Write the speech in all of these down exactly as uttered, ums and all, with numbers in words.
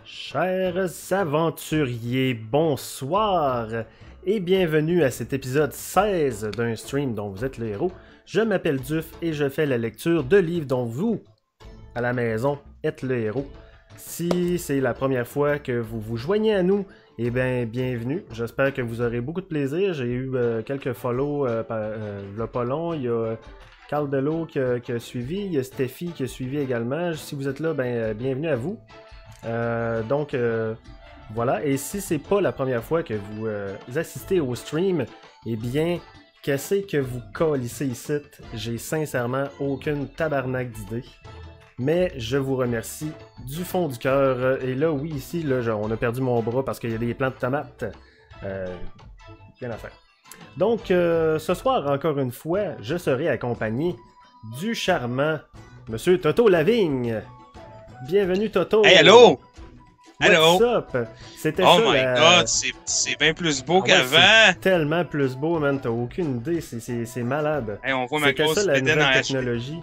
Chers aventuriers, bonsoir et bienvenue à cet épisode seize d'un stream dont vous êtes le héros. Je m'appelle Duf et je fais la lecture de livres dont vous, à la maison, êtes le héros. Si c'est la première fois que vous vous joignez à nous, eh bien, bienvenue. J'espère que vous aurez beaucoup de plaisir. J'ai eu euh, quelques follow euh, par euh, le pas long. Il y a Carl Delot qui a, qui a suivi, il y a Steffi qui a suivi également. Si vous êtes là, ben, euh, bienvenue à vous. Euh, donc, euh, voilà. Et si c'est pas la première fois que vous euh, assistez au stream, eh bien, qu'est-ce que vous calissez ici? J'ai sincèrement aucune tabarnak d'idée. Mais je vous remercie du fond du cœur. Et là, oui, ici, là, genre, on a perdu mon bras parce qu'il y a des plants de tomates. Euh, bien à faire. Donc, euh, ce soir, encore une fois, je serai accompagné du charmant Monsieur Toto Lavigne. Bienvenue, Toto. Hey, allô? What's Allô? up? C'était Oh ça, my la... god, c'est bien plus beau Ah ouais, qu'avant! c'est tellement plus beau, man. T'as aucune idée. C'est malade. Hey, on voit ma C'était grosse ça, la bédaine nouvelle en H P. technologie.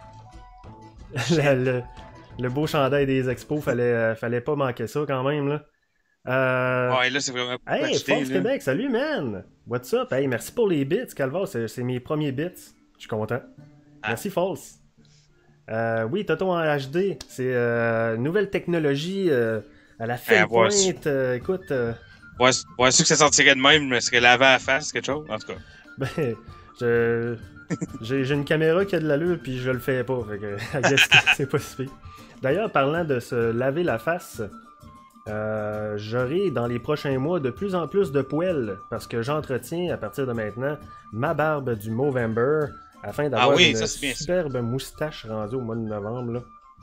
La- le, le beau chandail des expos, fallait, euh, fallait pas manquer ça quand même, là. Euh... Ouais, là, c'est vraiment pas Hey, acheté, Force là. Québec, salut, man! What's up? Hey, merci pour les bits, Calva, c'est c'est mes premiers bits. Je suis content. Ah. Merci, False. Euh, oui, Toto en H D, c'est euh, nouvelle technologie euh, à la fine à voir pointe. euh, écoute, euh, Ouais, ouais, sûr que ça sortirait de même, mais serait lavé à la face, quelque chose, en tout cas. ben, je... J'ai j'ai une caméra qui a de l'allure, puis je le fais pas, fait que I guess que c'est pas si pire. D'ailleurs, parlant de se laver la face, euh, j'aurai dans les prochains mois de plus en plus de poils, parce que j'entretiens à partir de maintenant ma barbe du Movember, afin d'avoir Ah oui, une ça, c'est bien ça. superbe moustache rendue au mois de novembre. là.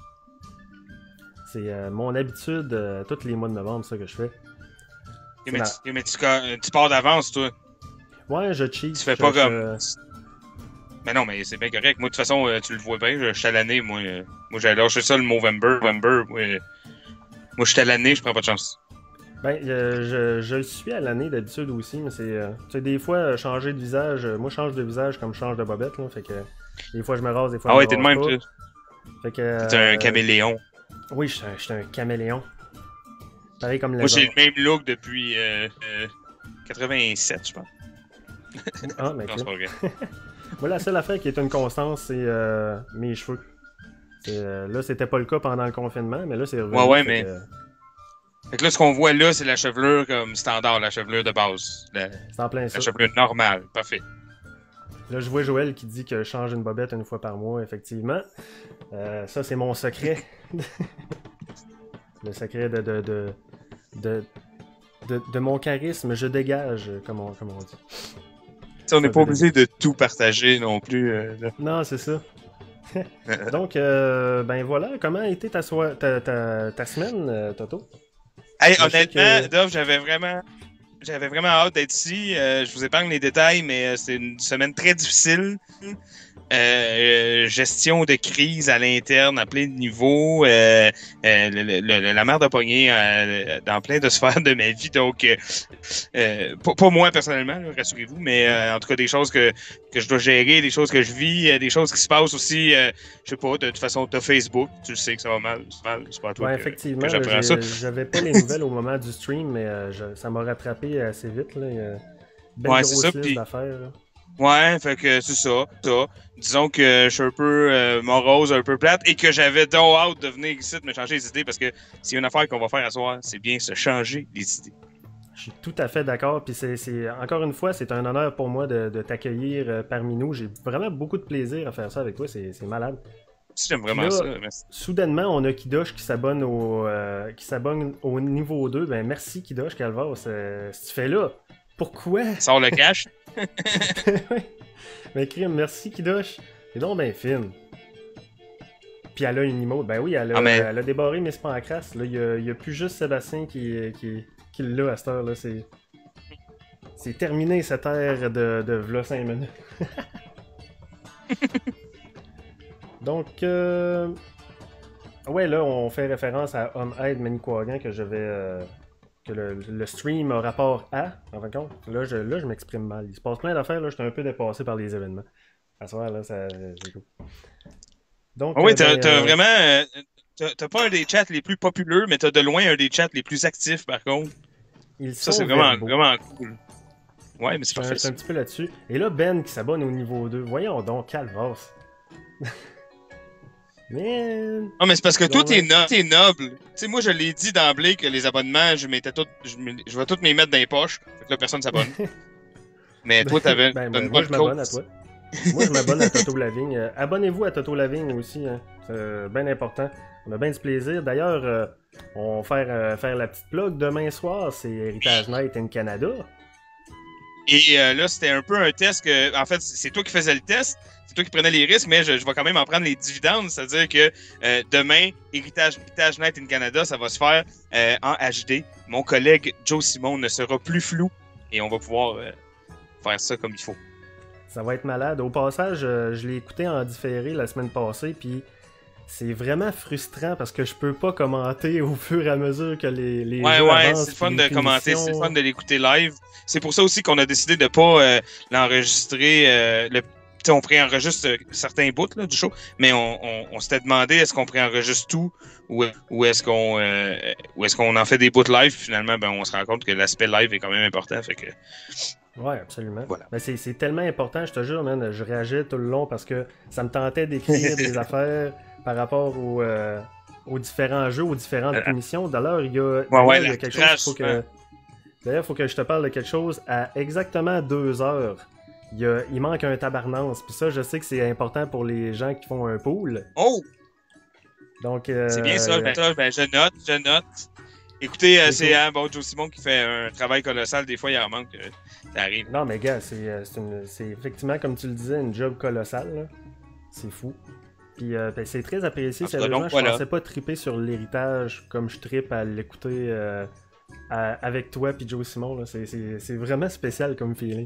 C'est euh, mon habitude, euh, tous les mois de novembre, ça que je fais. Et mais, Non. tu, mais tu, tu pars d'avance, toi. Ouais, je cheat. Tu fais je- pas je- comme. Mais non, mais c'est bien correct. Moi, de toute façon, euh, tu le vois bien, je suis à l'année, moi. euh, Moi, j'ai lâché ça le Movember. November, moi, euh, moi je suis à l'année, je prends pas de chance. Ben, euh, je, je le suis à l'année d'habitude aussi, mais c'est. euh, tu sais, des fois, euh, changer de visage. euh, moi, je change de visage comme je change de bobette, là. Fait que. euh, Des fois, je me rase, des fois, Ah je ouais, me t'es de rase même, pas. tu Fait que. T'es un euh, caméléon. Oui, je suis un, je suis un caméléon. Pareil comme les Moi, j'ai autres. le même look depuis euh, euh, quatre-vingt-sept, je pense. Ah, mais Non, ok. c'est pas vrai. Moi, la seule affaire qui est une constance, c'est euh, mes cheveux. C'est, euh, là, c'était pas le cas pendant le confinement, mais là, c'est revenu. Ouais, ouais, fait mais- que, euh, Fait que là, ce qu'on voit là, c'est la chevelure comme standard, la chevelure de base. La, c'est en plein ça. la chevelure normale. Parfait. Là, je vois Joël qui dit que je change une bobette une fois par mois, effectivement. Euh, ça, c'est mon secret. Le secret de de, de, de, de, de mon charisme, je dégage, comme on, comme on dit. T'sais, on n'est Ça pas fait obligé de tout partager non plus. euh, là. Non, c'est ça. Donc, euh, ben voilà, comment a été ta, soi- ta, ta, ta semaine, euh, Toto? Hey, Moi, je sais honnêtement, que- Dove, j'avais vraiment. J'avais vraiment hâte d'être ici. Euh, je vous épargne les détails, mais euh, c'est une semaine très difficile. Euh, euh, gestion de crise à l'interne à plein de niveaux. Euh, euh, le- le- le- la merde a pogné euh, dans plein de sphères de ma vie. Donc, euh, euh, pas, pas moi personnellement, là, rassurez-vous, mais euh, en tout cas des choses que, que je dois gérer, des choses que je vis, euh, des choses qui se passent aussi. Euh, je sais pas, de toute façon, t'as Facebook, tu le sais que ça va mal. C'est mal, c'est pas à toi Ouais, que, effectivement, que là, j'apprends j'ai- ça. j'avais pas les nouvelles au moment du stream, mais euh, je- ça m'a rattrapé assez vite. Là. Il y a une belle Ouais, grosse c'est ça, liste puis- d'affaires. là. Ouais, fait que c'est ça, ça. Disons que je suis un peu euh, morose, un peu plate, et que j'avais donc hâte de venir ici de me changer les idées, parce que s'il y a une affaire qu'on va faire à soir, c'est bien se changer les idées. Je suis tout à fait d'accord. Puis c'est, c'est- encore une fois, c'est un honneur pour moi de, de t'accueillir euh, parmi nous. J'ai vraiment beaucoup de plaisir à faire ça avec toi. C'est, c'est malade. Si j'aime vraiment Là, ça, merci. Soudainement, on a Kidosh qui s'abonne au, euh, qui s'abonne au niveau deux. Ben merci Kidosh, Calvas. Euh, si tu fais là, pourquoi? Sors le cash. Ouais. Mais crime, merci Kidosh. C'est donc ben fine. Puis elle a une emote. Ben oui, elle a, Ah, mais- elle a débarré Miss Pancras. Là, il y a, il y a plus juste Sébastien qui, qui, qui l'a à cette heure. Là. C'est, c'est terminé cette ère de, de v'là cinq minutes. Donc, euh... ouais, là, on fait référence à Homme-Aide Manicouagan que je vais. euh, que le, le stream a rapport à, en fin de compte. Là, je, là, je m'exprime mal. Il se passe plein d'affaires, là, je suis un peu dépassé par les événements. À ce moment là, ça, c'est cool. Donc, Ah oui, euh, t'as ben, t'as euh, vraiment. euh, t'as t'as pas un des chats les plus populaires, mais t'as de loin un des chats les plus actifs, par contre. Ils Ça, sont c'est vraiment, verbaux. vraiment cool. Ouais, mais c'est Je parfait. suis un petit peu là-dessus. Et là, Ben qui s'abonne au niveau deux. Voyons donc, calvasse. Man! Non, mais c'est parce que toi, Donc, t'es ouais. no t'es noble. Tu sais, moi, je l'ai dit d'emblée que les abonnements, je mettais tout, je, me- je vais tous mes mettre dans les poches. Fait que là, personne s'abonne. Mais toi, t'avais Ben, t'as ben, une moi, bonne je m'abonne à cause. toi. Moi, je m'abonne à Toto Lavigne. Euh, Abonnez-vous à Toto Lavigne aussi. Hein. C'est bien important. On a bien du plaisir. D'ailleurs, euh, on va faire, euh, faire la petite plug. Demain soir, c'est Heritage Night in Canada. Et euh, là, c'était un peu un test que, en fait, c'est toi qui faisais le test, c'est toi qui prenais les risques, mais je, je vais quand même en prendre les dividendes. C'est-à-dire que euh, demain, Heritage, Heritage Night in Canada, ça va se faire euh, en H D. Mon collègue Joe Simon ne sera plus flou et on va pouvoir euh, faire ça comme il faut. Ça va être malade. Au passage, euh, je l'ai écouté en différé la semaine passée, puis c'est vraiment frustrant parce que je peux pas commenter au fur et à mesure que les, les Ouais, jeux ouais, avancent. c'est le fun puis de les commenter, c'est le finitions. fun de l'écouter live. C'est pour ça aussi qu'on a décidé de pas euh, l'enregistrer. Euh, le... T'sais, on préenregistre euh, certains bouts là, du show, mais on, on, on s'était demandé est-ce qu'on préenregistre tout ou, ou est-ce qu'on euh, ou est-ce qu'on en fait des bouts live. Finalement, ben, on se rend compte que l'aspect live est quand même important. Fait que Ouais, absolument. voilà. Mais c'est, c'est tellement important, je te jure, man. Je réagis tout le long parce que ça me tentait d'écrire des affaires par rapport aux, euh, aux différents jeux, aux différentes Euh, punitions. D'ailleurs, il y a, ouais, d'ailleurs, ouais, il y a quelque chose qu'il l'arbitrage, faut que. souvent. D'ailleurs, il faut que je te parle de quelque chose. À exactement deux heures, il, y a- il manque un tabarnance. Puis ça, je sais que c'est important pour les gens qui font un pool. Oh, Donc, c'est bien ça. euh, Ben, ça, ben, je note, je note. Écoutez, euh, c'est c'est cool. hein, bon, Joe Simon qui fait un travail colossal. Des fois, il en manque. euh, ça arrive. Non, mais gars, c'est, euh, c'est, une- c'est effectivement, comme tu le disais, une job colossale. Là. C'est fou. Puis euh, ben, c'est très apprécié. En tout cas, Sérieusement, donc, je voilà. pensais pas triper sur l'héritage comme je tripe à l'écouter euh, à- avec toi puis Joe Simon. Là. C'est, c'est, c'est vraiment spécial comme feeling.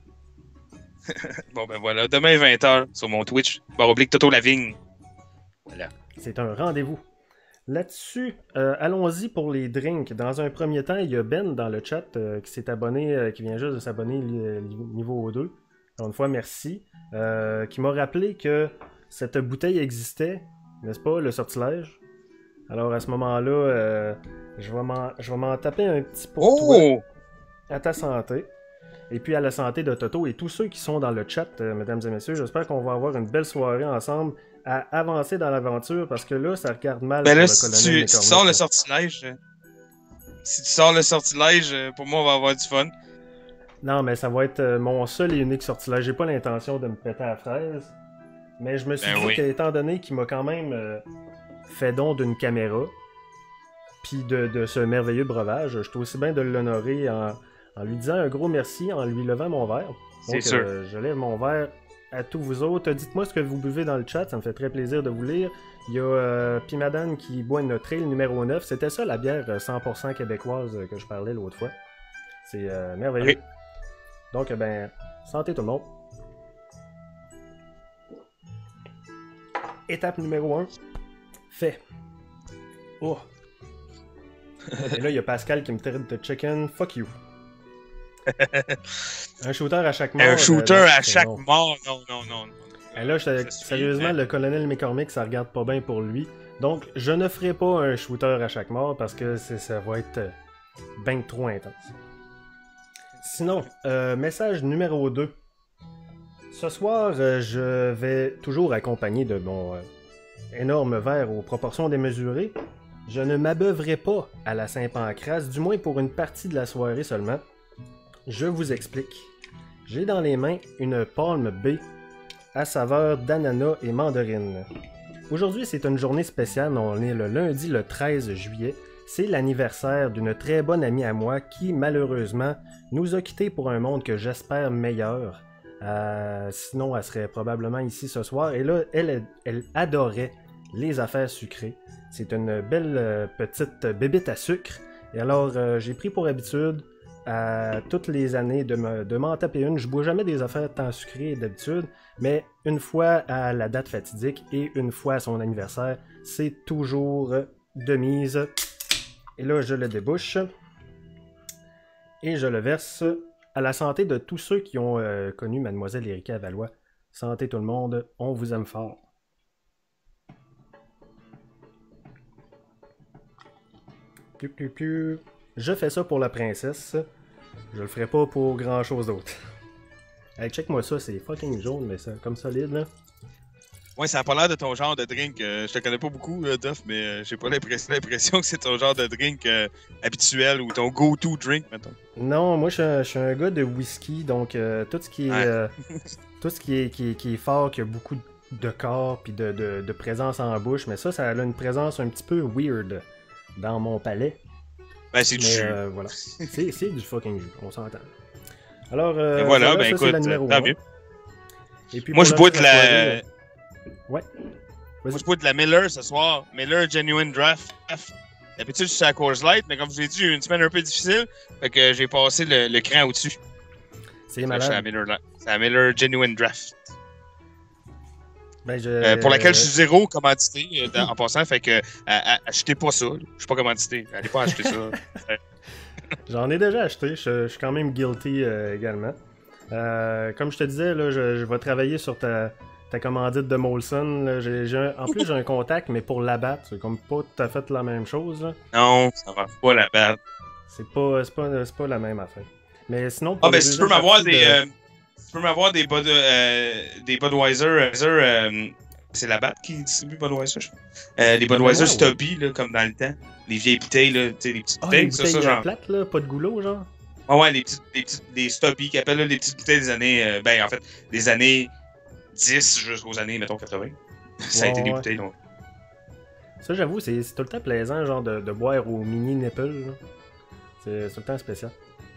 Bon, ben voilà. Demain, vingt heures sur mon Twitch. Barre oblique Toto Lavigne. Voilà. C'est un rendez-vous. Là-dessus, euh, allons-y pour les drinks. Dans un premier temps, il y a Ben dans le chat euh, qui s'est abonné, euh, qui vient juste de s'abonner li- li- niveau deux. Encore une fois, merci. Euh, qui m'a rappelé que cette bouteille existait, n'est-ce pas, le sortilège. Alors à ce moment-là, euh, je vais m'en je vais m'en taper un petit pour toi, Oh! à ta santé. Et puis à la santé de Toto et tous ceux qui sont dans le chat, euh, mesdames et messieurs. J'espère qu'on va avoir une belle soirée ensemble à avancer dans l'aventure parce que là, ça regarde mal Ben pour là, le si colonel tu, si tu McCormick, sors le là. sortilège, euh, si tu sors le sortilège, euh, pour moi, on va avoir du fun. Non, mais ça va être euh, mon seul et unique sortilège. J'ai pas l'intention de me péter à la fraise. Mais je me suis Ben dit oui. qu'étant donné qu'il m'a quand même euh, fait don d'une caméra, puis de, de ce merveilleux breuvage, je suis aussi bien de l'honorer en, en lui disant un gros merci, en lui levant mon verre. C'est Donc, sûr. euh, je lève mon verre à tous vous autres. Dites-moi ce que vous buvez dans le chat, ça me fait très plaisir de vous lire. Il y a euh, Pimadan qui boit une trail numéro neuf. C'était ça la bière euh, cent pour cent québécoise euh, que je parlais l'autre fois. C'est euh, merveilleux. Ok. Donc, euh, ben, santé tout le monde. Étape numéro un. Fait. Oh. Et là, il y a Pascal qui me traite de chicken. Fuck you. Un shooter à chaque mort. Un shooter euh, non, à c'est chaque non. mort, non, non, non. non. Et là, je te- Ça suffit, sérieusement, hein. le colonel McCormick, ça regarde pas bien pour lui. Donc, je ne ferai pas un shooter à chaque mort parce que c'est- ça va être euh, ben trop intense. Sinon, euh, message numéro deux. Ce soir, euh, je vais toujours accompagné de mon euh, énorme verre aux proportions démesurées. Je ne m'abeuverai pas à la Saint-Pancras, du moins pour une partie de la soirée seulement. Je vous explique. J'ai dans les mains une Palm B à saveur d'ananas et mandarine. Aujourd'hui, c'est une journée spéciale. On est le lundi le treize juillet. C'est l'anniversaire d'une très bonne amie à moi qui, malheureusement, nous a quittés pour un monde que j'espère meilleur. Euh, sinon, elle serait probablement ici ce soir. Et là, elle, elle adorait les affaires sucrées. C'est une belle euh, petite bébite à sucre. Et alors, euh, j'ai pris pour habitude, à toutes les années, de, me, de m'en taper une. Je bois jamais des affaires tant sucrées d'habitude, mais une fois à la date fatidique et une fois à son anniversaire, c'est toujours de mise. Et là, je le débouche et je le verse à la santé de tous ceux qui ont euh, connu Mademoiselle Erika Valois. Santé tout le monde, on vous aime fort. Piu, piu, piu. Je fais ça pour la princesse. Je le ferai pas pour grand chose d'autre. Hey, check-moi ça, c'est fucking jaune, mais c'est comme solide, là. Ouais, ça a pas l'air de ton genre de drink. Euh, je te connais pas beaucoup, euh, Duff, mais euh, j'ai pas l'impression, l'impression que c'est ton genre de drink euh, habituel ou ton go-to drink, mettons. Non, moi, je suis un, je suis un gars de whisky, donc euh, tout ce qui est, Ouais. euh, tout ce qui est, qui est, qui est fort, qui a beaucoup de corps puis de, de, de présence en bouche, mais ça, ça a une présence un petit peu weird dans mon palais. Ben, c'est du Mais jus. euh, voilà, c'est c'est du fucking jus, on s'entend. Alors, euh, Et voilà, ça, ben ça, écoute, c'est la numéro tant un. mieux. Et puis Moi, pour je le bois reste de la la. soirée, euh, Ouais. Moi, je bois de la Miller ce soir. Miller Genuine Draft. D'habitude, je suis à Coors Light, mais comme je vous l'ai dit, j'ai eu une semaine un peu difficile. Fait que j'ai passé le, le cran au-dessus. C'est Là, je suis à malade. Miller, là. C'est à Miller Genuine Draft. Ben, je... Euh, pour laquelle je suis zéro commandité euh, dans- en passant. Fait que euh, à- achetez pas ça. là. Je suis pas commandité. Allez pas acheter ça. J'en ai déjà acheté, je, je suis quand même guilty euh, également. Euh, comme je te disais, là, je, je vais travailler sur ta, ta commandite de Molson. Là. J'ai- j'ai un- en plus, j'ai un contact, mais pour l'abattre, c'est comme pas tout à fait la même chose. Là. Non, ça va pas la balle. C'est pas, c'est pas, c'est pas la même affaire. Mais sinon, pour Ah, ben les si tu peux deuxièmes m'avoir parties des. de- euh, tu peux m'avoir des, Bud, euh, des Budweiser. euh, euh, c'est la batte qui distribue Budweiser, je crois. Euh, des Budweiser ouais. Stubby, là, comme dans le temps. Les vieilles bouteilles, là, tu sais, les petites Ah, les bouteilles, ça, bouteilles ça, euh, genre. plates, là, pas de goulot, genre. Ah ouais, les petites, les petites, les Stubby, qu'ils appellent là, les petites bouteilles des années, euh, ben, en fait, des années dix jusqu'aux années, mettons, quatre-vingts. Ça a Ouais, été des ouais. bouteilles, donc. Ça, j'avoue, c'est c'est tout le temps plaisant, genre, de, de boire au mini nipple. là. C'est c'est tout le temps spécial.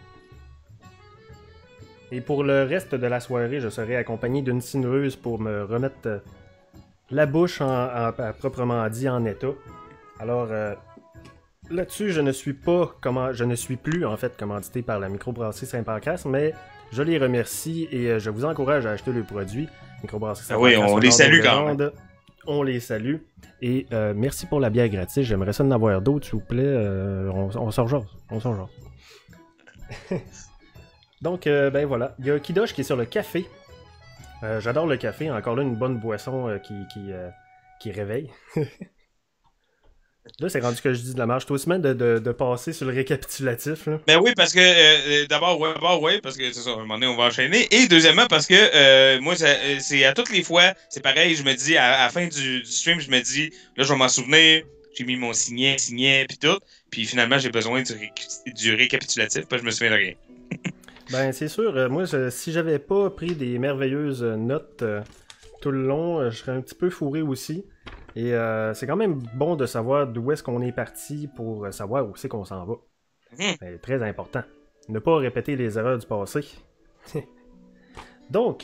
Et pour le reste de la soirée, je serai accompagné d'une cineuse pour me remettre euh, la bouche, en, en- à proprement dit, en état. Alors, euh, là-dessus, je ne suis pas, comment, je ne suis plus, en fait, commandité par la microbrasserie Saint-Pancras, mais je les remercie et euh, je vous encourage à acheter le produit. Microbrasserie Ah oui, Saint-Pancras, on les Nord salue quand d'Hollande. On les salue. Et euh, merci pour la bière gratis. J'aimerais ça en avoir d'autres, s'il vous plaît. Euh, on on s'en jase. On s'en jase. Donc, euh, ben voilà. Il y a Kidosh qui est sur le café. Euh, J'adore le café. Encore là, une bonne boisson euh, qui, qui, euh, qui réveille. Là, c'est rendu que je dis de la marche. Je suis aussi mal de, de, de passer sur le récapitulatif. Là. Ben oui, parce que euh, d'abord, ouais, d'abord, ouais, parce que c'est ça, à un moment donné, on va enchaîner. Et deuxièmement, parce que euh, moi, ça, euh, c'est à toutes les fois, c'est pareil, je me dis, à, à la fin du, du stream, je me dis, là, je vais m'en souvenir, j'ai mis mon signet, signet, puis tout. Puis finalement, j'ai besoin du, ré- du récapitulatif, parce que je me souviens de rien. Ben, c'est sûr. euh, moi, je- si j'avais pas pris des merveilleuses euh, notes euh, tout le long, euh, je serais un petit peu fourré aussi. Et euh, c'est quand même bon de savoir d'où est-ce qu'on est parti pour euh, savoir où c'est qu'on s'en va. Mhm. C'est très important. Ne pas répéter les erreurs du passé. Donc,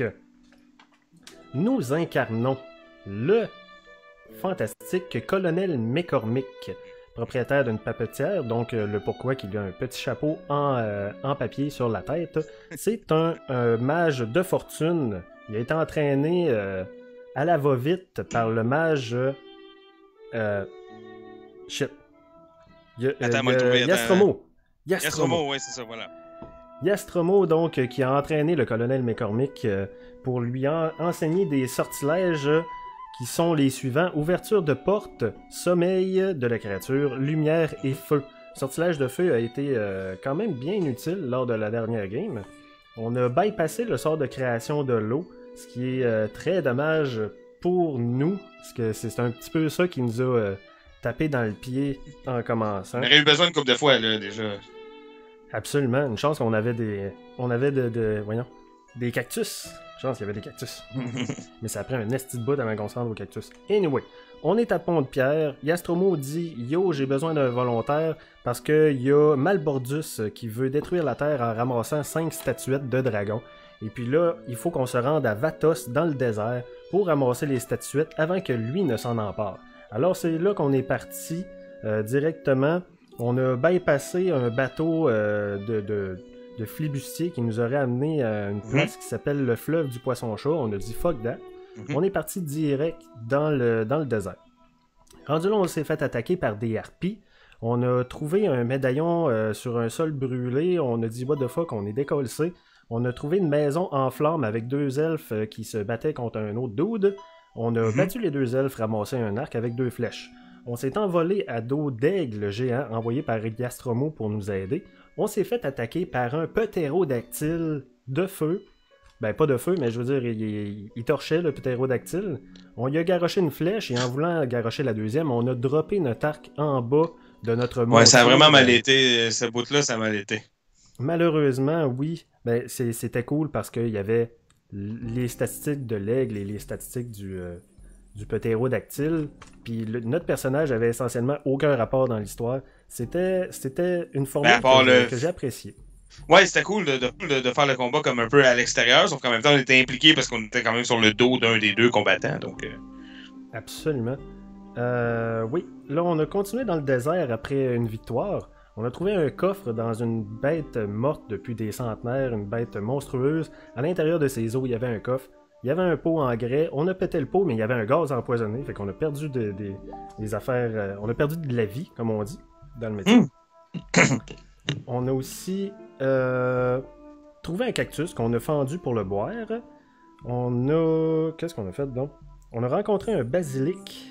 nous incarnons le fantastique colonel McCormick, propriétaire d'une papetière, donc euh, le pourquoi qu'il a un petit chapeau en, euh, en papier sur la tête. C'est un, un mage de fortune. Il a été entraîné euh, à la va-vite par le mage... Euh, shit. Il y a- Attends, euh, moi, il y a le trouver, attends. Yastromo. Yastromo. Gastromo, ouais, c'est ça, voilà. Yastromo, donc, euh, qui a entraîné le colonel McCormick euh, pour lui en- enseigner des sortilèges euh, qui sont les suivants. Ouverture de porte, sommeil de la créature, lumière et feu. Sortilège de feu a été euh, quand même bien utile lors de la dernière game. On a bypassé le sort de création de l'eau, ce qui est euh, très dommage pour nous, parce que c'est un petit peu ça qui nous a euh, tapé dans le pied en commençant. On aurait eu besoin une couple de fois, là, déjà. Absolument, une chance qu'on avait des. On avait de, de. Voyons. Des cactus. Une chance qu'il y avait des cactus. Mais ça a pris un esti de bout avant qu'on se rende aux cactus. Anyway, on est à Pont-de-Pierre. Yastromo dit Yo, j'ai besoin d'un volontaire parce qu'il y a Malbordus qui veut détruire la Terre en ramassant cinq statuettes de dragons. Et puis là, il faut qu'on se rende à Vatos dans le désert pour ramasser les statuettes avant que lui ne s'en empare. Alors c'est là qu'on est parti euh, directement. On a bypassé un bateau euh, de, de, de flibustier qui nous aurait amené à une place qui s'appelle le fleuve du Poisson-Chat. On a dit fuck that. Mhm. On est parti direct dans le, dans le désert. Rendu là, on s'est fait attaquer par des harpies. On a trouvé un médaillon euh, sur un sol brûlé. On a dit what the fuck, on est décollé. On a trouvé une maison en flammes avec deux elfes euh, qui se battaient contre un autre dude. On a Mhm. battu les deux elfes, ramassé un arc avec deux flèches. On s'est envolé à dos d'aigle géant envoyé par Gastromo pour nous aider. On s'est fait attaquer par un ptérodactyle de feu. Ben, pas de feu, mais je veux dire, il, il, il torchait le ptérodactyle. On lui a garoché une flèche et en voulant garocher la deuxième, on a droppé notre arc en bas de notre monture. Ouais, ça a vraiment mal été. Ce bout-là, ça a mal été. Malheureusement, oui. Ben, c'était cool parce qu'il y avait les statistiques de l'aigle et les statistiques du, euh, du ptérodactyle. Puis le, notre personnage avait essentiellement aucun rapport dans l'histoire. C'était une formule ben, que, le... que j'ai appréciée. Ouais, c'était cool de, de, de faire le combat comme un peu à l'extérieur, sauf qu'en même temps, on était impliqués parce qu'on était quand même sur le dos d'un des deux combattants. Donc, euh... Absolument. Euh, oui, là, on a continué dans le désert après une victoire. On a trouvé un coffre dans une bête morte depuis des centenaires, une bête monstrueuse. À l'intérieur de ses os, il y avait un coffre. Il y avait un pot en grès. On a pété le pot, mais il y avait un gaz empoisonné. Fait qu'on a perdu de, de, des affaires... Euh, on a perdu de la vie, comme on dit, dans le métier. Mmh. On a aussi euh, trouvé un cactus qu'on a fendu pour le boire. On a... Qu'est-ce qu'on a fait, donc? On a rencontré un basilic.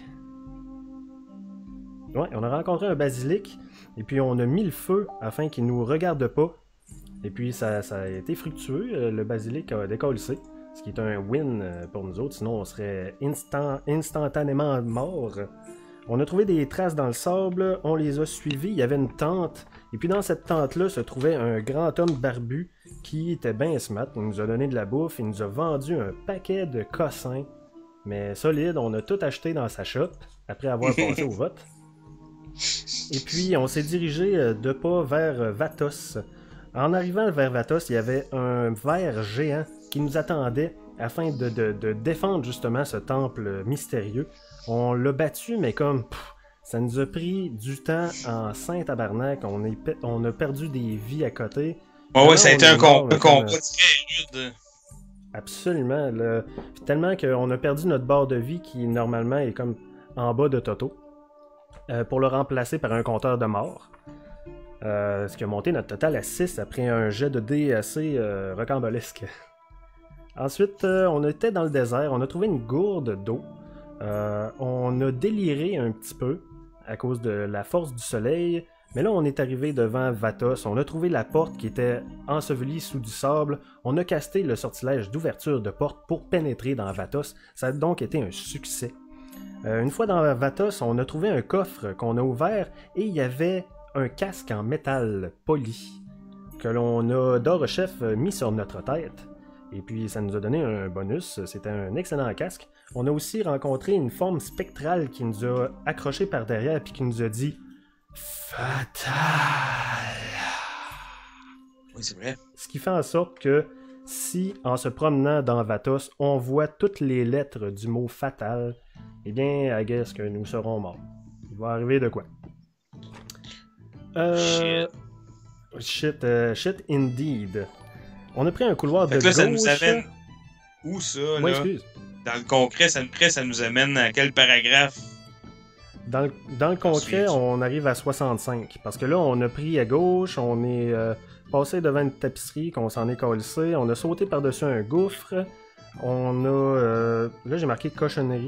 Ouais, on a rencontré un basilic. Et puis on a mis le feu afin qu'il ne nous regarde pas. Et puis ça, ça a été fructueux. Le basilic a décollé, ce qui est un win pour nous autres. Sinon on serait instant, instantanément morts. On a trouvé des traces dans le sable, on les a suivies, il y avait une tente, et puis dans cette tente-là se trouvait un grand homme barbu qui était bien smart, il nous a donné de la bouffe, il nous a vendu un paquet de cossins, mais solide, on a tout acheté dans sa shop, après avoir passé au vote. Et puis on s'est dirigé de pas vers Vatos. En arrivant vers Vatos, il y avait un ver géant qui nous attendait afin de, de, de défendre justement ce temple mystérieux. On l'a battu, mais comme pff, ça nous a pris du temps en saint tabarnak. On, est, on a perdu des vies à côté. Oh ouais, ça a été un combat très rude. Absolument. Là. Tellement qu'on a perdu notre barre de vie qui normalement est comme en bas de Toto. Euh, pour le remplacer par un compteur de mort. Euh, ce qui a monté notre total à six après un jet de dés assez euh, rocambolesque. Ensuite, euh, on était dans le désert. On a trouvé une gourde d'eau. Euh, on a déliré un petit peu à cause de la force du soleil, mais là on est arrivé devant Vatos, on a trouvé la porte qui était ensevelie sous du sable, on a casté le sortilège d'ouverture de porte pour pénétrer dans Vatos, ça a donc été un succès. Euh, une fois dans Vatos, on a trouvé un coffre qu'on a ouvert et il y avait un casque en métal poli que l'on a d'or-chef mis sur notre tête. Et puis ça nous a donné un bonus, c'était un excellent casque. On a aussi rencontré une forme spectrale qui nous a accroché par derrière et qui nous a dit « Fatal ». Oui, c'est vrai. Ce qui fait en sorte que si, en se promenant dans Vatos, on voit toutes les lettres du mot « fatal », eh bien, I guess que nous serons morts. Il va arriver de quoi? Euh... Shit. Shit, uh, shit indeed. On a pris un couloir fait de que là, gauche. Ça nous amène où ça, là? Ouais, excuse. Dans le concret, ça, ça nous amène à quel paragraphe? Dans le, dans le concret, on arrive à soixante-cinq. Parce que là, on a pris à gauche, on est euh, passé devant une tapisserie qu'on s'en est collé, on a sauté par-dessus un gouffre, on a... Euh, là, j'ai marqué cochonnerie.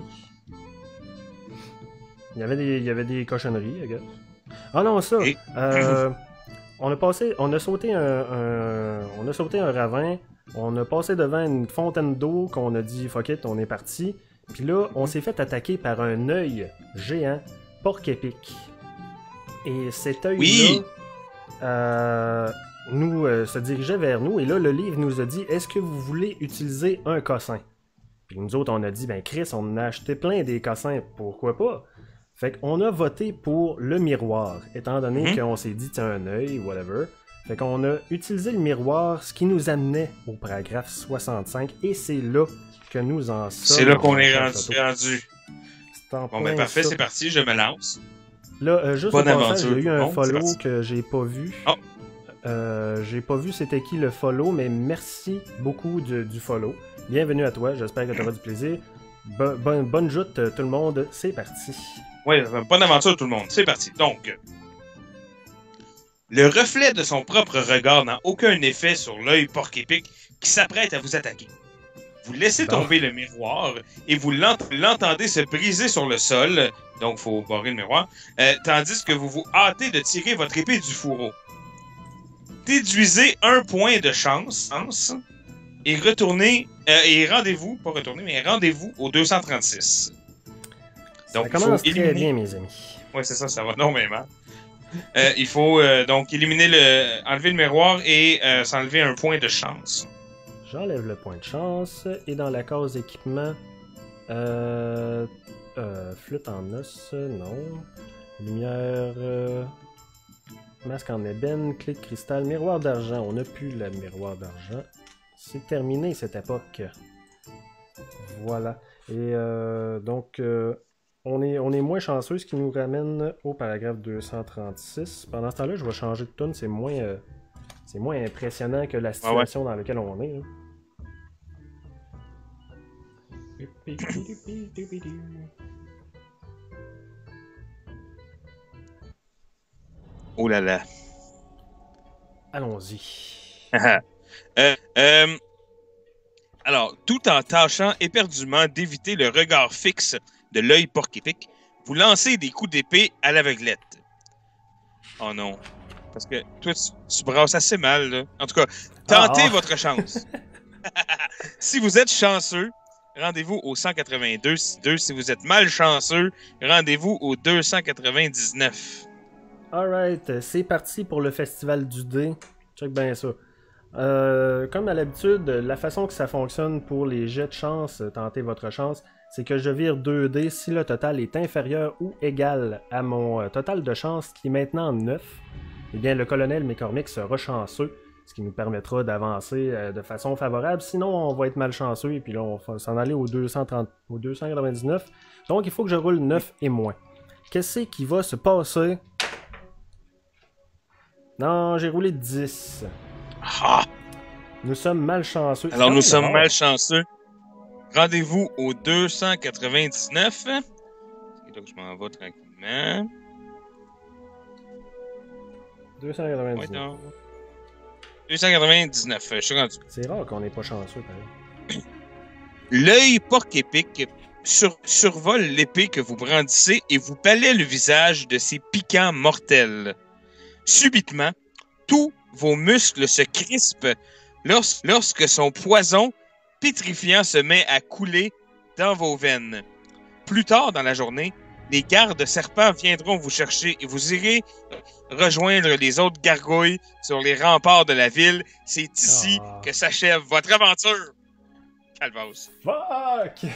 Il y avait des, il y avait des cochonneries, I guess. Ah non, ça! Et... Euh, on a passé, on a sauté un, un, on a sauté un ravin, on a passé devant une fontaine d'eau qu'on a dit fuck it, on est parti. Puis là, on s'est fait attaquer par un œil géant, porc-épic. Et cet œil-là oui. euh, nous euh, se dirigeait vers nous. Et là, le livre nous a dit est-ce que vous voulez utiliser un cossin? Puis nous autres, on a dit ben Chris, on en a acheté plein des cossins, pourquoi pas? Fait qu'on a voté pour le miroir, étant donné mm-hmm. qu'on s'est dit, tiens, un œil, whatever. Fait qu'on a utilisé le miroir, ce qui nous amenait au paragraphe soixante-cinq, et c'est là que nous en sommes. C'est là qu'on est rendu. rendu. Bon, ben parfait, c'est parti, je me lance. Là, euh, juste Bonne au passage, il y a eu un bon, follow que j'ai pas vu. Oh. Euh, j'ai pas vu c'était qui le follow, mais merci beaucoup du, du follow. Bienvenue à toi, j'espère que tu auras du plaisir. Bo bonne, bonne joute tout le monde, c'est parti. Oui, bonne aventure tout le monde. C'est parti. Donc, le reflet de son propre regard n'a aucun effet sur l'œil porc-épic qui s'apprête à vous attaquer. Vous laissez Bon. tomber le miroir et vous l'ent- l'entendez se briser sur le sol. Donc, il faut barrer le miroir. Euh, tandis que vous vous hâtez de tirer votre épée du fourreau. Déduisez un point de chance et retournez... Euh, et rendez-vous, pas retournez, mais rendez-vous au deux cent trente-six. Ça Donc, il commence faut très éliminer... bien, mes amis. Ouais, c'est ça, ça va énormément. Euh, il faut euh, donc éliminer le... enlever le miroir et euh, s'enlever un point de chance. J'enlève le point de chance. Et dans la case équipement, euh, euh, flûte en os, non. Lumière, euh, masque en ébène, clé de cristal, miroir d'argent. On n'a plus le miroir d'argent. C'est terminé cette époque. Voilà. Et euh, donc, euh, on, est, on est moins chanceux, ce qui nous ramène au paragraphe deux cent trente-six. Pendant ce temps-là, je vais changer de tune. C'est moins... Euh, C'est moins impressionnant que la situation ah ouais. dans laquelle on est. Hein. Oh là là. Allons-y. euh, euh, alors, tout en tâchant éperdument d'éviter le regard fixe de l'œil porc-épic, vous lancez des coups d'épée à l'aveuglette. Oh non. Parce que toi, tu, tu brasses assez mal, là. En tout cas, tentez ah, votre chance. Si vous êtes chanceux, rendez-vous au cent quatre-vingt-deux. Si vous êtes malchanceux, rendez-vous au deux cent quatre-vingt-dix-neuf. Alright, c'est parti pour le festival du dé. Check bien ça. Euh, comme à l'habitude, la façon que ça fonctionne pour les jets de chance, tentez votre chance, c'est que je vire deux dés si le total est inférieur ou égal à mon total de chance qui est maintenant neuf. Eh bien, le colonel McCormick sera chanceux, ce qui nous permettra d'avancer euh, de façon favorable. Sinon, on va être malchanceux et puis là, on va s'en aller au deux cent trente, au deux cent quatre-vingt-dix-neuf. Donc, il faut que je roule neuf et moins. Qu'est-ce qui va se passer? Non, j'ai roulé dix. Ah! Nous sommes malchanceux. Alors, nous sommes malchanceux. Rendez-vous au deux cent quatre-vingt-dix-neuf. C'est là que je m'en vais tranquillement. deux cent quatre-vingt-dix-neuf. Ouais, deux cent quatre-vingt-dix-neuf, je suis rendu. C'est rare qu'on n'est pas chanceux, pareil. L'œil porc-épic sur, survole l'épée que vous brandissez et vous balaie le visage de ses piquants mortels. Subitement, tous vos muscles se crispent lors, lorsque son poison pétrifiant se met à couler dans vos veines. Plus tard dans la journée, les gardes serpents viendront vous chercher et vous irez rejoindre les autres gargouilles sur les remparts de la ville. C'est ici oh. que s'achève votre aventure. Calvados. Fuck!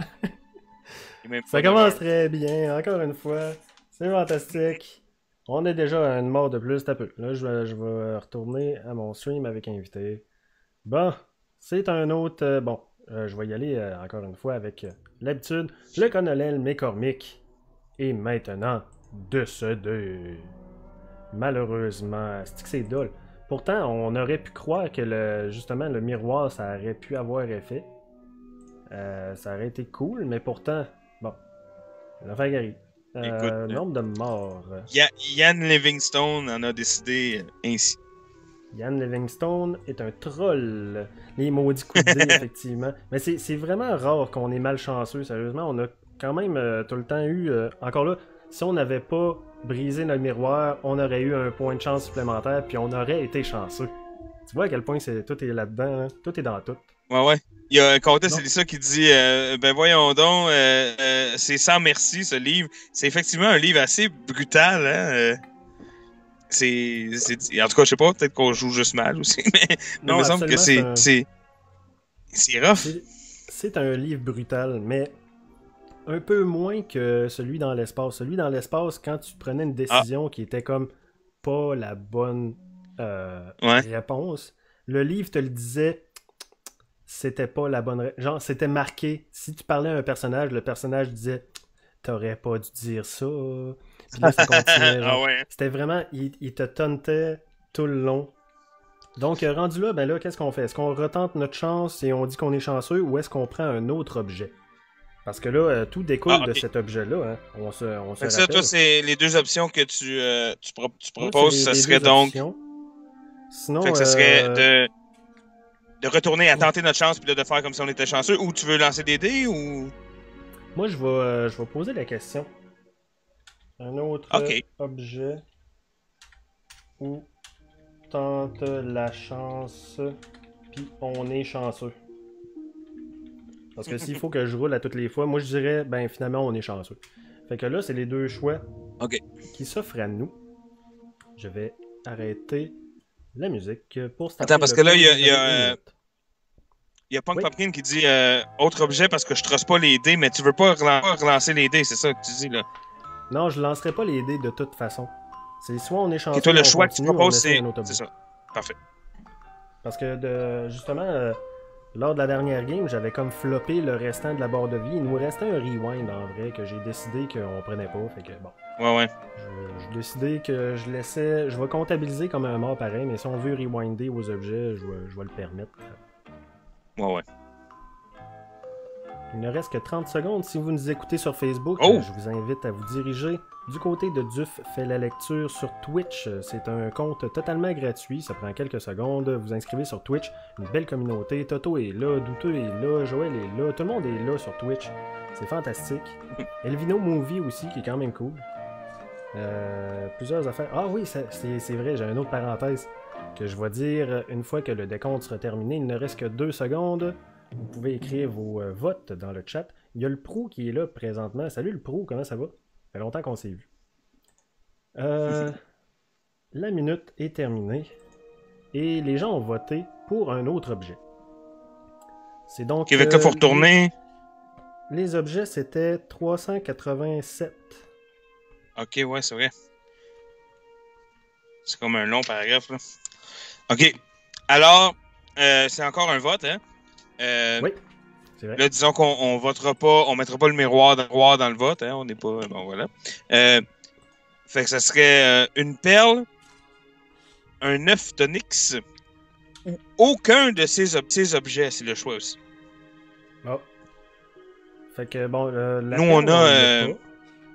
Ça commence très bien, encore une fois. C'est fantastique. On est déjà à une mort de plus, t'as peu. Là, je vais, je vais retourner à mon stream avec invité. Bon, c'est un autre... Euh, bon, euh, je vais y aller euh, encore une fois avec euh, l'habitude. Le colonel McCormick est maintenant décédé. Malheureusement, c'est que c'est dole. Pourtant, on aurait pu croire que le, justement le miroir, ça aurait pu avoir effet. Euh, ça aurait été cool, mais pourtant, bon, l'affaire arrive. Euh, nombre de morts. Ian Livingstone en a décidé ainsi. Ian Livingstone est un troll. Les maudits coups de dé, effectivement. Mais c'est vraiment rare qu'on est malchanceux, sérieusement. On a quand même euh, tout le temps eu... Euh, encore là, si on n'avait pas brisé notre miroir, on aurait eu un point de chance supplémentaire, puis on aurait été chanceux. Tu vois à quel point c'est tout est là-dedans, hein? Tout est dans tout. Ouais, ouais. Il y a un Comtesse Elissa qui dit euh, ben voyons donc, euh, euh, c'est sans merci ce livre. C'est effectivement un livre assez brutal, hein. Euh, c'est, c'est. En tout cas, je sais pas, peut-être qu'on joue juste mal aussi, mais non, il me semble que c'est. C'est c'est rough. C'est un livre brutal, mais un peu moins que celui dans l'espace. Celui dans l'espace, quand tu prenais une décision ah. qui était comme pas la bonne euh, ouais. réponse, le livre te le disait. C'était pas la bonne... Ré... Genre, c'était marqué. Si tu parlais à un personnage, le personnage disait « T'aurais pas dû dire ça. » Puis là, ça continuait. Genre. Ah ouais. C'était vraiment... Il, il te tauntait tout le long. Donc, rendu là, ben là, qu'est-ce qu'on fait? Est-ce qu'on retente notre chance et on dit qu'on est chanceux ou est-ce qu'on prend un autre objet? Parce que là, euh, tout découle ah, okay. de cet objet-là. Hein. On se, on se ça, toi, c'est les deux options que tu, euh, tu, pro tu proposes. Oui, ça serait donc... Options. Sinon, fait que ça serait euh... de... de retourner à tenter notre chance puis de faire comme si on était chanceux, ou tu veux lancer des dés, ou... Moi, je vais, euh, je vais poser la question. Un autre Ok. objet où tente la chance, puis on est chanceux. Parce que s'il faut que je roule à toutes les fois, moi je dirais, ben finalement on est chanceux. Fait que là, c'est les deux choix Ok. qui s'offrent à nous. Je vais arrêter la musique pour starter Attends, parce le que là, pause. il y a, Vous il y avez a, une euh, minute. il y a Punk Oui. Pumpkin qui dit euh, autre objet parce que je trosse pas les dés, mais tu veux pas relan- relancer les dés, c'est ça que tu dis là. Non, je lancerai pas les dés de toute façon. C'est soit on est chanceux, Ok, toi, le on choix que tu continue, ou on proposes, essaie c'est. un autre C'est objet. ça. Parfait. Parce que de, justement, euh, lors de la dernière game, j'avais comme floppé le restant de la barre de vie. Il nous restait un rewind en vrai que j'ai décidé qu'on prenait pas. Fait que bon. Ouais, ouais. Je- J'ai décidé que je laissais. Je vais comptabiliser comme un mort pareil, mais si on veut rewinder aux objets, je vais, je vais le permettre. Ouais, ouais. Il ne reste que trente secondes. Si vous nous écoutez sur Facebook, Oh! euh, je vous invite à vous diriger du côté de Duf fait la lecture sur Twitch. C'est un compte totalement gratuit, ça prend quelques secondes. Vous inscrivez sur Twitch, une belle communauté. Toto est là, Douteux est là, Joël est là, tout le monde est là sur Twitch. C'est fantastique. Elvino Movie aussi, qui est quand même cool. Euh, plusieurs affaires. Ah oui, ça- c'est c'est vrai, j'ai une autre parenthèse que je vais dire une fois que le décompte sera terminé. Il ne reste que deux secondes. Vous pouvez écrire vos euh, votes dans le chat. Il y a le Pro qui est là présentement. Salut le Pro, comment ça va? Ça fait longtemps qu'on s'est vu. Euh, la minute est terminée et les gens ont voté pour un autre objet. C'est donc. Ok, fait que là, faut euh, retourner. les, les objets, c'était trois cent quatre-vingt-sept. Ok, ouais, c'est vrai. C'est comme un long paragraphe, là. Ok. Alors, euh, c'est encore un vote, hein? Euh, Oui, c'est vrai. Là, disons qu'on on votera pas, on mettra pas le miroir dans, miroir dans le vote, hein? On n'est pas. Bon, voilà. Euh, fait que ça serait euh, une perle, un œuf d'onyx, ou aucun de ces, ob- ces objets, c'est le choix aussi. Oh. Fait que bon, euh, la Nous, perle, on a, on l'a euh, pas.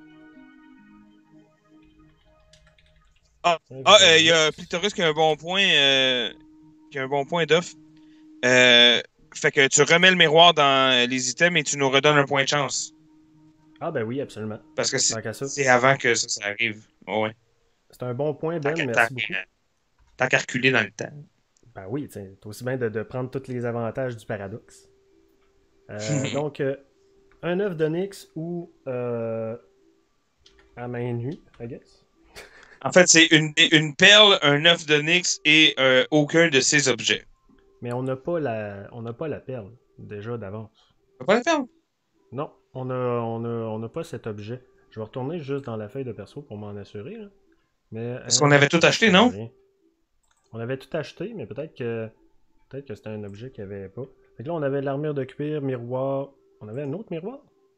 Ah, Un ah, œuf euh, il y a d'onyx. Clitoris qui a un bon point, euh, qui a un bon point d'off. Euh, fait que tu remets le miroir dans les items et tu nous redonnes un point de chance. Ah ben oui, absolument. Parce que c'est Tant qu'à ça. c'est avant que ça, ça arrive. Ouais, ouais. C'est un bon point, Tant Ben, qu'à tant merci beaucoup. qu'à- tant qu'à reculer dans le temps. Ben oui, c'est aussi bien de, de prendre tous les avantages du paradoxe. Euh, donc, euh, un œuf d'onyx ou euh, à main nue, I guess. En fait, c'est une, une perle, un œuf d'onyx et euh, aucun de ces objets. Mais on n'a pas la, on n'a pas la perle déjà d'avance. On va pas la perle. Non, on a, on a, on n'a pas cet objet. Je vais retourner juste dans la feuille de perso pour m'en assurer. Là. Mais Parce euh, qu'on avait tout acheté, ça non? dit rien. On avait tout acheté, mais peut-être que peut-être que c'était un objet qu'il n'y avait pas. Fait que là, on avait l'armure de cuir, miroir. On avait un autre miroir?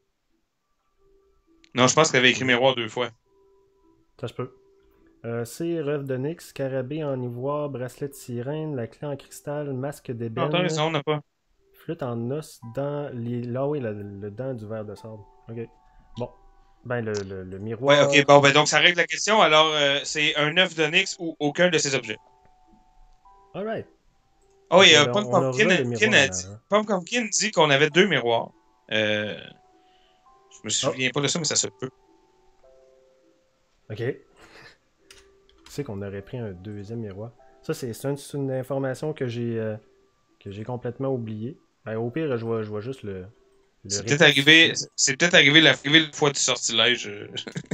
Non, je pense qu'il avait écrit miroir deux fois. Ça se peut. Euh, cire, œuf d'onyx, scarabée en ivoire, bracelet de sirène, la clé en cristal, masque Non, t'as d'ébène, raison, on n'a pas. flûte en os, dans les... Là, oui, le, le dent du verre de sable. Ok. Bon. Ben, le, le, le Ouais, miroir... ok, bon, ben donc ça règle la question. Alors, euh, c'est un œuf d'onyx ou aucun de ces objets. Alright. Oh, Fait et que euh, là, Punk on aura Pumpkin, le Pumpkin miroir a en dit, avant. Punk Pumpkin dit qu'on avait deux miroirs. Euh, je me Oh, souviens pas de ça, mais ça se peut. ok. Tu sais qu'on aurait pris un deuxième miroir. Ça, c'est c'est une, c'est une information que j'ai euh, que j'ai complètement oubliée. Ben, au pire, je vois, je vois juste le, le C'est peut-être arrivé, récapitulé. c'est peut-être arrivé la, arrivé la fois du sortilège. euh.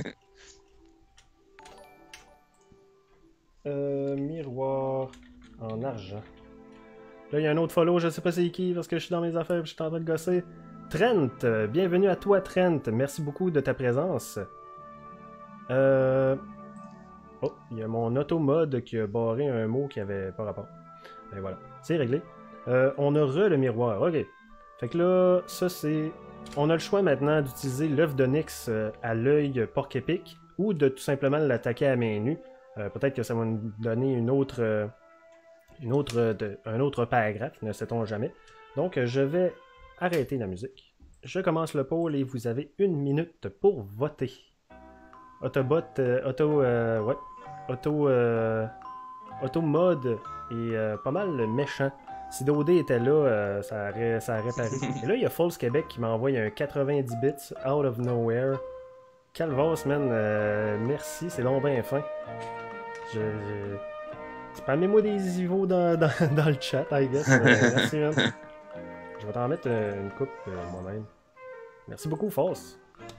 Euh, miroir en argent. Là, il y a un autre follow, je sais pas c'est qui, parce que je suis dans mes affaires et je suis en train de gosser. Trent, euh, bienvenue à toi, Trent. Merci beaucoup de ta présence. Euh... Oh, il y a mon automode qui a barré un mot qui avait pas rapport. Et voilà, c'est réglé. Euh, on a re le miroir, ok. Fait que là, ça c'est... On a le choix maintenant d'utiliser l'œuf d'onyx euh, à l'œil porc-épic ou de tout simplement l'attaquer à main nue. Euh, Peut-être que ça va nous donner une autre, euh, une autre, euh, de- un autre paragraphe, ne sait-on jamais. Donc, euh, je vais arrêter la musique. Je commence le poll et vous avez une minute pour voter. Autobot, euh, auto, euh, ouais, auto, euh, auto mode est euh, pas mal méchant. Si D O D était là, euh, ça, aurait, ça aurait paru. Et là, il y a False Québec qui m'envoie un quatre-vingt-dix bits out of nowhere. Calvas, man, euh, merci, c'est long bien fin. Je... je... Spammez-moi des Ivo dans, dans, dans le chat, I guess. Euh, merci, man. Je vais t'en mettre euh, une coupe euh, moi-même. Merci beaucoup, False.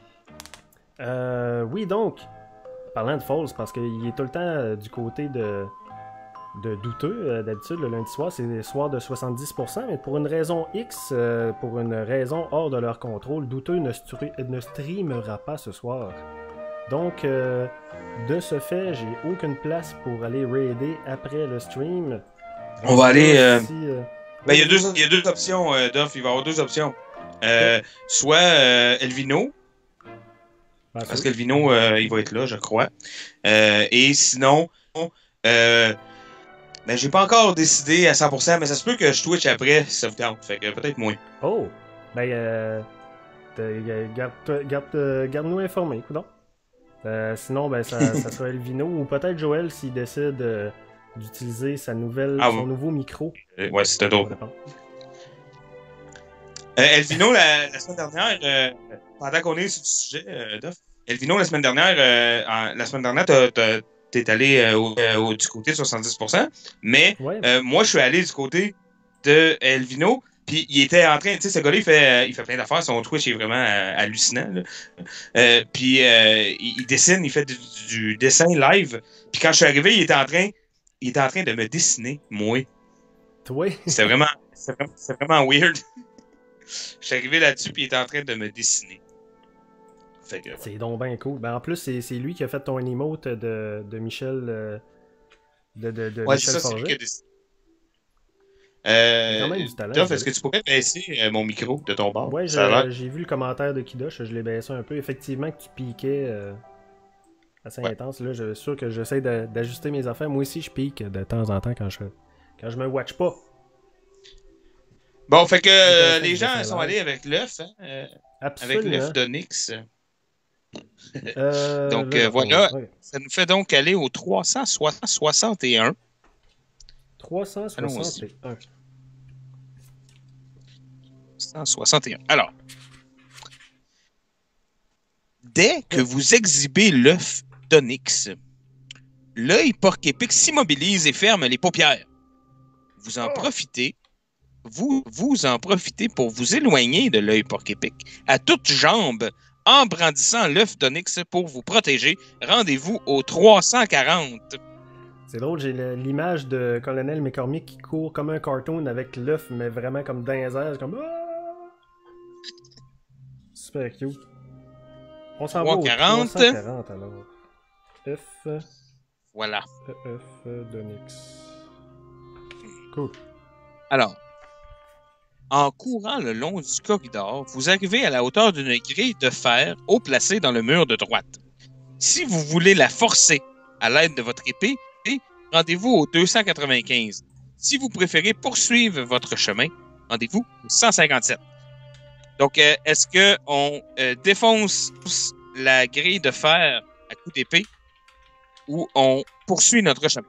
Euh, oui, donc, parlant de False, parce qu'il est tout le temps euh, du côté de, de douteux, euh, d'habitude, le lundi soir, c'est des soirs de soixante-dix pour cent, mais pour une raison X, euh, pour une raison hors de leur contrôle, douteux ne, ne streamera pas ce soir. Donc, euh, de ce fait, j'ai aucune place pour aller raider après le stream. On va aller... Euh... Si, euh... Ben, il y a deux, il y a deux options, euh, Duff. Il va y avoir deux options. Euh, okay. Soit euh, Elvino, ben, parce qu'Elvino, euh, il va être là, je crois. Euh, et sinon, euh, ben, j'ai pas encore décidé à cent pour cent, mais ça se peut que je Twitch après, si ça vous tente. Fait que peut-être moins. Oh! Ben, euh, garde-nous garde, garde informés, écoute. Euh, sinon, ben, ça, ça sera Elvino ou peut-être Joël s'il décide euh, d'utiliser sa nouvelle, ah, son oui. nouveau micro. Euh, ouais, c'était drôle. Euh, Elvino, la, la semaine dernière, euh, pendant qu'on est sur le sujet, euh, Duff, Elvino, la semaine dernière, euh, en, la semaine dernière, t'as, t'as, t'es allé euh, au, euh, au, du côté de soixante-dix pour cent, mais ouais. euh, moi, je suis allé du côté de Elvino, puis il était en train, tu sais, ce gars-là, il fait, il fait plein d'affaires, son Twitch est vraiment euh, hallucinant, là. Euh, puis euh, il, il dessine, il fait du, du dessin live, puis quand je suis arrivé, il était en train, il était en train de me dessiner, moi. Toi? C'était vraiment, c'était vraiment, c'était vraiment weird. Je suis arrivé là-dessus puis il était en train de me dessiner. Fait que, ouais. C'est donc bien cool. Ben, en plus, c'est, c'est lui qui a fait ton emote de, de Michel. Euh, de, de, de ouais, Michel c'est ça, Forget. c'est lui qui a dessiné. Euh, quand même du talent. Jeff, est-ce que tu pourrais baisser euh, mon micro de ton bord? Ouais, je, j'ai vu le commentaire de Kidosh, je l'ai baissé un peu. Effectivement, que tu piquais euh, assez ouais. intense. Là, je suis sûr que j'essaie de, d'ajuster mes affaires. Moi aussi, je pique de temps en temps quand je, quand je me watch pas. Bon, fait que euh, les gens sont allés avec l'œuf, hein, euh, avec l'œuf d'Onyx. Euh, donc euh, voilà, ouais. Ça nous fait donc aller au trois cent soixante et un. trois cent soixante et un. trois cent soixante et un. Alors, dès que vous exhibez l'œuf d'Onyx, l'œil porc-épic s'immobilise et ferme les paupières. Vous en profitez. Vous, vous en profitez pour vous éloigner de l'œil porc-épic à toutes jambes en brandissant l'œuf d'Onyx pour vous protéger. Rendez-vous au trois cent quarante. C'est drôle, j'ai l'image de Colonel McCormick qui court comme un cartoon avec l'œuf, mais vraiment comme dans les airs, comme... Super cute. On s'en va au trois cent quarante alors. œuf. Voilà. œuf d'Onyx. Cool. Alors, en courant le long du corridor, vous arrivez à la hauteur d'une grille de fer haut placée dans le mur de droite. Si vous voulez la forcer à l'aide de votre épée, rendez-vous au deux cent quatre-vingt-quinze. Si vous préférez poursuivre votre chemin, rendez-vous au cent cinquante-sept. Donc, euh, est-ce qu'on euh, défonce la grille de fer à coups d'épée ou on poursuit notre chemin?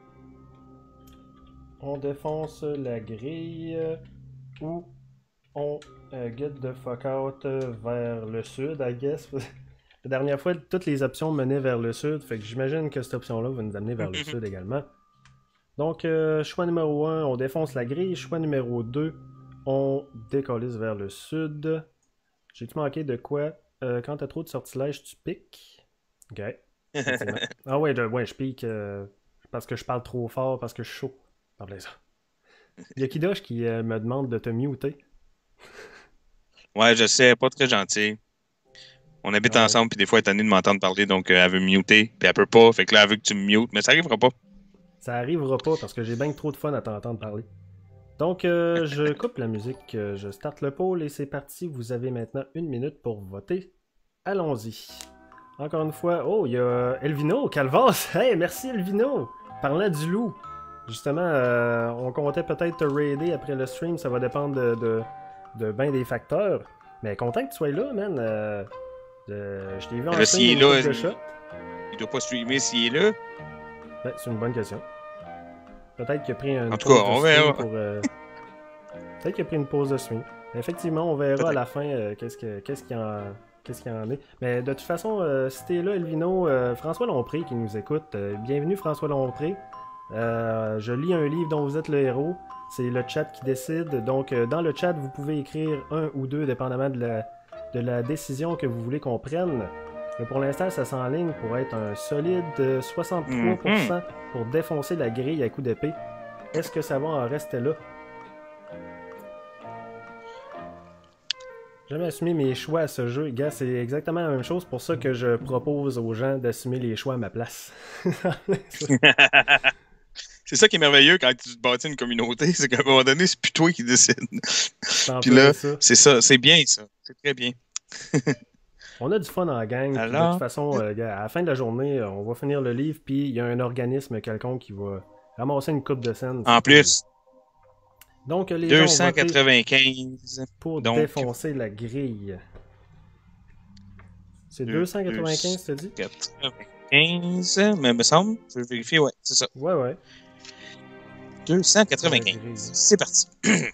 On défonce la grille ou on euh, get the fuck out vers le sud, I guess. La dernière fois, toutes les options menaient vers le sud, fait que j'imagine que cette option-là va nous amener vers le sud également. Donc, euh, choix numéro un, on défonce la grille. Choix numéro deux, on décollise vers le sud. J'ai-tu manqué de quoi? Euh, quand t'as trop de sortilèges, tu piques. Ok. Ah ouais, je, ouais, je pique euh, parce que je parle trop fort, parce que je suis chaud. Parlez ça. Il y a Kidosh qui euh, me demande de te muter. Ouais, je sais, pas très gentil. On habite ouais. ensemble, puis des fois, elle est tannée de m'entendre parler, donc euh, elle veut me muter, puis elle peut pas, fait que là, elle veut que tu me mutes, mais ça arrivera pas. Ça arrivera pas, parce que j'ai bien trop de fun à t'entendre parler. Donc, euh, je coupe la musique, euh, je starte le poll, et c'est parti. Vous avez maintenant une minute pour voter. Allons-y. Encore une fois, oh, il y a Elvino, Calvas. Hey, merci Elvino. Parlant du loup. Justement, euh, on comptait peut-être te raider après le stream, ça va dépendre de, de, de ben des facteurs. Mais content que tu sois là, man. Euh, euh, je t'ai vu en là, stream là, de il, chat. Il doit pas streamer s'il est là. Ben, c'est une bonne question. Peut-être qu'il a pris un en tout cas, on verra. Pour, euh, Peut-être qu'il a pris une pause de swing. Effectivement, on verra à la fin euh, qu'est-ce que, qu'est-ce qu'il y en, qu'est-ce qu'il y en est. Mais de toute façon, euh, si t'es là, Elvino, euh, François Lompré qui nous écoute, euh, bienvenue François Lompré. Euh, je lis un livre dont vous êtes le héros. C'est le chat qui décide. Donc, euh, dans le chat, vous pouvez écrire un ou deux, dépendamment de la, de la décision que vous voulez qu'on prenne. Mais pour l'instant, ça s'enligne pour être un solide soixante-trois pour cent mm-hmm. pour défoncer la grille à coups d'épée. Est-ce que ça va en rester là? J'ai jamais assumé mes choix à ce jeu. Gars, c'est exactement la même chose. Pour ça que je propose aux gens d'assumer les choix à ma place. C'est ça qui est merveilleux quand tu te bâtis une communauté, c'est qu'à un moment donné, c'est plus toi qui décide. Puis là, c'est ça, c'est bien ça. C'est très bien. On a du fun en gang. Alors... De toute façon, euh, à la fin de la journée, on va finir le livre, puis il y a un organisme quelconque qui va ramasser une coupe de scènes. En plus. Donc, les deux cent quatre-vingt-quinze. Pour donc... défoncer la grille. C'est deux cent quatre-vingt-quinze, t'as dit? quatre-vingt-quinze, mais il me semble. Je vais vérifier, ouais, c'est ça. Ouais, ouais. deux cent quatre-vingt-quinze. C'est parti.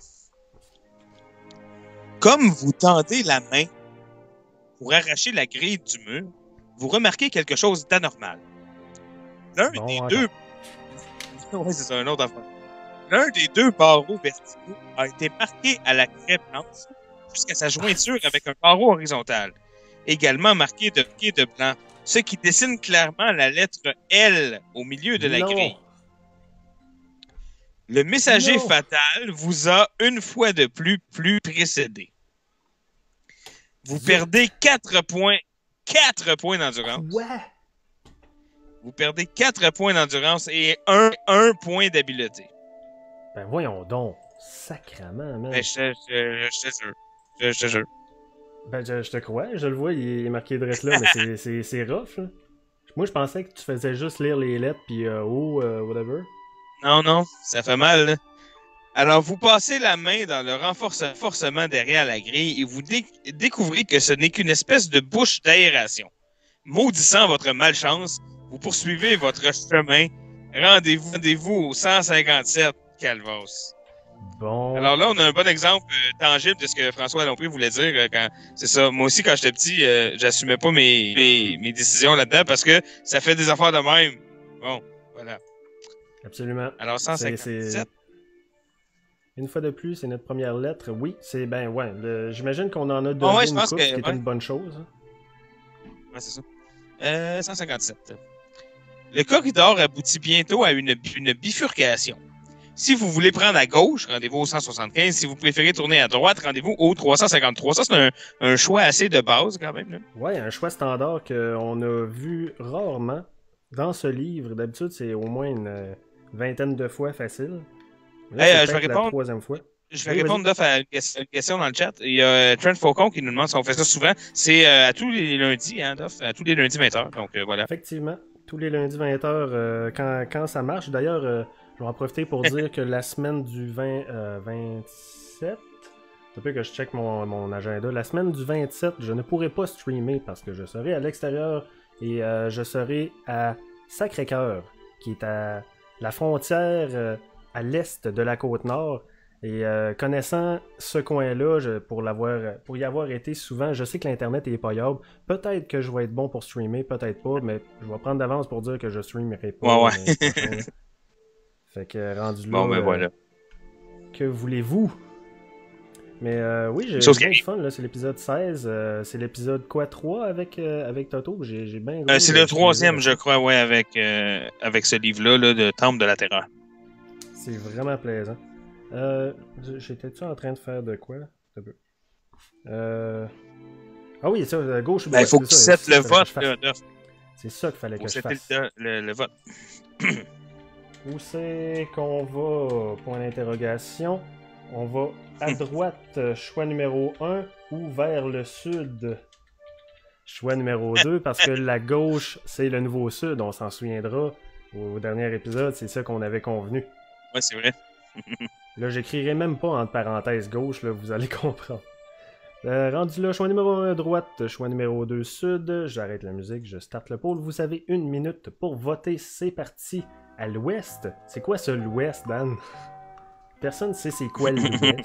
Comme vous tendez la main pour arracher la grille du mur, vous remarquez quelque chose d'anormal. L'un bon, des encore. deux... ouais, c'est ça, un autre affaire. L'un des deux barreaux verticaux a été marqué à la craie blanche jusqu'à sa jointure avec un barreau horizontal, également marqué de pied de blanc, ce qui dessine clairement la lettre L au milieu de la non. grille. Le messager non. fatal vous a une fois de plus plus précédé. Vous Zut. perdez quatre points, quatre points d'endurance. Ouais. Vous perdez quatre points d'endurance et un, un point d'habileté. Ben voyons donc, sacrement, man. Ben, je, je, je te jure, je, je te jure. Ben je, je te crois, je le vois, il est marqué de reste là, mais c'est, c'est rough, là. Moi, je pensais que tu faisais juste lire les lettres, puis euh, oh, euh, whatever. Non, non, ça fait mal, là. Alors, vous passez la main dans le renforcement derrière la grille et vous dé- découvrez que ce n'est qu'une espèce de bouche d'aération. Maudissant votre malchance, vous poursuivez votre chemin. Rendez-vous, rendez-vous au cent cinquante-sept, Calvos. Bon. Alors là, on a un bon exemple euh, tangible de ce que François Lompré voulait dire. Euh, quand c'est ça. Moi aussi, quand j'étais petit, euh, j'assumais pas mes, mes, mes décisions là-dedans parce que ça fait des affaires de même. Bon, voilà. Absolument. Alors, cent cinquante-sept. C'est, c'est... Une fois de plus, c'est notre première lettre. Oui, c'est ben ouais. Le... J'imagine qu'on en a donné oh ouais, une coupe, que, ce qui ouais. est une bonne chose. Ouais, c'est ça. Euh, cent cinquante-sept. Le corridor aboutit bientôt à une, une bifurcation. Si vous voulez prendre à gauche, rendez-vous au cent soixante-quinze. Si vous préférez tourner à droite, rendez-vous au trois cent cinquante-trois. Ça, c'est un, un choix assez de base, quand même. Là. Ouais, un choix standard qu'on a vu rarement dans ce livre. D'habitude, c'est au moins une vingtaine de fois facile. Là, hey, c'est euh, je vais répondre. La troisième fois. Je vais oui, répondre Duff, à une question dans le chat. Il y a Trent Faucon qui nous demande si on fait ça souvent. C'est euh, à tous les lundis, hein, Duff, à tous les lundis vingt heures. Donc, euh, voilà. Effectivement. Tous les lundis vingt heures, euh, quand, quand ça marche. D'ailleurs, euh, je vais en profiter pour dire que la semaine du vingt, euh, vingt-sept, c'est un peu que je check mon, mon agenda. La semaine du vingt-sept, je ne pourrai pas streamer parce que je serai à l'extérieur et euh, je serai à Sacré-Cœur, qui est à la frontière euh, à l'est de la Côte-Nord. Et euh, connaissant ce coin-là, je, pour l'avoir, pour y avoir été souvent, je sais que l'internet est payable. Peut-être que je vais être bon pour streamer, peut-être pas, mais je vais prendre d'avance pour dire que je streamerai pas. Ouais, ouais. Fait que rendu là, bon, ben euh, voilà. Que voulez-vous? Mais euh, oui, j'ai bien du fun, là, c'est l'épisode seize. Euh, c'est l'épisode quoi, trois avec, euh, avec Toto? J'ai, j'ai bien euh, c'est le troisième, je crois, ouais, avec, euh, avec ce livre-là, là, de Temple de la Terreur. C'est vraiment plaisant. Euh, j'étais-tu en train de faire de quoi? Un peu. Euh... Ah oui, ça, la gauche. Ben, il faut que tu settes le vote, là. C'est ça qu'il fallait que je fasse. Le, le, le vote. Où c'est qu'on va? Point d'interrogation. On va à droite, choix numéro un, ou vers le sud? Choix numéro deux, parce que la gauche, c'est le nouveau sud, on s'en souviendra. Au dernier épisode, c'est ça qu'on avait convenu. Ouais, c'est vrai. Là, j'écrirai même pas entre parenthèses gauche, là, vous allez comprendre. Euh, rendu là, choix numéro un droite, choix numéro deux sud. J'arrête la musique, je starte le poll. Vous avez une minute pour voter, c'est parti. À l'ouest, c'est quoi ça l'ouest, Dan? Personne ne sait c'est quoi le Nest.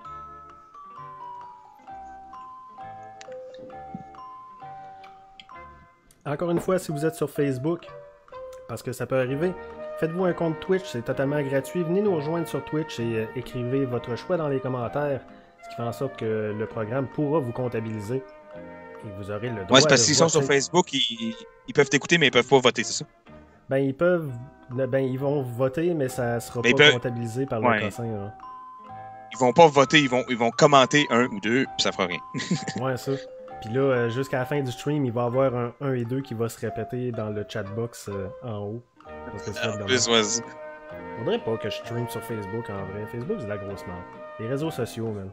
Encore une fois, si vous êtes sur Facebook, parce que ça peut arriver, faites-vous un compte Twitch, c'est totalement gratuit. Venez nous rejoindre sur Twitch et euh, écrivez votre choix dans les commentaires, ce qui fait en sorte que le programme pourra vous comptabiliser et vous aurez le droit Ouais, c'est parce de qu'ils sont voter. sur Facebook, ils, ils peuvent t'écouter, mais ils peuvent pas voter, c'est ça? Ben, ils peuvent... Ben, ils vont voter, mais ça sera Mais pas peuvent... comptabilisé par ouais. le cossin. Là. Ils vont pas voter, ils vont, ils vont commenter un ou deux, puis ça fera rien. Ouais, ça. Puis là, euh, jusqu'à la fin du stream, il va y avoir un un et deux qui va se répéter dans le chatbox euh, en haut. Parce que c'est En fait de plus, même. ouais. Faudrait pas que je stream sur Facebook en vrai. Facebook, c'est de la grosse merde. Les réseaux sociaux, man.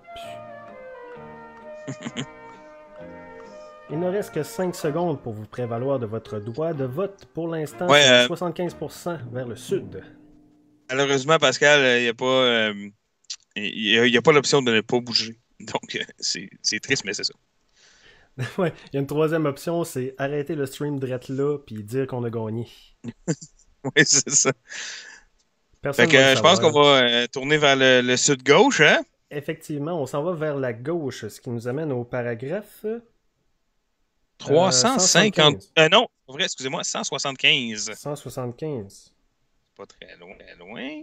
Il ne reste que cinq secondes pour vous prévaloir de votre droit de vote. Pour l'instant, Ouais, c'est euh... soixante-quinze pour cent vers le sud. Malheureusement, Pascal, il n'y a pas, euh, y a, y a pas l'option de ne pas bouger. Donc, euh, c'est triste, mais c'est ça. Ouais, il y a une troisième option, c'est arrêter le stream direct là, puis dire qu'on a gagné. Oui, c'est ça. Personne fait que va le je pense qu'on savoir. va euh, tourner vers le, le sud-gauche, hein? Effectivement, on s'en va vers la gauche, ce qui nous amène au paragraphe... trois cent cinquante... Euh, cent soixante-quinze. Euh, non, c'est vrai, excusez-moi, cent soixante-quinze. cent soixante-quinze. Pas très loin, loin.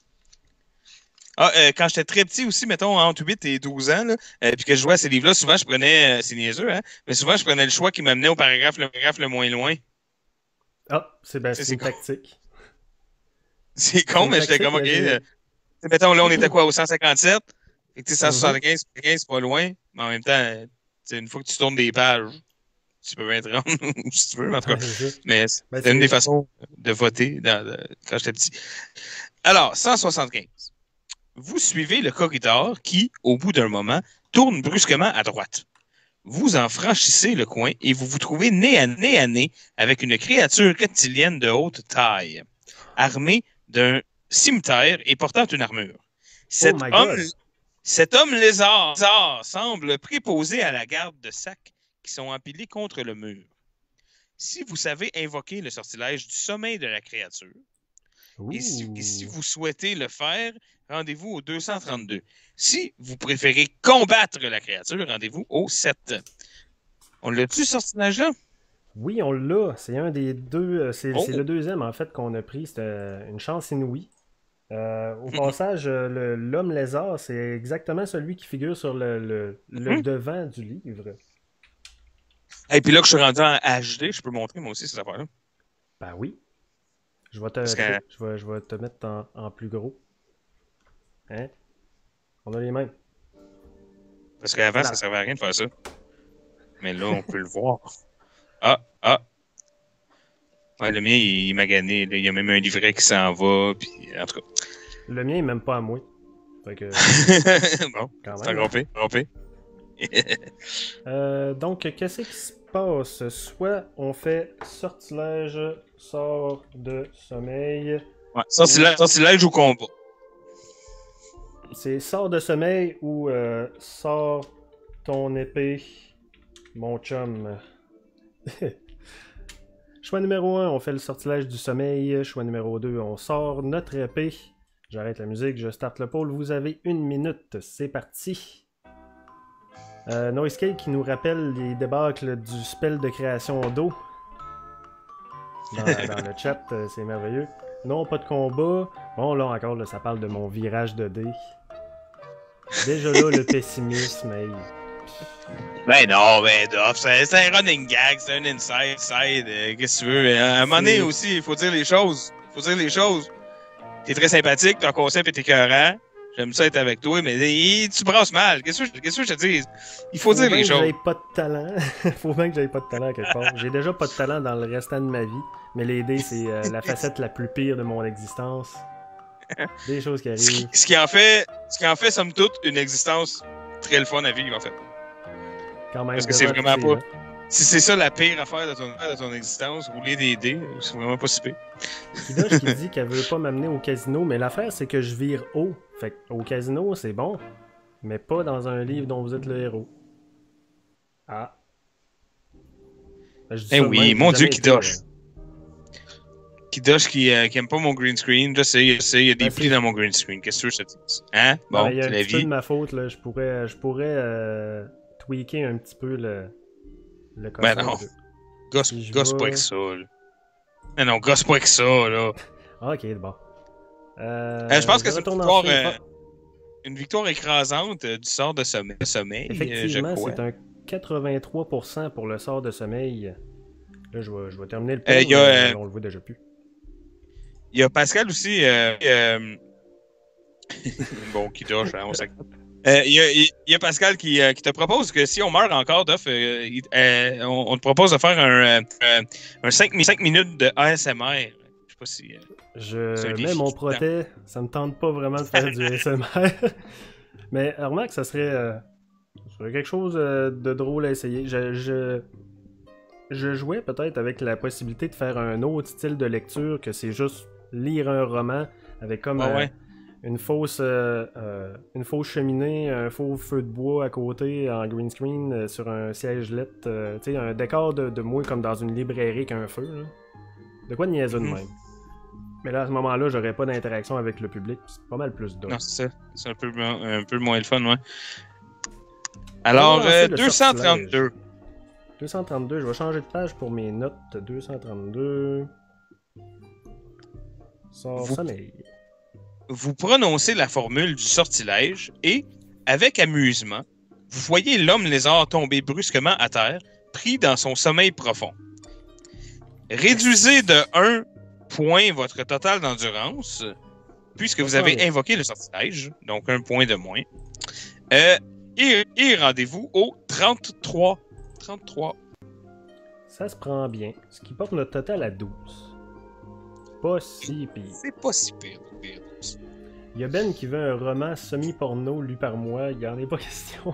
Ah, euh, quand j'étais très petit aussi, mettons, entre huit et douze ans, là, euh, puis que je jouais à ces livres-là, souvent je prenais... Euh, c'est niaiseux, hein? Mais souvent je prenais le choix qui m'amenait au paragraphe le paragraphe le moins loin. Ah, c'est ben, une con. tactique. C'est con, mais j'étais comme, OK... Euh, mettons, là, on était quoi, au cent cinquante-sept? Fait que, cent soixante-quinze, c'est pas loin, mais en même temps, une fois que tu tournes des pages, tu peux bien te rendre où si tu veux, en tout cas. Mais c'est ben, une des façons de voter dans, de, quand j'étais petit. Alors, cent soixante-quinze. Vous suivez le corridor qui, au bout d'un moment, tourne brusquement à droite. Vous en franchissez le coin et vous vous trouvez nez à nez à nez avec une créature reptilienne de haute taille, armée d'un cimetière et portant une armure. Cet, oh homme, cet homme lézard, lézard semble préposé à la garde de sacs qui sont empilés contre le mur. Si vous savez invoquer le sortilège du sommeil de la créature, et si, et si vous souhaitez le faire, rendez-vous au deux cent trente-deux. Si vous préférez combattre la créature, rendez-vous au sept. On l'a-tu, ce sortilège-là? Oui, on l'a. C'est un des deux. C'est oh. le deuxième, en fait, qu'on a pris. C'était une chance inouïe. Euh, au passage, l'homme lézard, c'est exactement celui qui figure sur le, le, le mm-hmm. devant du livre. Et puis là que je suis rendu en H D, je peux montrer moi aussi cette affaire-là. Ben oui. Je vais te, que... je vais, je vais te mettre en, en plus gros. Hein? On a les mêmes. Parce qu'avant, ça servait à rien de faire ça. Mais là, on peut le voir. Ah, ah. Ouais, le mien, il, il m'a gagné. Il y a même un livret qui s'en va. Puis, en tout cas. Le mien, il même pas à moi. Fait que... bon, c'est grompé, grompé. euh, donc, qu'est-ce qui se passe? Soit on fait sortilège, sort de sommeil. Ouais, sortilège, ou... sortilège ou combat. C'est sort de sommeil ou euh, sort ton épée, mon chum. Choix numéro un, on fait le sortilège du sommeil. Choix numéro deux, on sort notre épée. J'arrête la musique, je starte le pôle. Vous avez une minute, c'est parti. Euh, Noisecake qui nous rappelle les débâcles du spell de création d'eau. Dans, dans le chat, c'est merveilleux. Non, pas de combat. Bon, là encore, là, ça parle de mon virage de dés. Déjà là, le pessimisme, hey. Ben non, ben non, c'est un running gag, c'est un inside, side, euh, qu'est-ce que tu veux. À un moment donné aussi, il faut dire les choses. Il faut dire les choses. T'es très sympathique, ton concept est écœurant. J'aime ça être avec toi, mais tu brasses mal. Qu'est-ce que, qu'est-ce que je te dis? Il faut, faut dire les choses. Faut bien que j'aie pas de talent. Faut bien que j'aie pas de talent quelque part. J'ai déjà pas de talent dans le restant de ma vie, mais les dés, c'est euh, la facette la plus pire de mon existence. Des choses qui arrivent. Ce qui, ce qui en fait, ce qui en fait, somme toute, une existence très le fun à vivre, en fait. Quand même. Parce que c'est vraiment pas... Si c'est ça la pire affaire de ton, de ton existence, rouler des dés, c'est vraiment pas si pire. Kidosh qui dit qu'elle veut pas m'amener au casino, mais l'affaire c'est que je vire haut. Fait au casino c'est bon, mais pas dans un livre dont vous êtes le héros. Ah. Ben, Eh oui, mon Dieu, Kidosh. Kidosh qui, euh, qui aime pas mon green screen. Je sais, je sais, il y a des Ben, plis c'est- dans mon green screen. Qu'est-ce que je te dis? Hein? Non, Bon, mais il y a c'est un la petit peu vie. de ma faute, là. Je pourrais, je pourrais euh, tweaker un petit peu le, le Ben curseur non. de- Gosse, Si je gosse vais- pas avec ça, là. Non, non, gosse pas avec ça, là. Ah, ok, bon. Euh, Euh, je pense que c'est une retourne en victoire, stream. euh, une victoire écrasante euh, du sort de sommeil, de sommeil euh, je Effectivement, crois. c'est un quatre-vingt-trois pour cent pour le sort de sommeil. Là, je vais, je vais terminer le Euh, point, il y a, mais euh, on le voit déjà plus. Il y a Pascal aussi. Euh, euh... bon, qui doche, hein, on s'accorde. Euh, Il y, a, il y a Pascal qui, euh, qui te propose que si on meurt encore, Duff, euh, il- euh, on, on te propose de faire un, euh, un cinq, minutes de A S M R. Je sais pas si. euh, c'est un Je défi mets mon qui te tente. protet, ça me tente pas vraiment de faire du A S M R. Mais euh, remarque, ça serait, euh, ça serait quelque chose euh, de drôle à essayer. Je, je, je jouais peut-être avec la possibilité de faire un autre style de lecture que c'est juste lire un roman avec comme Ouais, euh, ouais. une fausse euh, euh, une fausse cheminée, un faux feu de bois à côté en green screen euh, sur un siège L E D, euh, tu sais, un décor de, de moi comme dans une librairie qu'un feu. Là. De quoi de niaiseux de Mhm. même. Mais là, à ce moment-là, j'aurais pas d'interaction avec le public. C'est pas mal plus d'offres. Non, c'est ça. C'est un peu, un peu moins le fun, ouais. Alors, On va lancer euh, le deux cent trente-deux. deux cent trente-deux, je vais changer de page pour mes notes. deux cent trente-deux. Sort Vous- sommeil. Vous prononcez la formule du sortilège et, avec amusement, vous voyez l'homme lézard tomber brusquement à terre, pris dans son sommeil profond. Réduisez de un point votre total d'endurance, puisque vous avez invoqué le sortilège, donc un point de moins. Euh, et et rendez-vous au trente-trois. trente-trois. Ça se prend bien. Ce qui porte notre total à douze. Pas si pire. C'est pas si pire. pire. Il y a Ben qui veut un roman semi-porno lu par moi. Il y en est pas question.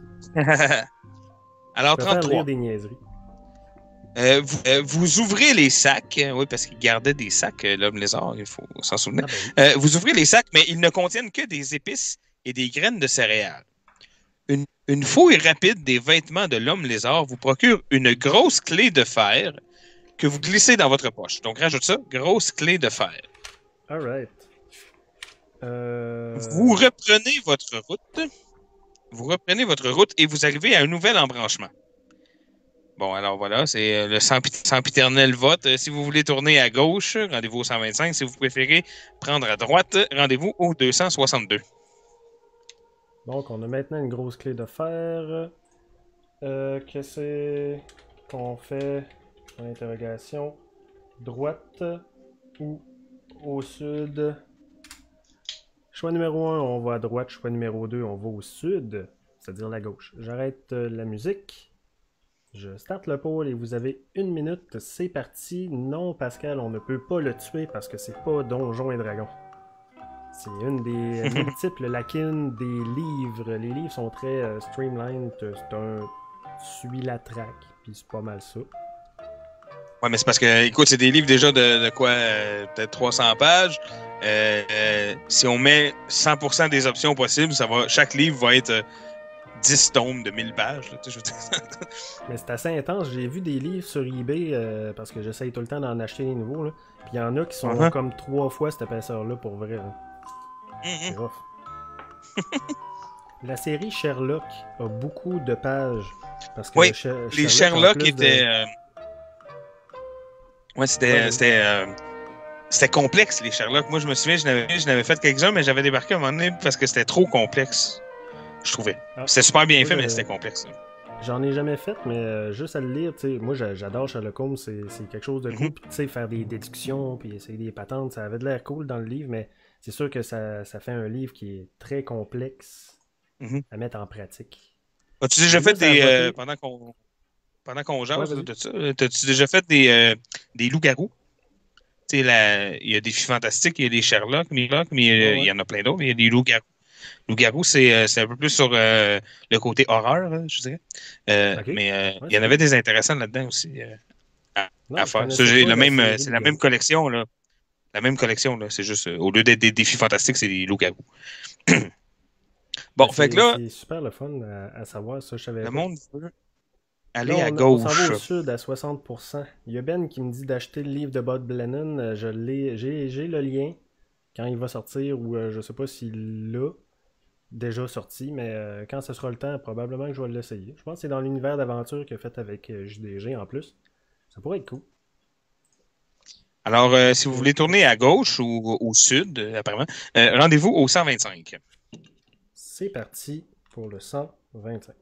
Alors, Je préfère trente-trois. lire des niaiseries. Euh, vous, euh, vous ouvrez les sacs, euh, oui, parce qu'il gardait des sacs, euh, l'homme lézard, il faut s'en souvenir. Ah ben oui. Euh, vous ouvrez les sacs, mais ils ne contiennent que des épices et des graines de céréales. Une, une fouille rapide des vêtements de l'homme lézard vous procure une grosse clé de fer que vous glissez dans votre poche. Donc, rajoute ça, grosse clé de fer. Alright. Euh... Vous reprenez votre route. Vous reprenez votre route et vous arrivez à un nouvel embranchement. Bon, alors voilà, c'est euh, le sempi- sempiternel vote. Euh, si vous voulez tourner à gauche, rendez-vous au cent vingt-cinq. Si vous préférez prendre à droite, rendez-vous au deux cent soixante-deux. Donc, on a maintenant une grosse clé de fer. Euh, Qu'est-ce qu'on fait? Point d'interrogation. Droite ou au sud? Choix numéro un, on va à droite. Choix numéro deux, on va au sud. C'est-à-dire la gauche. J'arrête euh, la musique. Je starte le pôle et vous avez une minute. C'est parti. Non, Pascal, on ne peut pas le tuer parce que c'est pas Donjons et Dragons. C'est une des multiples lacunes des livres. Les livres sont très euh, streamlined. C'est un suis la track, puis c'est pas mal ça. Ouais, mais c'est parce que, écoute, c'est des livres déjà de, de quoi, euh, peut-être trois cents pages. Euh, euh, si on met cent pour cent des options possibles, ça va, chaque livre va être euh, dix tomes de mille pages. Là, tu sais, je veux dire. Mais c'est assez intense. J'ai vu des livres sur eBay euh, parce que j'essaye tout le temps d'en acheter des nouveaux. Là. Puis il y en a qui sont Uh-huh. comme trois fois cette épaisseur-là pour vrai. Là. C'est Mhm. rough. La série Sherlock a beaucoup de pages. Parce que Oui, le Sher- Les en Sherlock plus de- étaient. euh, Ouais, c'était. Ouais, c'était euh, C'était complexe, les Sherlock. Moi, je me souviens, je n'avais, je n'avais fait quelques-uns, mais j'avais débarqué à un moment donné parce que c'était trop complexe, je trouvais. Ah. C'était super bien Moi, fait, je- mais c'était complexe. là. J'en ai jamais fait, mais euh, juste à le lire, tu sais, moi j'a- j'adore Sherlock Holmes, c'est c'est quelque chose de cool. Mhm. Puis tu sais, faire des déductions, puis essayer des patentes, ça avait de l'air cool dans le livre, mais c'est sûr que ça, ça fait un livre qui est très complexe Mhm. à mettre en pratique. As-tu déjà Là, fait ça a des. voté. euh, pendant qu'on. Pendant qu'on jase Ouais, là, vas-y. de ça, euh, t'as-tu déjà fait des, euh, des loups-garous? Tu sais, la- il y a des filles fantastiques, il y a des Sherlock, mais, mais euh, Ouais, il ouais. y en a plein d'autres, mais il y a des loups-garous. Loups-garous, c'est euh, c'est un peu plus sur euh, le côté horreur, hein, je dirais. Euh, Ok. Mais euh, Ouais, il y en c'est avait des intéressants là-dedans aussi euh, à, Non, à je faire. connaissais Ça, j'ai pas la la même, euh, série c'est la Loup-garou. même collection, là. La même collection, là. C'est juste, euh, au lieu d'être des défis fantastiques, c'est des loups-garous. Bon, Ben, fait c'est que là, c'est super le fun à, à savoir, ça je savais le pas. monde veut. aller Là, à on, on s'en va gauche. au sud à soixante pour cent. Il y a Ben qui me dit d'acheter le livre de Bob Blennon. Euh, Je l'ai, j'ai, j'ai le lien quand il va sortir, ou euh, je sais pas s'il l'a déjà sorti, mais euh, quand ce sera le temps, probablement que je vais l'essayer. Je pense que c'est dans l'univers d'aventure qu'il a fait avec euh, J D G en plus. Ça pourrait être cool. Alors, euh, si vous Euh, voulez tourner à gauche ou au sud, euh, apparemment, euh, rendez-vous au cent vingt-cinq. C'est parti pour le cent vingt-cinq.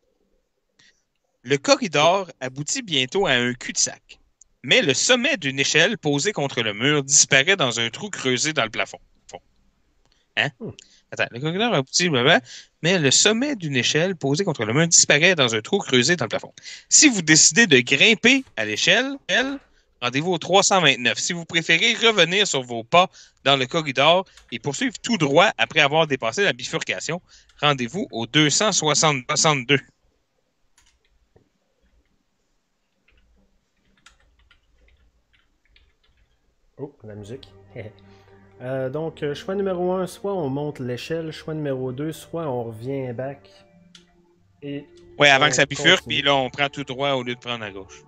Le corridor aboutit bientôt à un cul-de-sac, mais le sommet d'une échelle posée contre le mur disparaît dans un trou creusé dans le plafond. Hein? Hmm. Attends, le corridor aboutit, blablabla, mais le sommet d'une échelle posée contre le mur disparaît dans un trou creusé dans le plafond. Si vous décidez de grimper à l'échelle, rendez-vous au trois cent vingt-neuf. Si vous préférez revenir sur vos pas dans le corridor et poursuivre tout droit après avoir dépassé la bifurcation, rendez-vous au deux cent soixante-deux. Oh, la musique. euh, donc, euh, choix numéro un, soit on monte l'échelle. Choix numéro deux, soit on revient back. Et Ouais, avant on que ça bifurque, continue. puis là, on prend tout droit au lieu de prendre à gauche.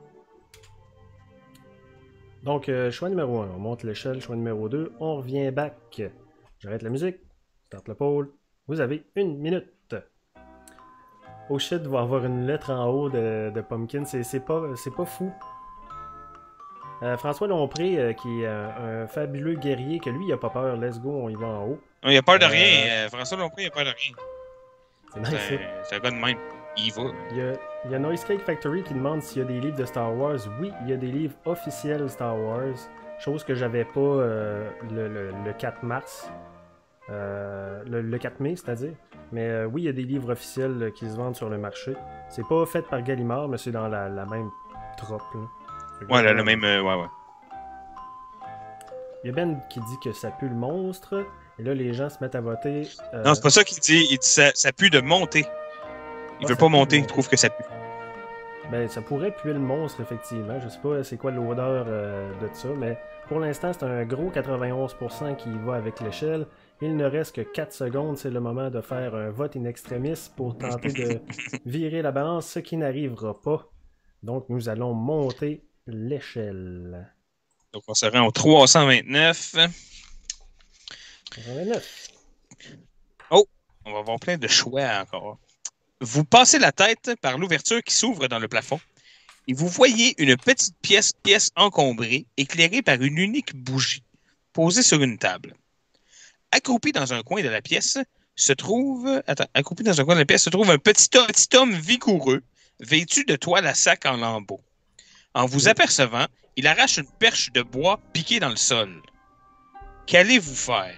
Donc, euh, choix numéro un, on monte l'échelle. Choix numéro deux, on revient back. J'arrête la musique. Start le pôle. Vous avez une minute. Oh shit, va avoir une lettre en haut de, de Pumpkin. C'est, c'est, pas, c'est pas fou. Euh, François Lompré, euh, qui est un, un fabuleux guerrier, que lui, il a pas peur. Let's go, on y va en haut. Non, il a peur de Euh, rien. Euh, François Lompré, il a peur de rien. C'est nice, C'est ça. un, c'est un gars de même. Il va. Il y, a, il y a Noise Cake Factory qui demande s'il y a des livres de Star Wars. Oui, il y a des livres officiels Star Wars. Chose que j'avais pas euh, le, le, le quatre mars. Euh, le, le quatre mai, c'est-à-dire. Mais euh, oui, il y a des livres officiels euh, qui se vendent sur le marché. C'est pas fait par Gallimard, mais c'est dans la, la même trope. Là. Ouais, là, le même. Euh, ouais, ouais. Il y a Ben qui dit que ça pue le monstre. Et là, les gens se mettent à voter. Euh... Non, c'est pas ça qu'il dit. Il dit ça, ça pue de monter. Il Ah, veut ça pas pue de monter, il monter. trouve que ça pue. Ben, ça pourrait puer le monstre, effectivement. Je sais pas c'est quoi l'odeur euh, de ça, mais pour l'instant, c'est un gros quatre-vingt-onze pour cent qui va avec l'échelle. Il ne reste que quatre secondes, c'est le moment de faire un vote in extremis pour tenter de virer la balance, ce qui n'arrivera pas. Donc, nous allons monter l'échelle. Donc, on se rend au trois cent vingt-neuf. quatre-vingt-neuf. Oh, on va avoir plein de choix encore. Vous passez la tête par l'ouverture qui s'ouvre dans le plafond et vous voyez une petite pièce, pièce encombrée, éclairée par une unique bougie, posée sur une table. Accroupi dans un coin de la pièce se trouve... Attends, accroupi dans un coin de la pièce se trouve un petit, petit homme vigoureux, vêtu de toile à sac en lambeaux. En vous apercevant, il arrache une perche de bois piquée dans le sol. Qu'allez-vous faire?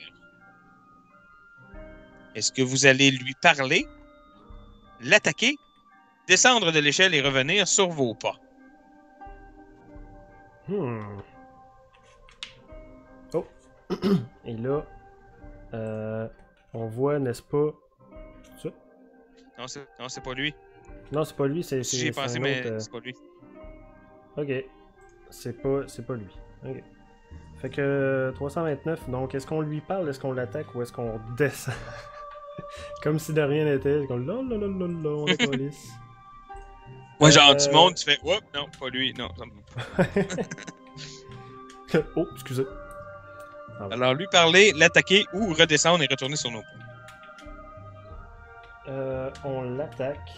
Est-ce que vous allez lui parler, l'attaquer, descendre de l'échelle et revenir sur vos pas? Hmm. Oh. Et là, euh, on voit, n'est-ce pas... C'est ça? Non, c'est, non, c'est pas lui. Non, c'est pas lui, c'est, Si c'est, j'y ai c'est pensé, un mais autre... euh, c'est pas lui. Ok. C'est pas, c'est pas lui. Ok. Fait que trois cent vingt-neuf, donc est-ce qu'on lui parle, est-ce qu'on l'attaque ou est-ce qu'on descend? Comme si de rien n'était. Comme là, là, là, là, là, on est police. Ouais, genre, Euh, tu montes, tu fais, oups, non, pas lui, non. Ça me... Oh, excusez. Ah, ouais. Alors, lui parler, l'attaquer ou redescendre et retourner sur nos pas. Euh, on l'attaque.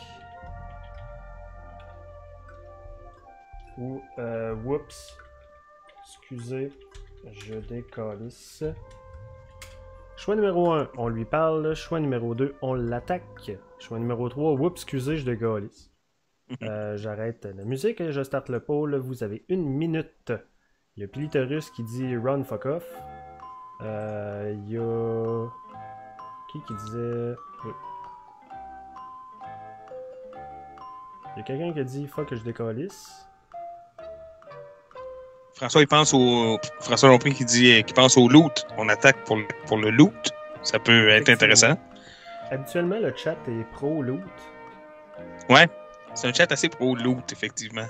Ou, euh, whoops. Excusez, je décalisse. Choix numéro un, on lui parle. Choix numéro deux, on l'attaque. Choix numéro trois, whoops, excusez, je décalisse. euh, J'arrête la musique et je starte le pôle. Vous avez une minute. Il y a Pilitorus qui dit run fuck off. Euh, Il y a. Qui qui disait. Oui. Il y a quelqu'un qui a dit fuck que je décalisse. François, il pense au. François Lompré qui dit qui pense au loot. On attaque pour le, pour le loot. Ça peut être intéressant. Habituellement, le chat est pro loot. Ouais. C'est un chat assez pro loot, effectivement.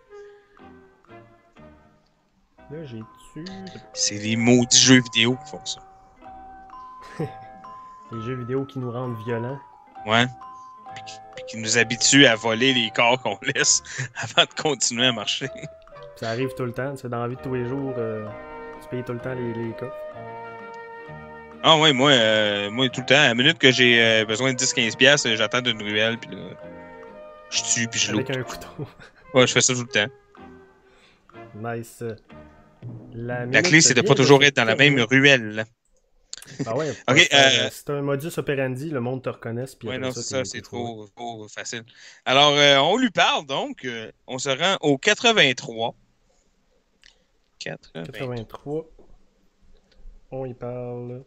Là, j'ai tué. C'est les maudits jeux vidéo qui font ça. Les jeux vidéo qui nous rendent violents. Ouais. Puis, puis qui nous habitue à voler les corps qu'on laisse avant de continuer à marcher. Ça arrive tout le temps, tu sais, dans la vie de tous les jours, euh, tu payes tout le temps les, les coffres. Ah ouais, moi, euh, moi tout le temps, à la minute que j'ai euh, besoin de dix à quinze piastres, j'attends une ruelle, puis là, je tue, puis je Avec l'ouvre. un couteau. Ouais, je fais ça tout le temps. Nice. La, La clé, c'est de pas toujours être dans la même ruelle. Ah ouais, ok, euh... euh... c'est un modus operandi, le monde te reconnaisse. Puis ouais, non, c'est ça, c'est trop, trop facile. Alors, euh, on lui parle, donc, euh, on se rend au quatre-vingt-trois. quatre-vingt-trois. quatre-vingt-trois. On y parle.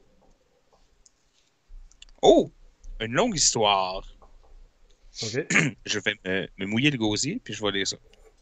Oh! Une longue histoire. Ok. Je vais me, me mouiller le gosier, puis je vais lire ça.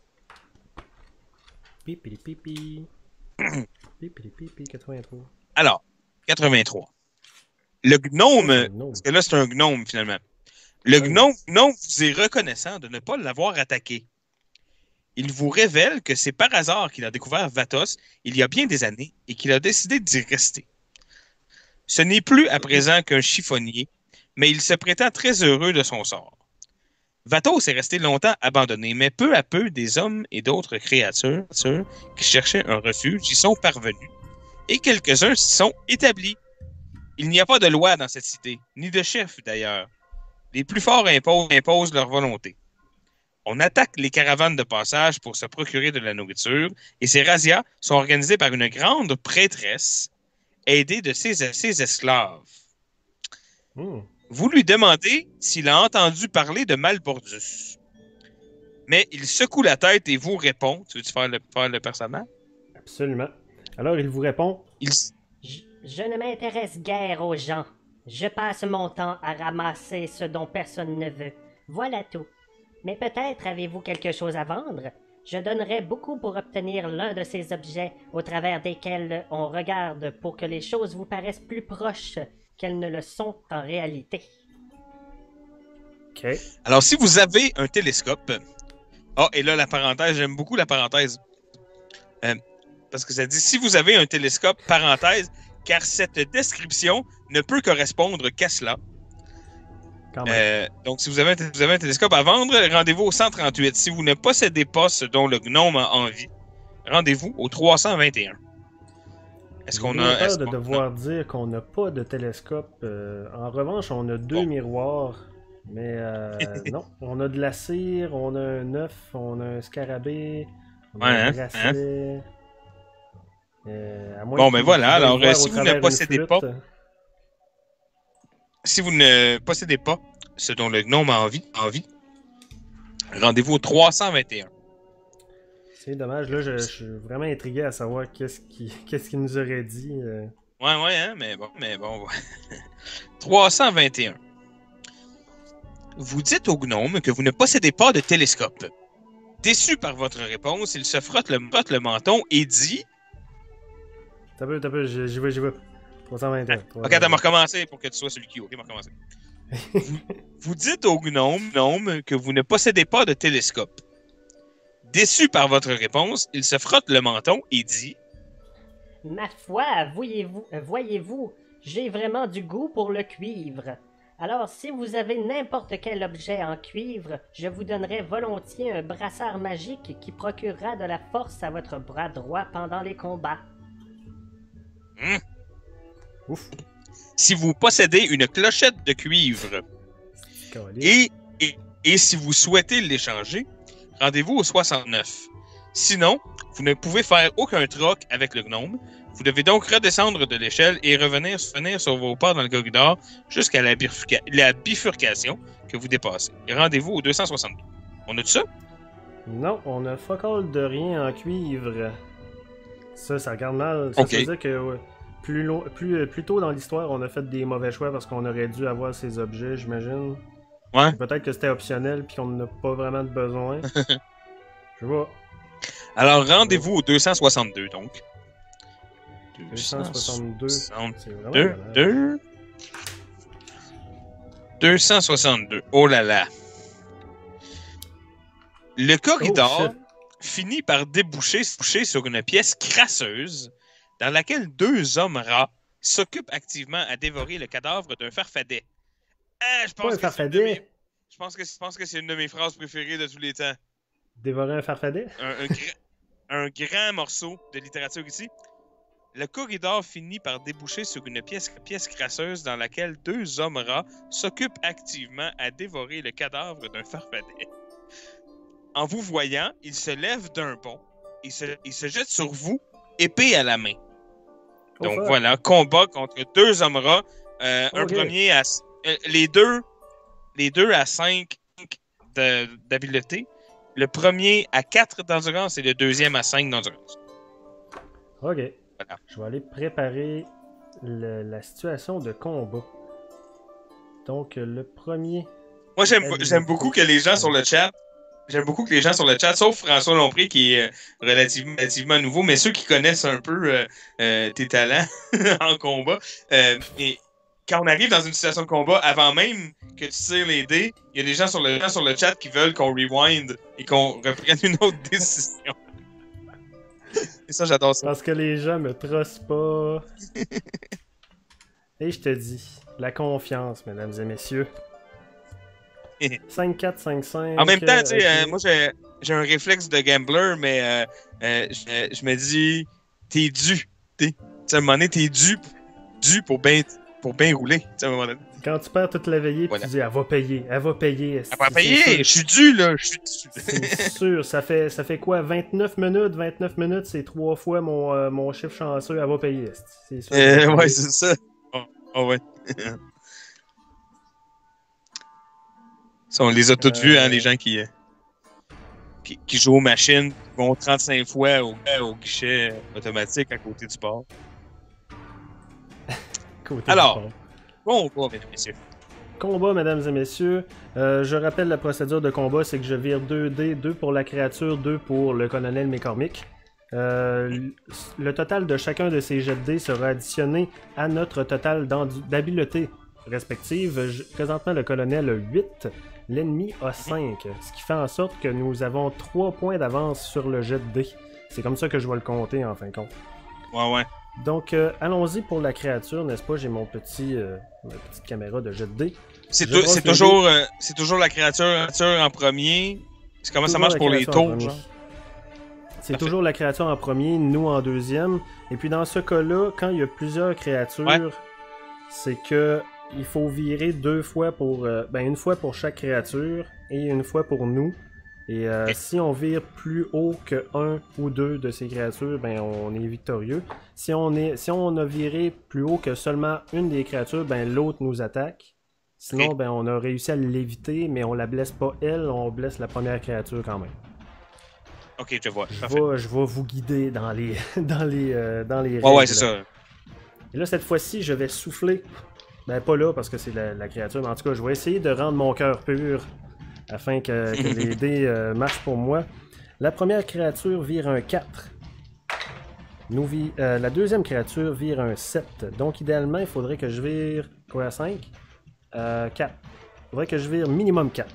Pipi, pipi. Pipi, pipi, quatre-vingt-trois. Alors, quatre-vingt-trois. Le gnome, Oh, gnome. parce que là, c'est un gnome, finalement. Le oui. gnome, gnome vous est reconnaissant de ne pas l'avoir attaqué. Il vous révèle que c'est par hasard qu'il a découvert Vatos il y a bien des années et qu'il a décidé d'y rester. Ce n'est plus à présent qu'un chiffonnier, mais il se prétend très heureux de son sort. Vatos est resté longtemps abandonné, mais peu à peu, des hommes et d'autres créatures qui cherchaient un refuge y sont parvenus, et quelques-uns s'y sont établis. Il n'y a pas de loi dans cette cité, ni de chef d'ailleurs. Les plus forts imposent, imposent leur volonté. On attaque les caravanes de passage pour se procurer de la nourriture, et ces razzias sont organisées par une grande prêtresse, aidée de ses, ses esclaves. Mmh. Vous lui demandez s'il a entendu parler de Malbordus. Mais il secoue la tête et vous répond. Tu veux-tu faire le, faire le personnage? Absolument. Alors, il vous répond. Il... Je, je ne m'intéresse guère aux gens. Je passe mon temps à ramasser ce dont personne ne veut. Voilà tout. Mais peut-être avez-vous quelque chose à vendre? Je donnerais beaucoup pour obtenir l'un de ces objets au travers desquels on regarde pour que les choses vous paraissent plus proches qu'elles ne le sont en réalité. OK. Alors, si vous avez un télescope... Ah, oh, et là, la parenthèse, j'aime beaucoup la parenthèse. Euh, parce que ça dit, si vous avez un télescope, parenthèse, car cette description ne peut correspondre qu'à cela. Quand même. Euh, donc, si vous avez, un, vous avez un télescope à vendre, rendez-vous au cent trente-huit. Si vous ne possédez pas ce dont le gnome a envie, rendez-vous au trois cent vingt et un. Est-ce qu'on a... J'ai est-ce peur de qu'on devoir a... dire qu'on n'a pas de télescope. Euh, en revanche, on a deux bon. miroirs. Mais euh, non, on a de la cire, on a un œuf, on a un scarabée, on a ouais, un hein, bracelet. Hein? Euh, à moins bon, ben voilà. Alors, euh, si vous ne possédez flûte, pas... Si vous ne possédez pas ce dont le gnome a envie, envie rendez-vous au trois cent vingt et un. C'est dommage, là, je, je suis vraiment intrigué à savoir qu'est-ce qu'il qu'est-ce qu'il nous aurait dit. Euh... Ouais, ouais, hein, mais bon, mais bon. trois cent vingt et un. Vous dites au gnome que vous ne possédez pas de télescope. Déçu par votre réponse, il se frotte le, frotte le menton et dit... T'as peu, t'as peu, j'y vais, j'y vais. trois cent vingt et un. Ah, ok, attends, on va recommencer pour que tu sois celui qui... Ok, on va recommencer. vous, vous dites au gnome, gnome que vous ne possédez pas de télescope. Déçu par votre réponse, il se frotte le menton et dit... Ma foi, voyez-vous, voyez-vous, j'ai vraiment du goût pour le cuivre. Alors, si vous avez n'importe quel objet en cuivre, je vous donnerai volontiers un brassard magique qui procurera de la force à votre bras droit pendant les combats. Hum. Ouf. Si vous possédez une clochette de cuivre et, et, et si vous souhaitez l'échanger, rendez-vous au soixante-neuf. Sinon, vous ne pouvez faire aucun troc avec le gnome. Vous devez donc redescendre de l'échelle et revenir venir sur vos pas dans le corridor jusqu'à la, bifurca- la bifurcation que vous dépassez. Et rendez-vous au deux cent soixante-deux. On a tout ça? Non, on a fuck all de rien en cuivre. Ça, ça regarde mal. Ça, okay. ça veut dire que ouais, plus, lo- plus, plus tôt dans l'histoire, on a fait des mauvais choix parce qu'on aurait dû avoir ces objets, j'imagine. Ouais. Peut-être que c'était optionnel puis qu'on n'en a pas vraiment de besoin. Je vois. Alors, rendez-vous au deux cent soixante-deux, donc. deux cent soixante-deux. C'est vraiment deux, deux cent soixante-deux. Oh là là. Le corridor oh, finit par déboucher, déboucher sur une pièce crasseuse dans laquelle deux hommes rats s'occupent activement à dévorer le cadavre d'un farfadet. Ah, je pense pas un que farfadet. Je pense que, je pense que c'est une de mes phrases préférées de tous les temps. Dévorer un farfadet? Un, un, gra- un grand morceau de littérature ici. Le corridor finit par déboucher sur une pièce, pièce crasseuse dans laquelle deux hommes rats s'occupent activement à dévorer le cadavre d'un farfadet. En vous voyant, ils se lèvent d'un bond et se, ils se jettent sur vous, épée à la main. Oh, Donc fuck. voilà, combat contre deux hommes rats. Euh, Okay. Un premier à... euh, les deux les deux à cinq de- d'habileté. Le premier à quatre d'endurance et le deuxième à cinq d'endurance. Ok. Voilà. Je vais aller préparer le- la situation de combat. Donc, euh, le premier... Moi, j'aime Habileté. j'aime beaucoup que les gens sur le chat, j'aime beaucoup que les gens sur le chat, sauf François Lompré qui est euh, relativement, relativement nouveau, mais ceux qui connaissent un peu euh, euh, tes talents en combat, euh, et quand on arrive dans une situation de combat, avant même que tu tires les dés, il y a des gens sur le, gens sur le chat qui veulent qu'on rewind et qu'on reprenne une autre décision. Et ça, j'adore ça. Parce que les gens me trossent pas. Et je te dis, la confiance, mesdames et messieurs. cinq quatre, cinq cinq... En même temps, tu sais, ok. euh, moi, j'ai, j'ai un réflexe de gambler, mais euh, euh, je, je me dis, t'es dû. Tu sais, à un moment donné, t'es dû, dû pour bien pour bien rouler. Tu sais, à un moment donné. Quand tu perds toute la veillée, Voilà. tu dis, elle va payer, elle va payer. Elle va c'est payer, je sûr. suis dû, là, je suis dû. C'est sûr, ça fait, ça fait quoi, vingt-neuf minutes? vingt-neuf minutes, c'est trois fois mon, euh, mon chiffre chanceux, elle va payer. C'est sûr. Euh, ouais, c'est ça. Oh, oh, ouais. Ça, on les a toutes Euh, vus, hein, les gens qui, euh, qui, qui jouent aux machines, qui vont trente-cinq fois au, au guichet automatique à côté du port. Côté Alors. du pont. Bon, bon, mesdames et messieurs. Combat, mesdames et messieurs. Euh, je rappelle la procédure de combat, c'est que je vire deux dés, deux pour la créature, deux pour le colonel McCormick. Euh, le total de chacun de ces jets de dés sera additionné à notre total d'endu- d'habileté respective. Je- présentement, le colonel a huit, l'ennemi a cinq, ce qui fait en sorte que nous avons trois points d'avance sur le jet de dés. C'est comme ça que je vais le compter en fin de compte. Ouais, ouais. Donc, euh, allons-y pour la créature, n'est-ce pas? J'ai mon petit, euh, ma petite caméra de jet de dés. C'est, Je tou- brosse c'est le toujours, euh, c'est toujours la créature, la créature en premier. C'est comment ça Toujours marche la pour les créature en tours, premier. genre? C'est Parfait. toujours la créature en premier, nous en deuxième. Et puis dans ce cas-là, quand il y a plusieurs créatures, Ouais. c'est que il faut virer deux fois pour, euh, ben une fois pour chaque créature et une fois pour nous. Et euh, Ok. si on vire plus haut que un ou deux de ces créatures, ben on est victorieux. Si on est, si on a viré plus haut que seulement une des créatures, ben l'autre nous attaque. Sinon, Ok. ben on a réussi à l'éviter, mais on la blesse pas elle, on blesse la première créature quand même. Ok, je vois. Je Parfait. vais, je vais vous guider dans les, dans les, euh, dans les Ouais, ouais, règles. c'est ça. Et là, cette fois-ci, je vais souffler. Ben, pas là, parce que c'est la, la créature, mais en tout cas, je vais essayer de rendre mon cœur pur afin que, que les dés euh, marchent pour moi. La première créature vire un quatre. Nous vi- euh, la deuxième créature vire un sept. Donc, idéalement, il faudrait que je vire... Quoi, à cinq? Euh, quatre. Il faudrait que je vire minimum quatre.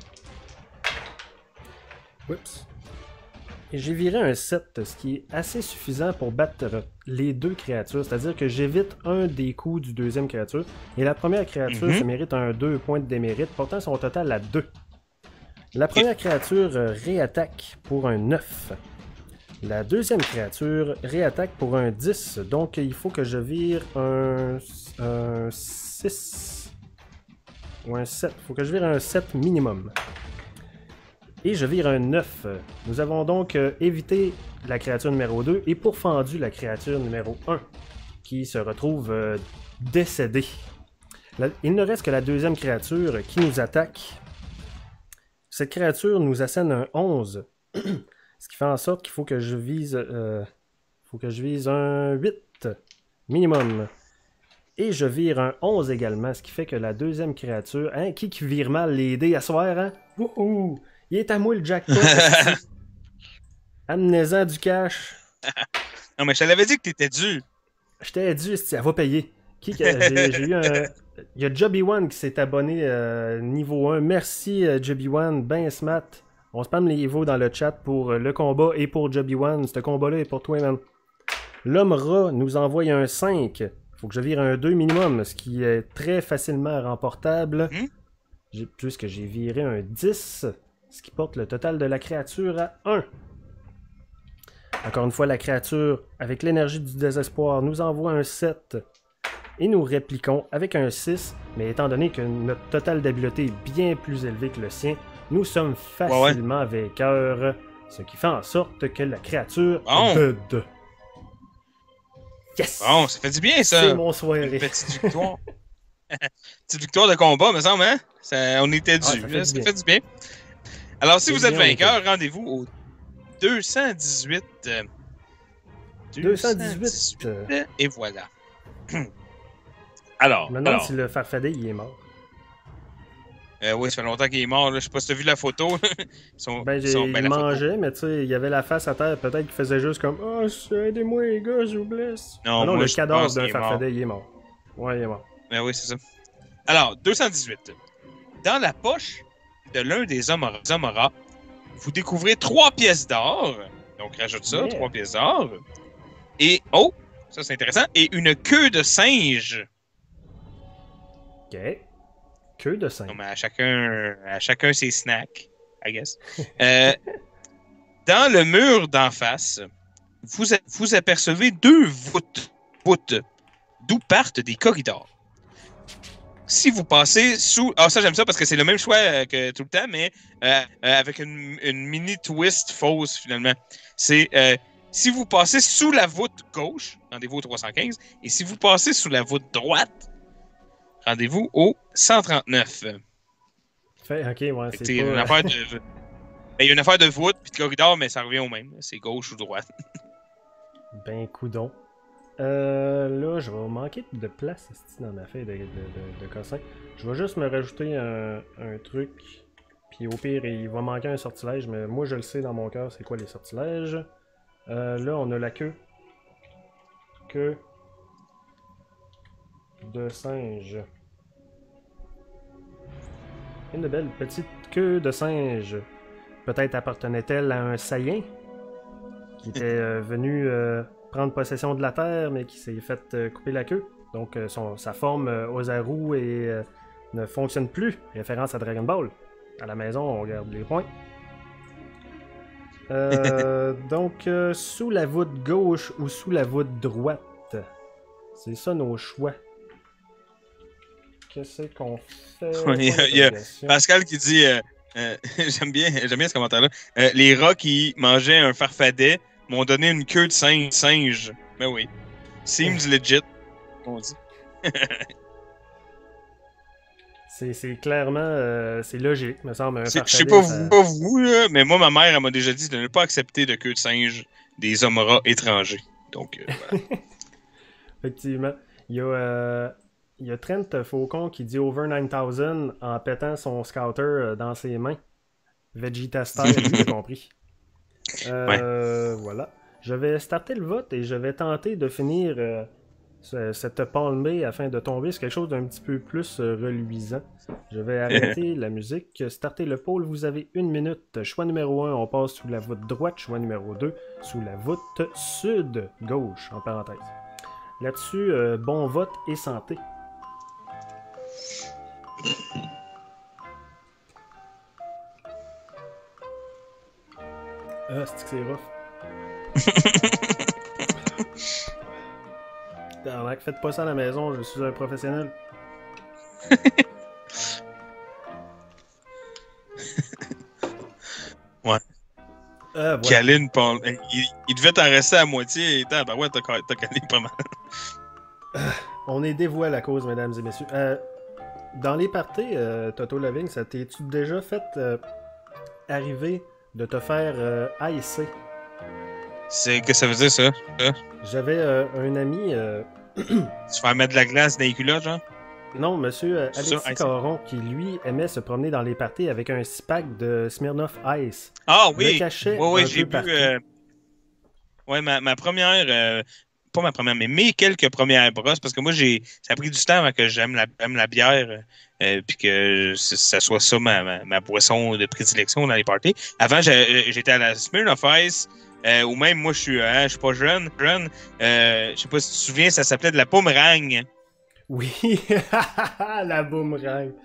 Oups. Et j'ai viré un sept, ce qui est assez suffisant pour battre les deux créatures. C'est-à-dire que j'évite un des coups du deuxième créature. Et la première créature Mhm. se mérite un deux points de démérite, portant son total à deux. La première créature euh, réattaque pour un neuf. La deuxième créature réattaque pour un dix. Donc il faut que je vire un, un six ou un sept. Il faut que je vire un sept minimum. Et je vire un neuf. Nous avons donc euh, évité la créature numéro deux et pourfendu la créature numéro un qui se retrouve euh, décédée. La- il ne reste que la deuxième créature qui nous attaque. Cette créature nous assène un onze. Ce qui fait en sorte qu'il faut que je vise euh, faut que je vise un huit minimum. Et je vire un onze également, ce qui fait que la deuxième créature... Hein, qui qui vire mal les dés à soir, hein? Wouhou! Il est à moi le jackpot! esti. Amenez-en du cash. Non, mais je te l'avais dit que t'étais dû. Je t'ai dit, esti, elle va payer. Qui que- j'ai, j'ai eu un... Il y a Jobby One qui s'est abonné euh, niveau un. Merci euh, Jobby One, ben smart. On spamme les niveaux dans le chat pour euh, le combat et pour Jobby One. Ce combat-là est pour toi, man. L'homme rat nous envoie un cinq. Faut que je vire un deux minimum, ce qui est très facilement remportable. Hmm? j'ai- puisque j'ai viré un dix, ce qui porte le total de la créature à un. Encore une fois, la créature, avec l'énergie du désespoir, nous envoie un sept et nous répliquons avec un six, mais étant donné que notre total d'habileté est bien plus élevé que le sien, nous sommes facilement ouais, ouais. vainqueurs, ce qui fait en sorte que la créature bon. est dead. Yes! Bon, ça fait du bien, ça! C'est mon soirée. Une petite victoire. Petite victoire de combat, me semble, hein? Ça, on était dû, ah, ça, fait, ça du fait du bien. Alors, si vous êtes vainqueur, rendez-vous au deux cent dix-huit. Euh, deux cent dix-huit. Euh, et voilà. alors, Je me demande alors, si le farfadet, il est mort. Euh, oui, ça fait longtemps qu'il est mort. Là. Je sais pas si t'as vu la photo. ils sont, ben, ils sont, ben, il mangeait, photo. mais tu sais, il y avait la face à terre. Peut-être qu'il faisait juste comme « Oh, aidez-moi les gars, je vous blesse. » Non, ah non moi, le cadavre d'un farfadet, il est mort. Ouais, il est mort. Ben oui, c'est ça. Alors, deux cent dix-huit. Dans la poche de l'un des Omora, vous découvrez trois pièces d'or. Donc, rajoute ça, yeah. trois pièces d'or. Et, oh, ça c'est intéressant, et une queue de singe. OK. Queue de singe. Non, mais à chacun, à chacun ses snacks, I guess. euh, dans le mur d'en face, vous, a, vous apercevez deux voûtes, voûtes d'où partent des corridors. Si vous passez sous... Ah, ça, j'aime ça parce que c'est le même choix euh, que tout le temps, mais euh, euh, avec une, une mini twist fausse, finalement. C'est... Euh, si vous passez sous la voûte gauche, rendez-vous au trois cent quinze, et si vous passez sous la voûte droite, rendez-vous au cent trente-neuf. Fait, ok, ouais, c'est, c'est pas... une affaire de... Il y a une affaire de voûte puis de corridor, mais ça revient au même. C'est gauche ou droite. Ben, coudon. Euh, là, je vais manquer de place dans ma feuille de, de, de, de cossin. Je vais juste me rajouter un, un truc. Puis au pire, il va manquer un sortilège, mais moi, je le sais dans mon cœur, c'est quoi les sortilèges. Euh, là, on a la queue. Queue de singe. Une belle petite queue de singe. Peut-être appartenait-elle à un saïen qui était euh, venu euh, prendre possession de la terre, mais qui s'est fait euh, couper la queue. Donc euh, son, sa forme euh, Ozaru et, euh, ne fonctionne plus. Référence à Dragon Ball. À la maison, on regarde les points. Euh, donc, euh, sous la voûte gauche ou sous la voûte droite? C'est ça nos choix. Qu'est-ce qu'on fait? Il y a, il y a Pascal qui dit, euh, euh, j'aime bien, j'aime bien ce commentaire-là, euh, les rats qui mangeaient un farfadet m'ont donné une queue de singe. singe. Ben oui. Seems legit, on dit. c'est, c'est clairement, euh, c'est logique, me semble. Un c'est, farfadet, je sais pas, ça... vous, pas vous, là, mais moi, ma mère, elle m'a déjà dit de ne pas accepter de queue de singe des Omora étrangers. Donc, euh, voilà. Effectivement. Il y a... Euh... Il y a Trent Faucon qui dit over nine thousand en pétant son scouter dans ses mains. Vegeta style, j'ai compris. Euh, ouais. Voilà. Je vais starter le vote et je vais tenter de finir euh, ce, cette palmée afin de tomber sur quelque chose d'un petit peu plus euh, reluisant. Je vais arrêter la musique. Starter le pôle, vous avez une minute. Choix numéro un, on passe sous la voûte droite. Choix numéro deux, sous la voûte sud-gauche, en parenthèse. Là-dessus, euh, bon vote et santé. Ah, c'est que c'est rough. Tabarnak, faites pas ça à la maison, je suis un professionnel. Ouais. Ah, ouais. Caline, il, il devait t'en rester à moitié. Et ben ouais, t'as, t'as calé pas mal. On est dévoué à la cause, mesdames et messieurs. Euh, dans les parties, euh, Toto Loving, ça t'es-tu déjà fait euh, arriver de te faire euh, haïsser? C'est que ça veut dire, ça? ça? J'avais euh, un ami... Euh... tu fais mettre de la glace dans les culottes, genre? Non, monsieur euh, Alexis ça, Caron, qui lui aimait se promener dans les parties avec un six-pack de Smirnoff Ice. Ah oui! Oui, oui, j'ai bu... Euh... Ouais, ma, ma première... Euh... Pas ma première, mais mes quelques premières brosses, parce que moi, j'ai ça a pris du temps avant que j'aime la, j'aime la bière, euh, puis que ça soit ça ma, ma, ma boisson de prédilection dans les parties. Avant, j'étais à la Smirnoff Ice, euh, ou même, moi, je suis hein, je suis pas jeune, jeune euh, je sais pas si tu te souviens, ça s'appelait de la boomerang. Oui, la boomerang.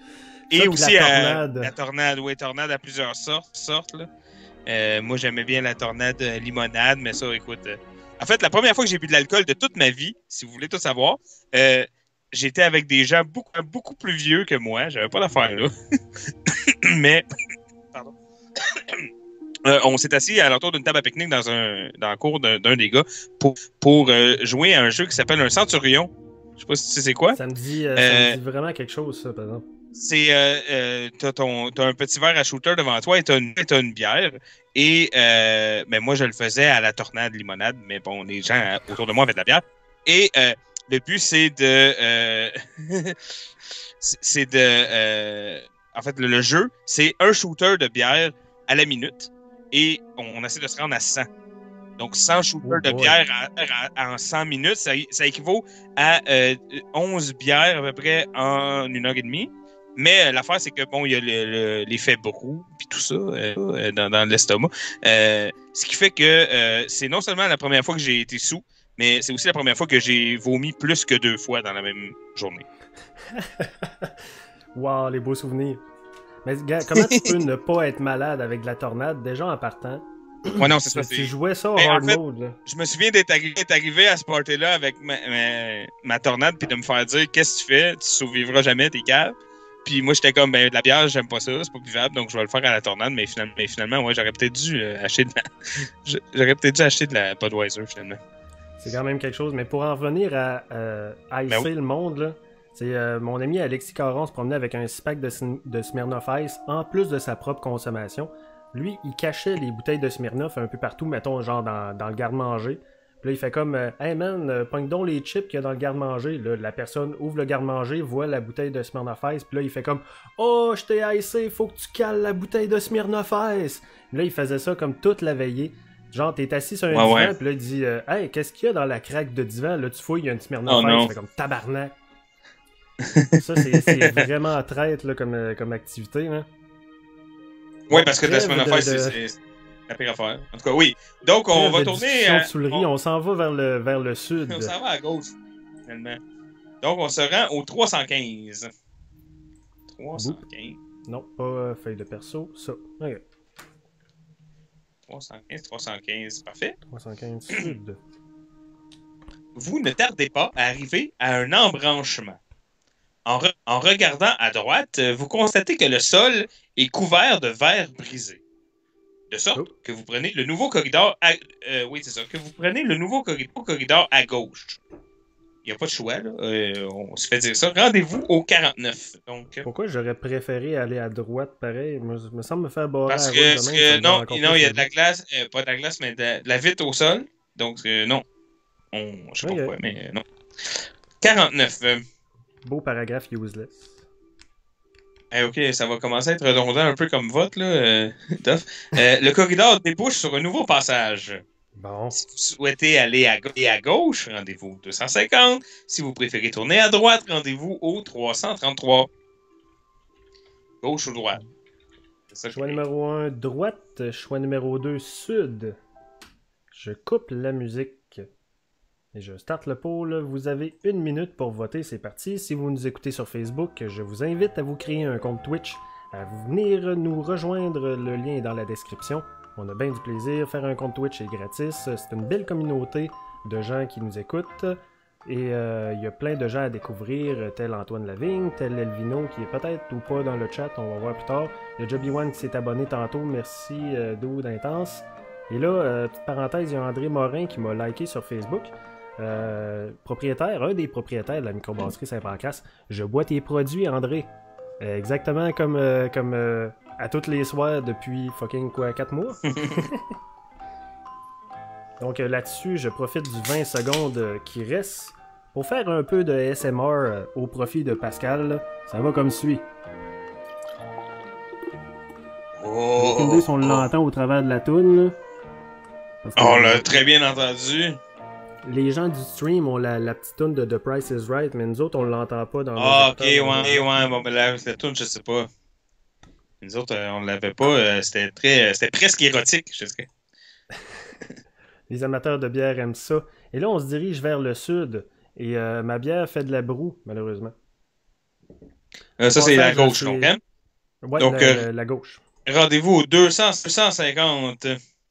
Et Ça, aussi la à, tornade. la tornade, oui, tornade à plusieurs sortes. sortes là. Euh, moi, j'aimais bien la tornade euh, limonade, mais ça, écoute... Euh... En fait, la première fois que j'ai bu de l'alcool de toute ma vie, si vous voulez tout savoir, euh, j'étais avec des gens beaucoup, beaucoup plus vieux que moi. J'avais pas d'affaire là. mais... Pardon. Euh, on s'est assis à l'entour d'une table à pique-nique dans un dans la cour d'un, d'un des gars pour, pour euh, jouer à un jeu qui s'appelle un Centurion. Je sais pas si tu sais c'est quoi. Ça me dit, euh, Euh, ça me dit vraiment quelque chose, ça, par exemple. C'est euh, euh, t'as ton t'as un petit verre à shooter devant toi et t'as une, t'as une bière. Et euh, ben moi je le faisais à la tornade limonade, mais bon, les gens euh, autour de moi avaient de la bière. Et euh, le but c'est de euh, c'est de euh, en fait le, le jeu, c'est un shooter de bière à la minute. Et on, on essaie de se rendre à cent. Donc, cent shooters Oh de boy. bière à, à, en cent minutes, ça, ça équivaut à euh, onze bières à peu près en une heure et demie. Mais euh, l'affaire, c'est que, bon, il y a le, le, l'effet brou, puis tout ça, euh, dans, dans l'estomac. Euh, ce qui fait que euh, c'est non seulement la première fois que j'ai été sous, mais c'est aussi la première fois que j'ai vomi plus que deux fois dans la même journée. Wow, les beaux souvenirs. Mais gars, comment tu peux ne pas être malade avec de la tornade, déjà en partant? Ouais, non, c'est Tu, ça. tu C'est... jouais ça en Mais en hard fait, mode, là. Je me souviens d'être arri- d'être arrivé à ce party-là avec ma, ma, ma tornade, puis de me faire dire « Qu'est-ce que tu fais? Tu survivras jamais, t'es cave. » Puis moi, j'étais comme, ben, de la bière, j'aime pas ça, c'est pas buvable, donc je vais le faire à la tornade, mais finalement, mais finalement ouais, j'aurais peut-être dû euh, acheter de la... j'aurais peut-être dû acheter de la Budweiser, finalement. C'est quand même quelque chose. Mais pour en revenir à euh, icer Ben oui. le monde, là, c'est euh, mon ami Alexis Caron se promenait avec un six-pack de, de Smirnoff Ice, en plus de sa propre consommation. Lui, il cachait les bouteilles de Smirnoff un peu partout, mettons, genre dans, dans le garde-manger. Puis là, il fait comme euh, Hey man, euh, pogne donc les chips qu'il y a dans le garde-manger. Là, la personne ouvre le garde-manger, voit la bouteille de Smirnoff Ice, puis là, il fait comme Oh, je t'ai icé, faut que tu cales la bouteille de Smirnoff Ice. Puis là, il faisait ça comme toute la veillée. Genre, t'es assis sur un Ouais, divan, ouais. puis là, il dit euh, Hey, qu'est-ce qu'il y a dans la craque de divan? Là, tu fouilles, il y a une Smirnoff Oh, Ice. non. Il fait comme tabarnak. Ça, c'est, c'est vraiment traite là, comme, euh, comme activité. Hein. Oui, parce que la Trêve semaine de- affaire, c'est, de- c'est c'est la pire affaire. En tout cas, oui. Donc, on Trêve va de tourner... discussion à- de soulerie, on- on s'en va vers le, vers le sud. On s'en va à gauche, finalement. Donc, on se rend au trois cent quinze. trois cent quinze. Non, pas euh, feuille de perso, ça. Ok. trois cent quinze, trois cent quinze, parfait. trois cent quinze sud. Vous ne tardez pas à arriver à un embranchement. En, re- en regardant à droite, euh, vous constatez que le sol est couvert de verre brisé. De sorte Oh. que vous prenez le nouveau corridor à... euh, oui, c'est ça. Que vous prenez le nouveau corridor, corridor à gauche. Il n'y a pas de choix, là. Euh, on se fait dire ça. Rendez-vous au quarante-neuf. Donc, euh, Pourquoi j'aurais préféré aller à droite pareil? Moi, je me semble me faire barrer parce à la que, route parce demain, que ça me donne non, encore non, plus il y a le de la goût. glace, euh, pas de la glace, mais de la, de la vitre au sol. Donc, euh, non. On, je sais pas Ok. pourquoi, mais euh, non. quarante-neuf. Euh, Beau paragraphe useless. eh, ok, ça va commencer à être redondant un peu comme vote, là. Euh, tough. Euh, le corridor débouche sur un nouveau passage. Bon. Si vous souhaitez aller à, ga- et à gauche, rendez-vous au deux cent cinquante. Si vous préférez tourner à droite, rendez-vous au trois cent trente-trois. Gauche ou droite? C'est ça Choix qui- numéro un, droite. Choix numéro deux, sud. Je coupe la musique. Et je starte le poll. Vous avez une minute pour voter, c'est parti. Si vous nous écoutez sur Facebook, je vous invite à vous créer un compte Twitch, à venir nous rejoindre. Le lien est dans la description. On a bien du plaisir. Faire un compte Twitch est gratis. C'est une belle communauté de gens qui nous écoutent. Et euh, il y a plein de gens à découvrir, tel Antoine Lavigne, tel Elvino qui est peut-être ou pas dans le chat, on va voir plus tard. Il y a Joby One qui s'est abonné tantôt, merci euh, Dude Intense. Et là, euh, petite parenthèse, il y a André Morin qui m'a liké sur Facebook. Euh, propriétaire, un des propriétaires de la microbrasserie Saint-Pancras. Je bois tes produits, André. Euh, exactement comme, euh, comme euh, à tous les soirs depuis fucking quoi, quatre mois. Donc euh, là-dessus, je profite du vingt secondes euh, qui reste pour faire un peu de A S M R euh, au profit de Pascal. Là. Ça va comme suit. Oh, Aucune idée si on l'entend au travers de la toune. là. Parce que, On euh, l'a très bien entendu. Les gens du stream ont la, la petite toune de The Price is Right, mais nous autres, on l'entend pas dans Ah, nos ok, ouais, écouteurs. ouais, bon, ben la, la toune, je sais pas. Nous autres, euh, on l'avait pas, euh, c'était très, euh, c'était presque érotique, je sais. Les amateurs de bière aiment ça. Et là, on se dirige vers le sud. Et euh, ma bière fait de la broue, malheureusement. Euh, ça, c'est la Passage, gauche, c'est- je comprends. Ouais, Donc, la, euh, la gauche. Rendez-vous au deux cents, deux cent cinquante.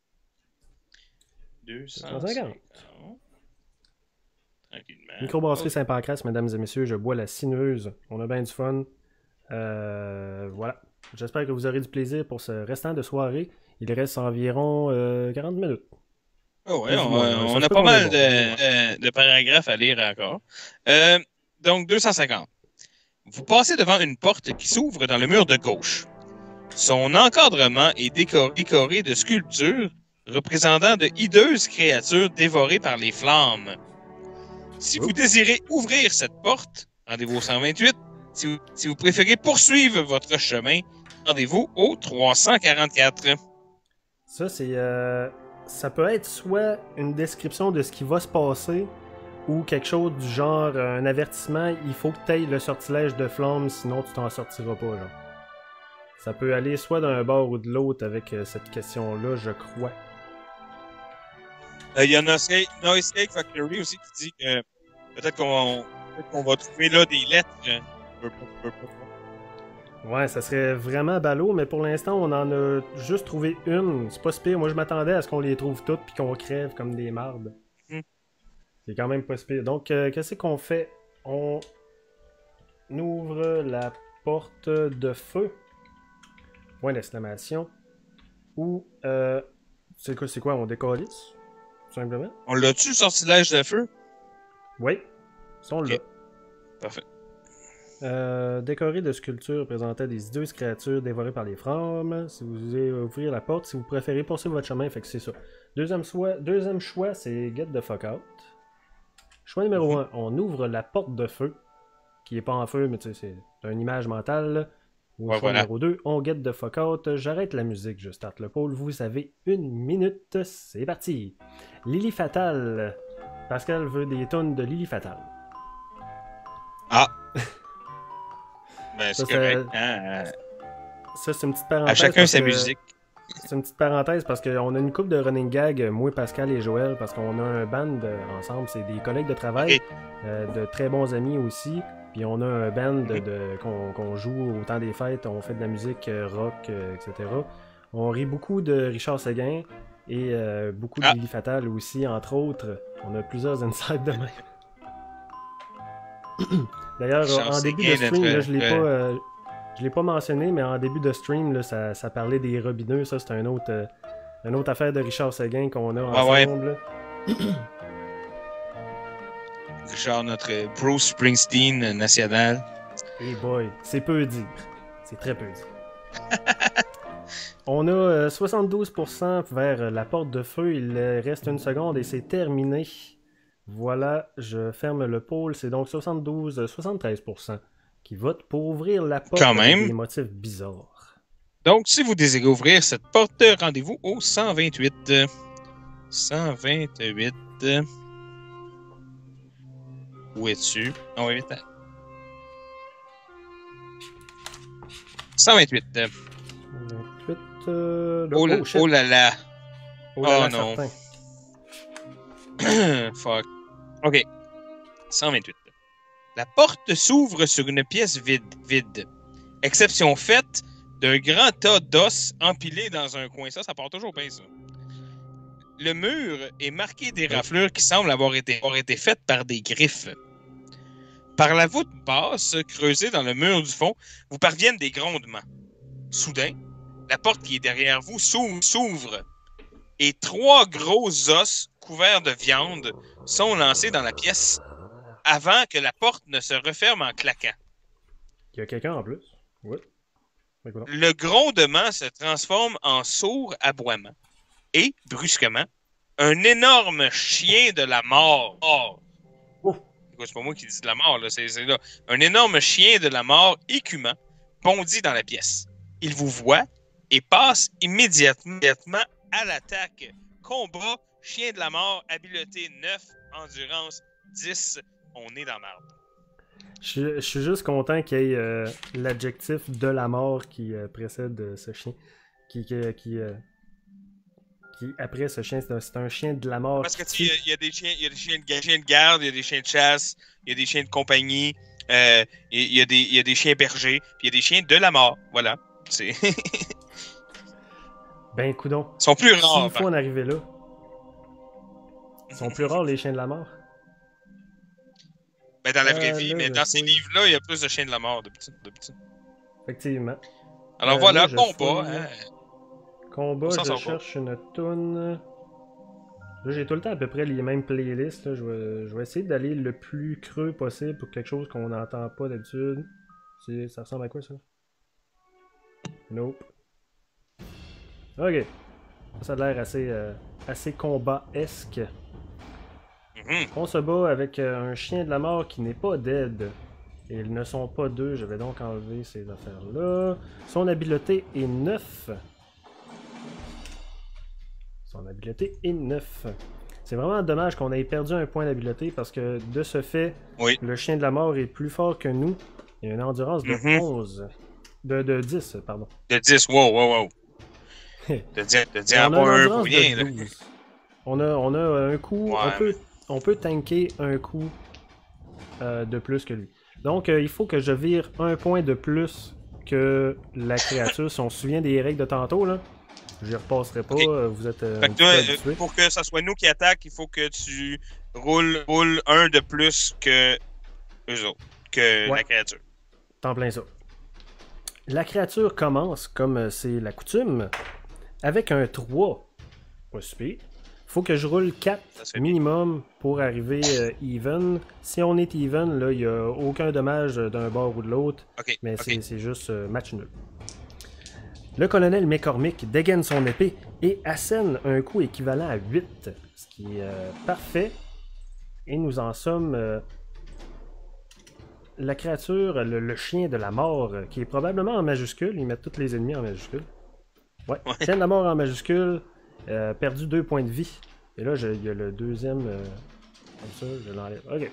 deux cent cinquante. deux cent cinquante. Tranquillement. Microbrasserie Saint-Pancras, mesdames et messieurs, je bois la sinueuse. On a bien du fun. Euh, voilà. J'espère que vous aurez du plaisir pour ce restant de soirée. Il reste environ euh, quarante minutes. Oh ouais, Plus ou on, moins, on ça a se peut pas qu'on mal est bon. de, de, de paragraphes à lire encore. Euh, donc, deux cent cinquante. Vous passez devant une porte qui s'ouvre dans le mur de gauche. Son encadrement est décoré, décoré de sculptures représentant de hideuses créatures dévorées par les flammes. Si vous désirez ouvrir cette porte, rendez-vous au cent vingt-huit. Si vous, si vous préférez poursuivre votre chemin, rendez-vous au trois cent quarante-quatre. Ça, c'est. Euh, ça peut être soit une description de ce qui va se passer ou quelque chose du genre euh, un avertissement. Il faut que tu ailles le sortilège de flamme, sinon tu t'en sortiras pas, genre. Ça peut aller soit d'un bord ou de l'autre avec euh, cette question-là, je crois. Il euh, y a Noise Cake Factory aussi qui dit que peut-être qu'on peut qu'on va trouver là des lettres. Hein. Ouais, ça serait vraiment ballot, mais pour l'instant, on en a juste trouvé une. C'est pas si pire. Moi, je m'attendais à ce qu'on les trouve toutes puis qu'on crève comme des mardes. Mm. C'est quand même pas si pire. Donc, euh, qu'est-ce qu'on fait? On ouvre la porte de feu. Point d'exclamation. Ou, euh, c'est quoi, c'est quoi? On décalisse? Tout simplement? On l'a-tu le sortilège de feu? Oui. Ça, on l'a. Okay. Parfait. Euh, décoré de sculptures représentant des hideuses créatures dévorées par les flammes. Si vous voulez ouvrir la porte, si vous préférez poursuivre votre chemin, fait que c'est ça. Deuxième choix, deuxième choix c'est Get the fuck out. Choix numéro un, on ouvre la porte de feu, qui est pas en feu, mais tu sais, c'est une image mentale. Là. Ou ouais, choix voilà. numéro deux, on get the fuck out. J'arrête la musique, je starte le pôle. Vous avez une minute, c'est parti. Lily Fatal. Pascal veut des tonnes de Lily Fatal. Ah! Ben, c'est Ça, correct. ça- Hein? Ça, c'est une petite parenthèse. À chacun parce sa que- musique. C'est une petite parenthèse parce qu'on a une couple de running gag, moi, Pascal et Joël, parce qu'on a un band de- ensemble. C'est des collègues de travail, Ok. euh, de très bons amis aussi. Puis on a un band de, de- qu'on qu'on joue au temps des fêtes. On fait de la musique euh, rock, euh, et cetera. On rit beaucoup de Richard Séguin et euh, beaucoup de Ah. Lily Fatal aussi, entre autres. On a plusieurs insights de même. D'ailleurs, Richard en début Séguin, de stream, notre- là, je l'ai euh, pas... euh, je l'ai pas mentionné, mais en début de stream, là, ça, ça parlait des robineux. Ça, c'est un autre, euh, une autre affaire de Richard Séguin qu'on a Ah ouais. ensemble. là. Genre notre Bruce Springsteen national. Hey boy, c'est peu dire. C'est très peu dire. On a euh, soixante-douze pour cent vers la porte de feu. Il euh, reste une seconde et c'est terminé. Voilà, je ferme le pôle. C'est donc soixante-douze, soixante-treize pour cent qui votent pour ouvrir la porte Quand avec même. des motifs bizarres. Donc, si vous désirez ouvrir cette porte, rendez-vous au cent vingt-huit. cent vingt-huit. Où es-tu? On va vite. cent vingt-huit. vingt-huit, euh, Oh, là- oh, shit. oh là là. Oh là oh là, non. certain. Fuck. OK. cent vingt-huit. La porte s'ouvre sur une pièce vide, vide. Exception faite d'un grand tas d'os empilés dans un coin. Ça, ça part toujours bien, ça. Le mur est marqué des raflures qui semblent avoir été, avoir été faites par des griffes. Par la voûte basse, creusée dans le mur du fond, vous parviennent des grondements. Soudain, la porte qui est derrière vous s'ouvre, s'ouvre et trois gros os couverts de viande sont lancés dans la pièce avant que la porte ne se referme en claquant. Il y a quelqu'un en plus. Oui. Écoute. Le grondement se transforme en sourd aboiement et, brusquement, un énorme chien de la mort. mort. Ouf. C'est pas moi qui dis de la mort, là. C'est, c'est là. Un énorme chien de la mort écumant bondit dans la pièce. Il vous voit et passe immédiatement, immédiatement à l'attaque. Combat, chien de la mort, habileté neuf, endurance dix. On est dans marde. Je, je suis juste content qu'il y ait euh, l'adjectif de la mort qui euh, précède euh, ce chien. Qui, qui, qui, euh, qui après ce chien, c'est un, c'est un chien de la mort. Parce que qui tu sais, il y, a des chiens, il y a des chiens de, chiens de garde, il y a des chiens de chasse, il y a des chiens de compagnie. Euh, Il y, a des- il y a des chiens bergers, puis il y a des chiens de la mort. Voilà. C'est... Ben, coudonc. Ils sont plus S'il rares. faut en arriver là. Ils sont plus rares, les chiens de la mort. Ben, dans la vraie Euh, vie, là, mais je dans ces fouille. livres-là, il y a plus de chiens de la mort d'habitude. d'habitude. Effectivement. Alors Euh, voilà, là, je combat. fouille. Hein. Combat, On s'en je sort pas. cherche une toune. Là, j'ai tout le temps à peu près les mêmes playlists. Là. Je, vais, je vais essayer d'aller le plus creux possible pour quelque chose qu'on n'entend pas d'habitude. C'est- Ça ressemble à quoi, ça? Nope. Ok. Ça a l'air assez, euh, assez combat-esque. Mhm. On se bat avec euh, un chien de la mort qui n'est pas dead. Et ils ne sont pas deux. Je vais donc enlever ces affaires-là. Son habileté est neuf. Son habileté est neuf. C'est vraiment dommage qu'on ait perdu un point d'habileté parce que de ce fait, Oui. le chien de la mort est plus fort que nous. Il a une endurance de Mhm. onze. De, de dix, pardon. De dix, wow, wow, wow. De dire, de Et dire on a pas une un endurance pour rien, de là. douze. On a, on a un coup. Ouais, on, peut, on peut tanker un coup euh, de plus que lui. Donc, euh, il faut que je vire un point de plus que la créature. Si on se souvient des règles de tantôt, là, je repasserai pas. Ok. euh, Vous êtes euh, Fait un que petit toi, peu euh, habitués. pour que ça soit nous qui attaquent, il faut que tu roules, roules un de plus que eux autres, que Ouais. la créature. T'en plein ça. La créature commence, comme euh, c'est la coutume, avec un trois. Pas super. Faut que je roule quatre Ça se fait minimum pour arriver euh, even. Si on est even, là, il n'y a aucun dommage d'un bord ou de l'autre, Ok, mais ok. c'est- c'est juste euh, match nul. Le colonel McCormick dégaine son épée et assène un coup équivalent à huit, ce qui est euh, parfait. Et nous en sommes... euh, la créature, le, le chien de la mort, euh, qui est probablement en majuscule. Ils mettent tous les ennemis en majuscule. Ouais, Ouais. chien de la mort en majuscule, euh, perdu deux points de vie. Et là, je- il y a le deuxième, euh, comme ça, je l'enlève. Ok.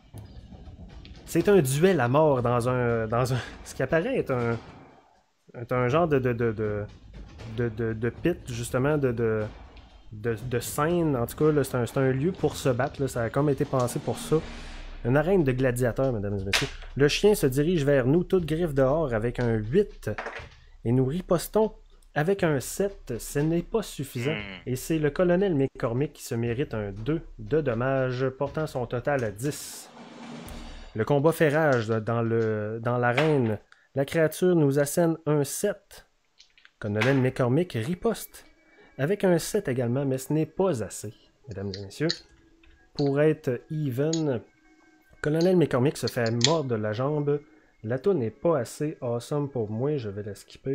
C'est un duel à mort dans un, dans un... Ce qui apparaît est un, est un genre de, de, de, de, de, de, de pit, justement, de, de, de, de scène. En tout cas, là, c'est un, c'est un lieu pour se battre. Là. Ça a comme été pensé pour ça. Une arène de gladiateurs, mesdames et messieurs. Le chien se dirige vers nous, toute griffe dehors, avec un huit. Et nous ripostons avec un sept. Ce n'est pas suffisant. Hmm. Et c'est le colonel McCormick qui se mérite un deux de dommages, portant son total à dix. Le combat fait rage dans, le, dans l'arène. La créature nous assène un sept. Colonel McCormick riposte avec un sept également, mais ce n'est pas assez, mesdames et messieurs. Pour être even, Colonel McCormick se fait mordre la jambe. La toune n'est pas assez awesome pour moi, je vais la skipper.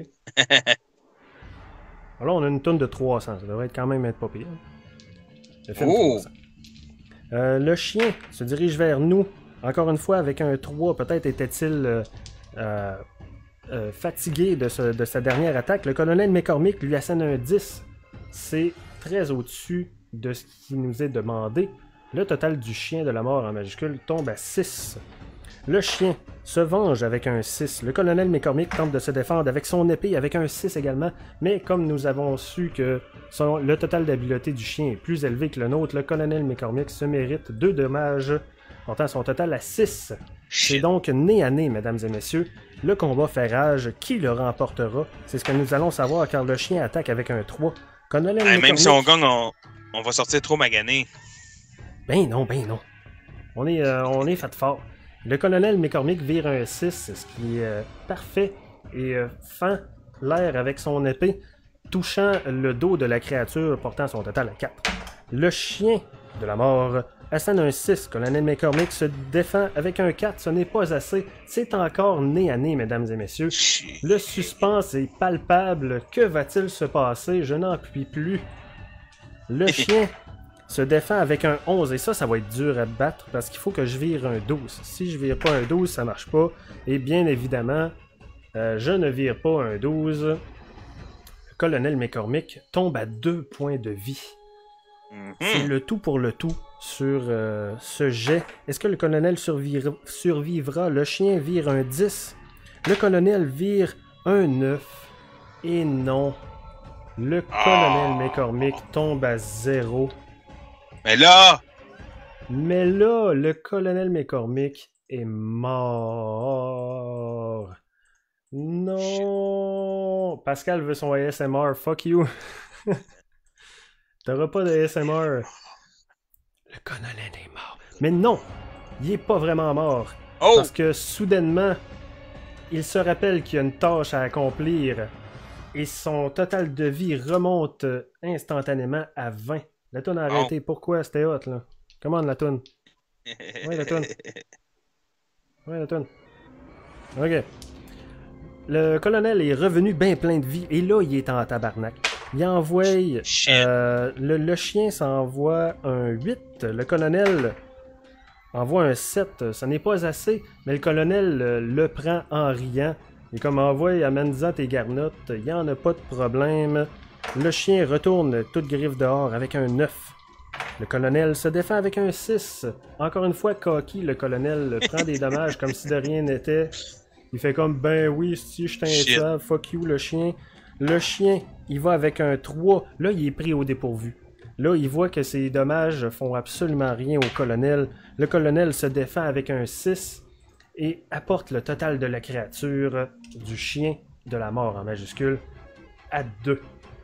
Alors, on a une toune de trois cents, ça devrait être quand même être pas pire. Le film Oh! trois cents. Euh, le chien se dirige vers nous, encore une fois avec un trois. Peut-être était-il euh, euh, euh, fatigué de, ce- de sa dernière attaque. Le colonel McCormick lui assène un dix. C'est très au-dessus de ce qui nous est demandé. Le total du chien de la mort en majuscule tombe à six. Le chien se venge avec un six. Le colonel McCormick tente de se défendre avec son épée avec un six également, mais comme nous avons su que son- le total d'habileté du chien est plus élevé que le nôtre, le colonel McCormick se mérite deux dommages, portant son total à six. C'est Shit. donc nez à nez, mesdames et messieurs. Le combat fait rage. Qui le remportera? C'est ce que nous allons savoir car le chien attaque avec un trois. Colonel Hey, même McCormick- si on gagne, on, on va sortir trop magané. Ben non, ben non. On est, euh, on est fait fort. Le colonel McCormick vire un six, ce qui est euh, parfait, et euh, fend l'air avec son épée, touchant le dos de la créature, portant son total à quatre. Le chien de la mort assène un six. Colonel McCormick se défend avec un quatre. Ce n'est pas assez. C'est encore nez à nez, mesdames et messieurs. Shit. Le suspense est palpable. Que va-t-il se passer? Je n'en puis plus. Le chien se défend avec un onze. Et ça, ça va être dur à battre parce qu'il faut que je vire un douze. Si je vire pas un douze, ça marche pas. Et bien évidemment, euh, je ne vire pas un douze. Le colonel McCormick tombe à deux points de vie. C'est Mhm. le tout pour le tout sur euh, ce jet. Est-ce que le colonel survivra, survivra? Le chien vire un dix. Le colonel vire un neuf. Et non. Le colonel McCormick tombe à zéro. Mais là, Mais là, le colonel McCormick est mort. Non! Pascal veut son A S M R. Fuck you. T'auras pas de A S M R. Le colonel est mort. Mais non! Il est pas vraiment mort. Oh! Parce que soudainement, il se rappelle qu'il y a une tâche à accomplir. Et son total de vie remonte instantanément à vingt. La toune a arrêté. Oh. Pourquoi? C'était hot, là. Commande la toune. Ouais, la toune. Ouais, la toune. Ok. Le colonel est revenu bien plein de vie. Et là, il est en tabarnak. Il envoie... Euh, le, le chien s'envoie un huit. Le colonel envoie un sept. Ça n'est pas assez. Mais le colonel le, le prend en riant. Et comme envoie, amène-en tes garnottes. Il n'y en a pas de problème. Le chien retourne toute griffe dehors avec un neuf. Le colonel se défend avec un six. Encore une fois, cocky, le colonel prend des dommages comme si de rien n'était. Il fait comme, ben oui, si je t'installe, fuck you le chien. Le chien, il va avec un trois. Là, il est pris au dépourvu. Là, il voit que ses dommages font absolument rien au colonel. Le colonel se défend avec un six et apporte le total de la créature du chien de la mort en majuscule à deux.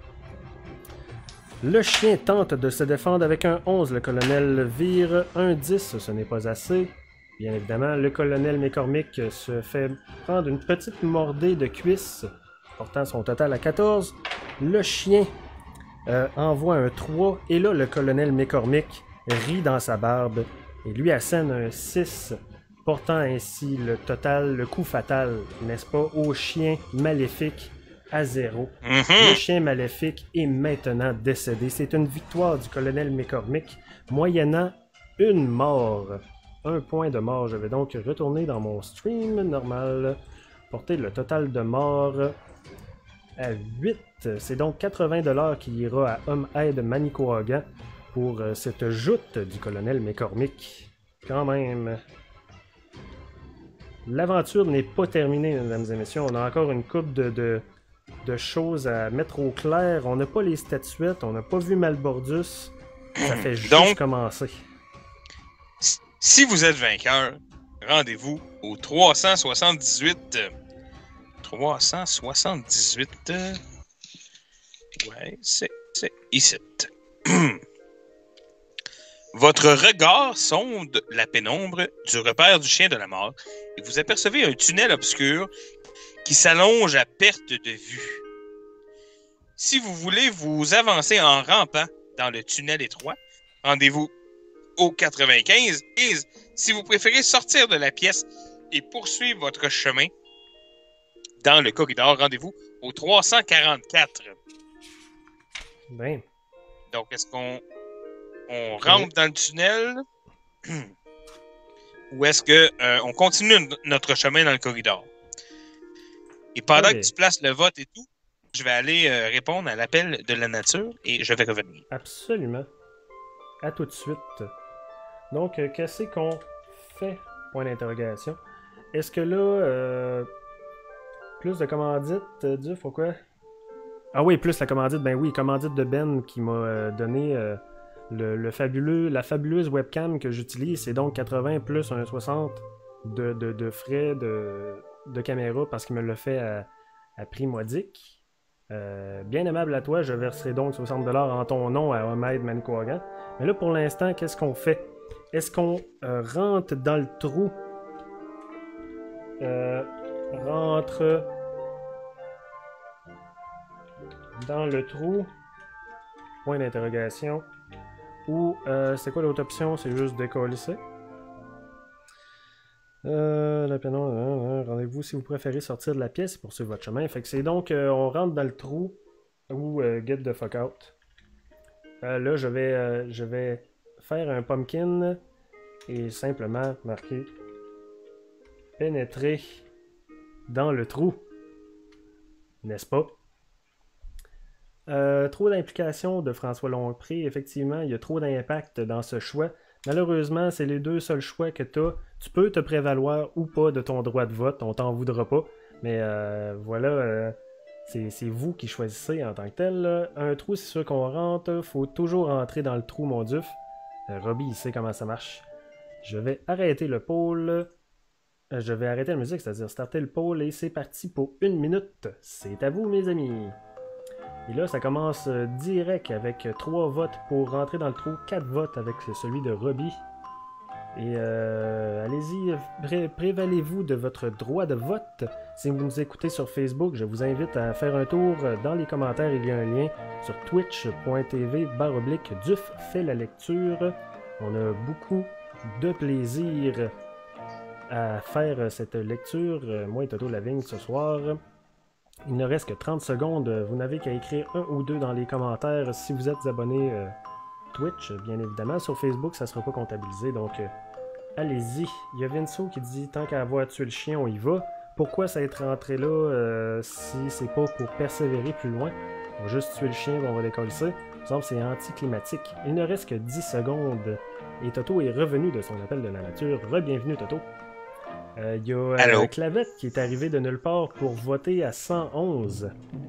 Le chien tente de se défendre avec un onze. Le colonel vire un dix. Ce n'est pas assez. Bien évidemment, le colonel McCormick se fait prendre une petite mordée de cuisse, portant son total à quatorze. Le chien euh, envoie un trois. Et là, le colonel McCormick rit dans sa barbe et lui assène un six, portant ainsi le total, le coup fatal, n'est-ce pas, au chien maléfique à zéro. Mm-hmm. Le chien maléfique est maintenant décédé. C'est une victoire du colonel McCormick, moyennant une mort. Un point de mort. Je vais donc retourner dans mon stream normal, porter le total de mort à huit. C'est donc quatre-vingts dollars qui ira à Homme Aide Manicouagan pour cette joute du colonel McCormick. Quand même. L'aventure n'est pas terminée, mesdames et messieurs. On a encore une couple de, de, de choses à mettre au clair. On n'a pas les statuettes, on n'a pas vu Malbordus. Ça fait juste donc, commencer. Si vous êtes vainqueur, rendez-vous au trois cent soixante-dix-huit. trois cent soixante-dix-huit. Ouais, c'est, c'est ici. Votre regard sonde la pénombre du repère du chien de la mort et vous apercevez un tunnel obscur qui s'allonge à perte de vue. Si vous voulez vous avancer en rampant dans le tunnel étroit, rendez-vous au quatre-vingt-quinze. Si vous préférez sortir de la pièce et poursuivre votre chemin dans le corridor, rendez-vous au trois cent quarante-quatre. Ben. Donc, est-ce qu'on on rentre oui. dans le tunnel ou est-ce que euh, on continue n- notre chemin dans le corridor? Et pendant oui. que tu places le vote et tout, je vais aller euh, répondre à l'appel de la nature et je vais revenir. Absolument. À tout de suite. Donc, euh, qu'est-ce qu'on fait? Point d'interrogation. Est-ce que là, euh, plus de commandites, euh, Duf, pourquoi? Ah oui, plus la commandite, ben oui, commandite de Ben qui m'a euh, donné euh, le, le fabuleux, la fabuleuse webcam que j'utilise. C'est donc quatre-vingts plus un soixante de, de, de frais de, de caméra parce qu'il me l'a fait à, à prix modique. Euh, bien aimable à toi, je verserai donc soixante dollars en ton nom à Homme Aide Manicouagan. Mais là, pour l'instant, qu'est-ce qu'on fait? Est-ce qu'on euh, rentre dans le trou? Euh, rentre dans le trou? Point d'interrogation. Ou, euh, c'est quoi l'autre option? C'est juste décolisser. Euh, la pénon, euh, euh, rendez-vous si vous préférez sortir de la pièce et poursuivre votre chemin. Fait que c'est donc, euh, on rentre dans le trou ou euh, get the fuck out. Euh, là, je vais, euh, je vais faire un pumpkin et simplement marquer pénétrer dans le trou. N'est-ce pas? Euh, trop d'implication de François Longpré. Effectivement, il y a trop d'impact dans ce choix. Malheureusement, c'est les deux seuls choix que tu as. Tu peux te prévaloir ou pas de ton droit de vote. On t'en voudra pas. Mais euh, voilà, euh, c'est, c'est vous qui choisissez en tant que tel. Là. Un trou, c'est sûr qu'on rentre. Faut toujours rentrer dans le trou, mon duf. Euh, Robbie, il sait comment ça marche. Je vais arrêter le pôle. euh, je vais arrêter la musique, c'est-à-dire starter le poll et c'est parti pour une minute. C'est à vous, mes amis. Et là, ça commence euh, direct avec trois votes pour rentrer dans le trou, quatre votes avec celui de Robbie. Et euh, allez-y, pré prévalez-vous de votre droit de vote. Si vous nous écoutez sur Facebook, je vous invite à faire un tour. Dans les commentaires, il y a un lien sur twitch point t v barre oblique Duf fait la lecture. On a beaucoup de plaisir à faire cette lecture. Moi et Toto Lavigne ce soir. Il ne reste que trente secondes. Vous n'avez qu'à écrire un ou deux dans les commentaires si vous êtes abonné euh, Twitch, bien évidemment. Sur Facebook, ça ne sera pas comptabilisé, donc euh, allez-y. Il y a Vinceau qui dit « Tant qu'à avoir tué le chien, on y va ». Pourquoi ça être rentré là euh, si c'est pas pour persévérer plus loin? On va juste tuer le chien et on va décoller ça. Par exemple, c'est anticlimatique. Il ne reste que dix secondes. Et Toto est revenu de son appel de la nature. Re-bienvenue, Toto. Il euh, y a euh, Clavette qui est arrivé de nulle part pour voter à cent onze,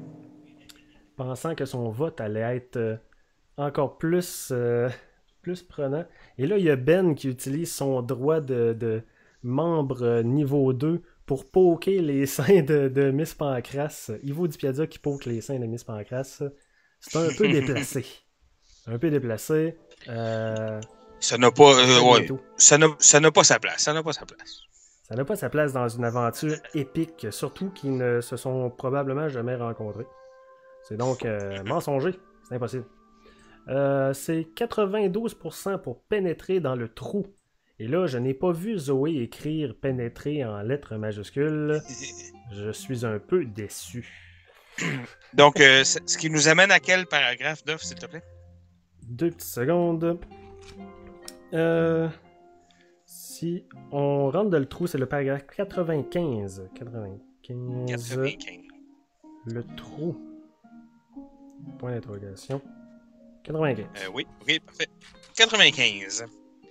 pensant que son vote allait être euh, encore plus, euh, plus prenant. Et là, il y a Ben qui utilise son droit de, de membre euh, niveau deux pour poker les seins de, de Miss Pancras. Ivo DiPiazza qui poke les seins de Miss Pancras. C'est un peu déplacé. Un peu déplacé. Euh... Ça n'a pas, euh, ouais, ça n'a, ça n'a pas sa place. Ça n'a pas sa place. Ça n'a pas sa place dans une aventure épique, surtout qu'ils ne se sont probablement jamais rencontrés. C'est donc euh, mensonger, c'est impossible. Euh, c'est quatre-vingt-douze pour cent pour pénétrer dans le trou. Et là, je n'ai pas vu Zoé écrire pénétrer en lettres majuscules. Je suis un peu déçu. Donc, euh, ce qui nous amène à quel paragraphe, Duff, s'il te plaît? Deux petites secondes. Euh... Si on rentre dans le trou, c'est le paragraphe quatre-vingt-quinze. quatre-vingt-quinze. quatre-vingt-quinze. Le trou. Point d'interrogation. quatre-vingt-quinze. Euh, oui, ok, parfait. quatre-vingt-quinze.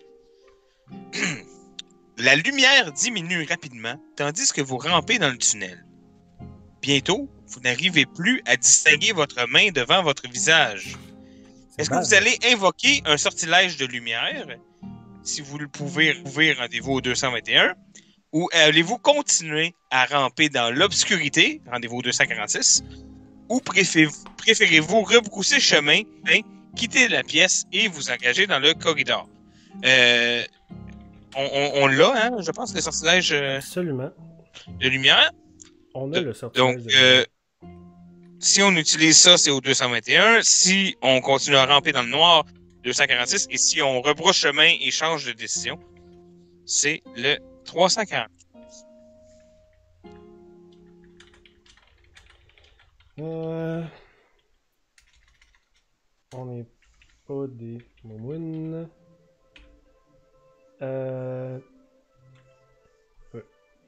La lumière diminue rapidement, tandis que vous rampez dans le tunnel. Bientôt, vous n'arrivez plus à distinguer votre main devant votre visage. Est-ce que vous allez invoquer un sortilège de lumière? Si vous le pouvez, pouvez rendez-vous au deux cent vingt et un, ou allez-vous continuer à ramper dans l'obscurité, rendez-vous au deux cent quarante-six, ou préférez-vous rebrousser chemin, hein, quitter la pièce et vous engager dans le corridor? Euh, on on, on l'a, hein, je pense, le sortilège euh, Absolument. de lumière. On a le sortilège Donc, de lumière. euh, si on utilise ça, c'est au deux cent vingt et un. Si on continue à ramper dans le noir, deux cent quarante-six. Et si on rebrousse chemin et change de décision, c'est le trois cent quarante. Euh... On n'est pas des moumounes. Euh... Ouais.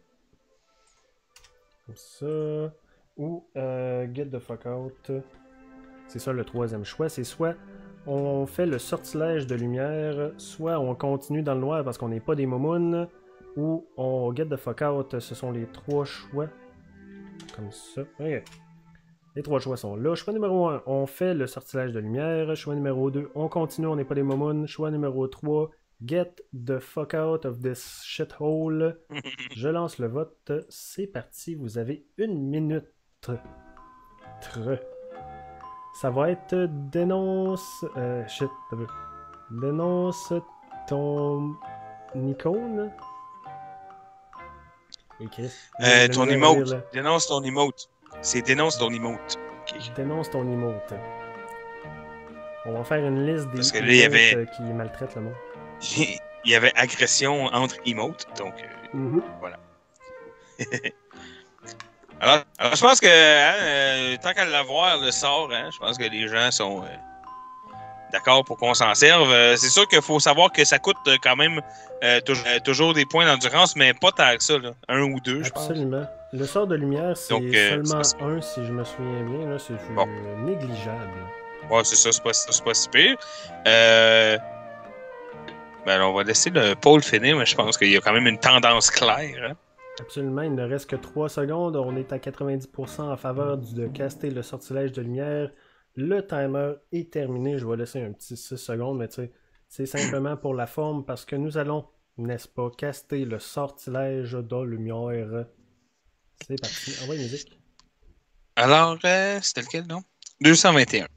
Comme ça. Ou euh, Get the fuck out. C'est ça le troisième choix. C'est soit on fait le sortilège de lumière, soit on continue dans le noir parce qu'on n'est pas des moumounes, ou on Get the fuck out. Ce sont les trois choix. Comme ça. Ok. Les trois choix sont là. Choix numéro un, on fait le sortilège de lumière. Choix numéro deux, on continue, on n'est pas des moumounes. Choix numéro trois, get the fuck out of this shithole. Je lance le vote. C'est parti. Vous avez une minute. Tre. Ça va être dénonce... Euh, shit, t'as vu. Dénonce ton icône. Écrit. Euh, ton emote. Dénonce ton emote. C'est dénonce ton emote. Okay. Dénonce ton emote. On va faire une liste des Parce que là, il y avait... qui maltraitent le monde. Il y avait agression entre emotes, donc euh, mm-hmm. Voilà. alors, alors, je pense que hein, euh, tant qu'à l'avoir, le sort, hein, je pense que les gens sont euh, d'accord pour qu'on s'en serve. Euh, c'est sûr qu'il faut savoir que ça coûte euh, quand même euh, toujours, euh, toujours des points d'endurance, mais pas tant que ça, là. Un ou deux, je pense. Absolument. Le sort de lumière, c'est donc, euh, seulement c'est un, si je me souviens bien. Là, c'est bon. négligeable. Ouais, c'est ça, c'est pas, c'est pas si pire. Euh... Ben, alors, on va laisser le pôle finir, mais je pense qu'il y a quand même une tendance claire. Hein? Absolument, il ne reste que trois secondes. On est à quatre-vingt-dix pour cent en faveur du, de caster le sortilège de lumière. Le timer est terminé. Je vais laisser un petit six secondes, mais tu sais, c'est simplement pour la forme parce que nous allons n'est-ce pas? Caster le sortilège de lumière. C'est parti. Envoie une musique. Alors, euh, c'était lequel, non? deux cent vingt et un.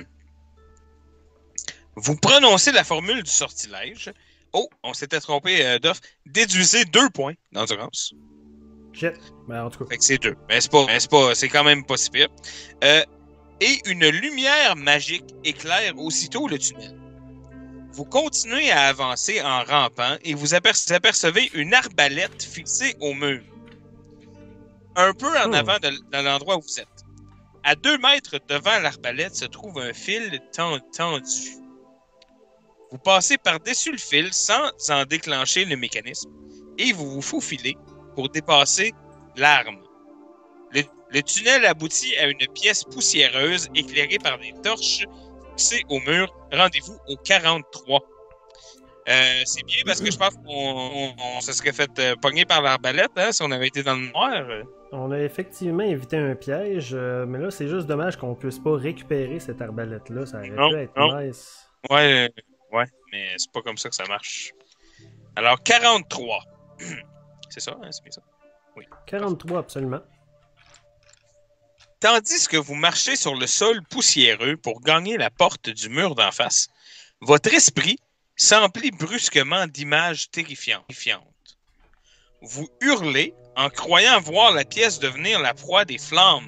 Vous prononcez la formule du sortilège. Oh, on s'était trompé euh, d'offre. Déduisez deux points d'endurance. Shit. Ben, en tout cas. Fait que c'est deux. Mais c'est pas, mais c'est pas, c'est quand même pas si pire. Euh, et une lumière magique éclaire aussitôt le tunnel. Vous continuez à avancer en rampant et vous aperce- apercevez une arbalète fixée au mur. Un peu en Hmm. avant de, de l'endroit où vous êtes. À deux mètres devant l'arbalète se trouve un fil ten- tendu. Vous passez par-dessus le fil sans en déclencher le mécanisme et vous vous faufilez pour dépasser l'arme. Le, le tunnel aboutit à une pièce poussiéreuse éclairée par des torches fixées au mur. Rendez-vous au quarante-trois. Euh, c'est bien parce que je pense qu'on on, on se serait fait euh, pogner par l'arbalète hein, si on avait été dans le noir. On a effectivement évité un piège, euh, mais là, c'est juste dommage qu'on puisse pas récupérer cette arbalète-là. Ça aurait Non, pu être non. nice. Ouais, euh, ouais, mais c'est pas comme ça que ça marche. Alors, quarante-trois. C'est ça, hein, c'est bien ça. Oui. quarante-trois, absolument. Tandis que vous marchez sur le sol poussiéreux pour gagner la porte du mur d'en face, votre esprit s'emplit brusquement d'images terrifiantes. Vous hurlez en croyant voir la pièce devenir la proie des flammes.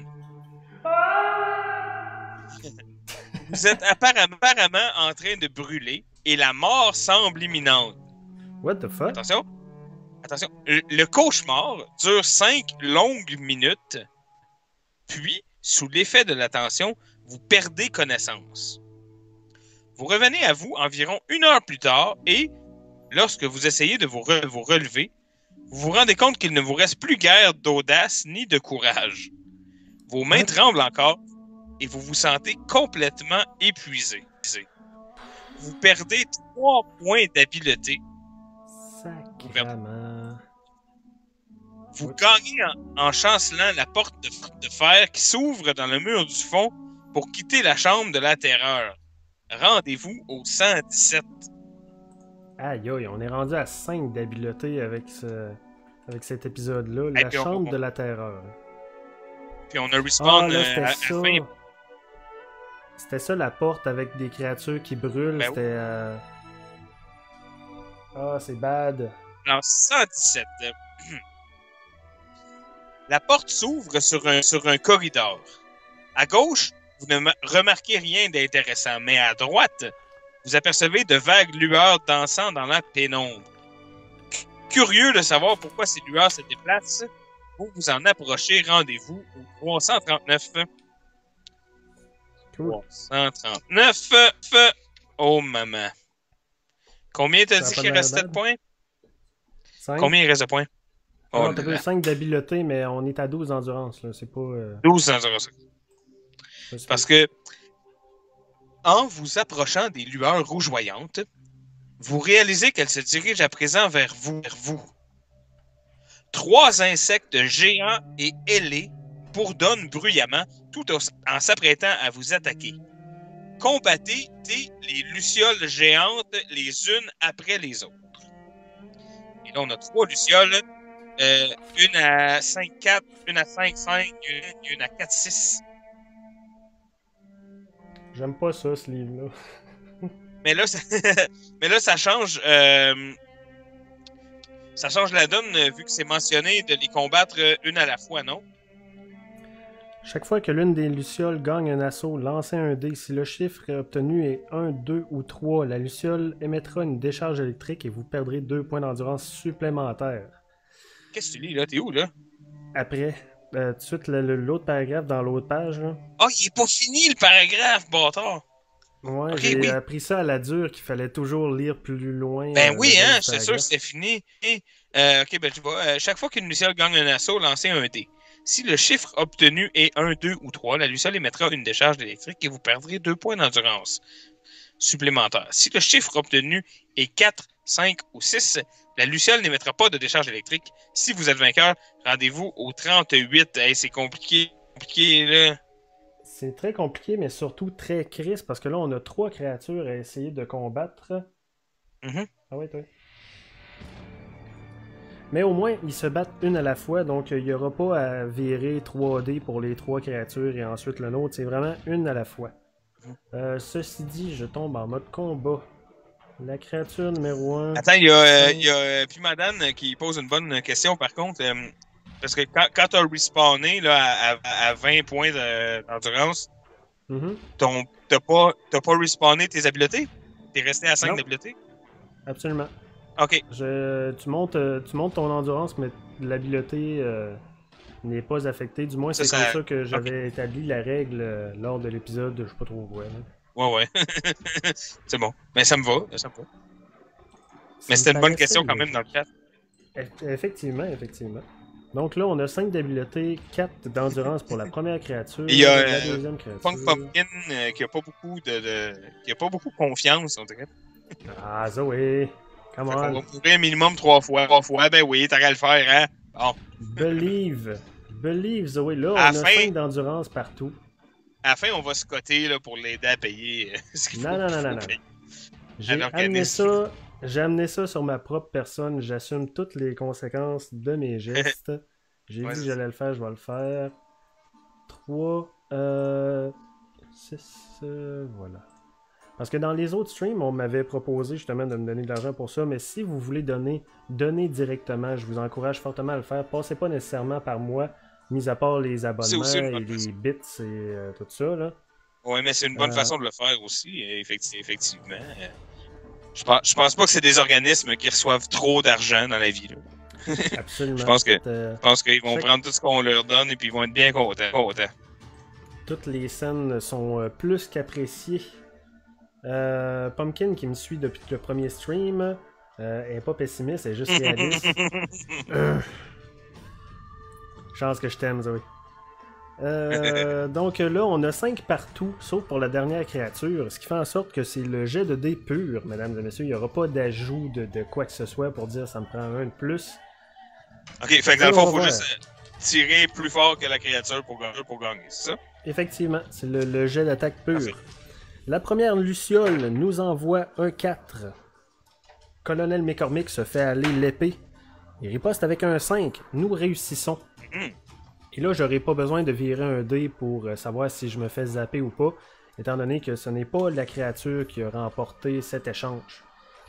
Vous êtes apparemment, apparemment en train de brûler et la mort semble imminente. What the fuck? Attention, attention. Le, le cauchemar dure cinq longues minutes, puis, sous l'effet de la tension, vous perdez connaissance. Vous revenez à vous environ une heure plus tard et, lorsque vous essayez de vous, re- vous relever, vous vous rendez compte qu'il ne vous reste plus guère d'audace ni de courage. Vos mains tremblent encore et vous vous sentez complètement épuisé. Vous perdez trois points d'habileté. Sacrement. Vous gagnez en, en chancelant la porte de, de fer qui s'ouvre dans le mur du fond pour quitter la chambre de la terreur. Rendez-vous au cent dix-sept. Aïe aïe, on est rendu à cinq d'habileté avec, ce... avec cet épisode-là. La Et puis on- chambre on- de la terreur. Puis on a respawn Ah là, euh, c'était à, à ça. fin. C'était ça la porte avec des créatures qui brûlent. Ben C'était. euh, Ah, c'est bad. En cent dix-sept. euh, La porte s'ouvre sur un, sur un corridor. À gauche, vous ne ma- remarquez rien d'intéressant, mais à droite, vous apercevez de vagues lueurs dansant dans la pénombre. C- Curieux de savoir pourquoi ces lueurs se déplacent, vous vous en approchez. Rendez-vous au trois cent trente-neuf. Cool. trois cent trente-neuf. Oh, maman. Combien t'as Ça a dit pas qu'il l'air restait de bad. points? cinq. Combien il reste de points? Oh, Non, là t'as là. peu cinq d'habileté, mais on est à douze d'endurance. Là. C'est pas. euh, douze dans un c'est Parce que, en vous approchant des lueurs rougeoyantes, vous réalisez qu'elles se dirigent à présent vers vous. Vers vous. Trois insectes géants et ailés bourdonnent bruyamment tout au- en s'apprêtant à vous attaquer. Combattez les lucioles géantes les unes après les autres. Et là, on a trois lucioles. Euh, une à cinq quatre, une à cinq cinq, une, une à quatre six. J'aime pas ça, ce livre-là. Mais là, ça, mais là, ça change. euh, ça change la donne euh, vu que c'est mentionné de les combattre euh, une à la fois, non? Chaque fois que l'une des lucioles gagne un assaut, lancez un dé. Si le chiffre obtenu est un, deux ou trois, la luciole émettra une décharge électrique et vous perdrez deux points d'endurance supplémentaires. Qu'est-ce que tu lis là? T'es où là? Après, euh, tout de suite, le- le- l'autre paragraphe dans l'autre page, là. Ah, il est pas fini le paragraphe, bâtard! Ouais, Ok, j'ai oui. appris ça à la dure qu'il fallait toujours lire plus loin. Ben euh, oui, le reste hein, du c'est sûr que paragraphe. c'était fini. Et, euh, ok, ben tu vois, euh, chaque fois qu'une luciole gagne un assaut, lancez un dé. Si le chiffre obtenu est un, deux ou trois, la luciole émettra une décharge électrique et vous perdrez deux points d'endurance supplémentaires. Si le chiffre obtenu est quatre, cinq ou six, la luciole n'émettra pas de décharge électrique. Si vous êtes vainqueur, rendez-vous au trente-huit. Hey, c'est compliqué, compliqué, là. C'est très compliqué, mais surtout très crisp, parce que là, on a trois créatures à essayer de combattre. Mhm. Ah ouais, toi. Mais au moins, ils se battent une à la fois, donc il n'y aura pas à virer trois dés pour les trois créatures et ensuite le nôtre. C'est vraiment une à la fois. Euh, ceci dit, je tombe en mode combat. La créature numéro un... Attends, il y a, euh, il y a euh, Pimadan qui pose une bonne question par contre. Euh, parce que quand, quand tu as respawné là, à, à, à vingt points d'endurance, mm-hmm. ton, t'as pas, t'as pas respawné tes habiletés? T'es resté à cinq non. d'habiletés? Absolument. Ok. Je, tu, montes, tu montes ton endurance, mais l'habileté euh, n'est pas affectée. Du moins, c'est ça, comme ça... ça que j'avais okay. établi la règle euh, lors de l'épisode, je sais pas trop quoi. Là. Ouais, ouais. C'est bon. Mais ça me va. Ça me va. Ça mais c'était une bonne paraissait, question quand même dans le chat. Effectivement, effectivement. Donc là, on a cinq d'habileté, quatre d'endurance pour la première créature. Il y a la euh, deuxième créature. Punk Pumpkin euh, qui a pas beaucoup de, de... qui a pas beaucoup de confiance, on dirait. Ah, Zoé! Come on! On va mourir minimum trois fois. Trois fois, ben oui, t'aurais à le faire, hein? Bon. Believe! Believe, Zoé. Là, on à a fin... cinq d'endurance partout. À la fin, on va se coter là, pour l'aider à payer euh, ce qu'il non, faut. Non, non, non, non. J'ai amené ça... J'ai amené ça sur ma propre personne. J'assume toutes les conséquences de mes gestes. J'ai ouais, dit que j'allais le faire, je vais le faire. trois, euh, six, euh, voilà. Parce que dans les autres streams, on m'avait proposé justement de me donner de l'argent pour ça, mais si vous voulez donner, donnez directement. Je vous encourage fortement à le faire. Passez pas nécessairement par moi, mis à part les abonnements et les bits et euh, tout ça. Là. Ouais, mais c'est une bonne euh... façon de le faire aussi, effectivement. Je pense, je pense pas que c'est des organismes qui reçoivent trop d'argent dans la vie. Là. Absolument. je pense que euh... je pense qu'ils vont Chaque... prendre tout ce qu'on leur donne et puis ils vont être bien contents. contents. Toutes les scènes sont euh, plus qu'appréciées. Euh, Pumpkin qui me suit depuis le premier stream euh, elle est pas pessimiste, elle est juste réaliste. euh... Chance que je t'aime, Zoé. Euh, donc là, on a cinq partout, sauf pour la dernière créature, ce qui fait en sorte que c'est le jet de dés pur, mesdames et messieurs. Il n'y aura pas d'ajout de, de quoi que ce soit pour dire ça me prend un de plus. Ok, fait que dans le fond, il faut juste tirer plus fort que la créature pour gagner, pour gagner, c'est ça? Effectivement, c'est le, le jet d'attaque pur. Parfait. La première Luciole nous envoie un quatre. Colonel McCormick se fait aller l'épée. Il riposte avec un cinq. Nous réussissons. Mm-hmm. Et là, j'aurai pas besoin de virer un dé pour savoir si je me fais zapper ou pas, étant donné que ce n'est pas la créature qui a remporté cet échange.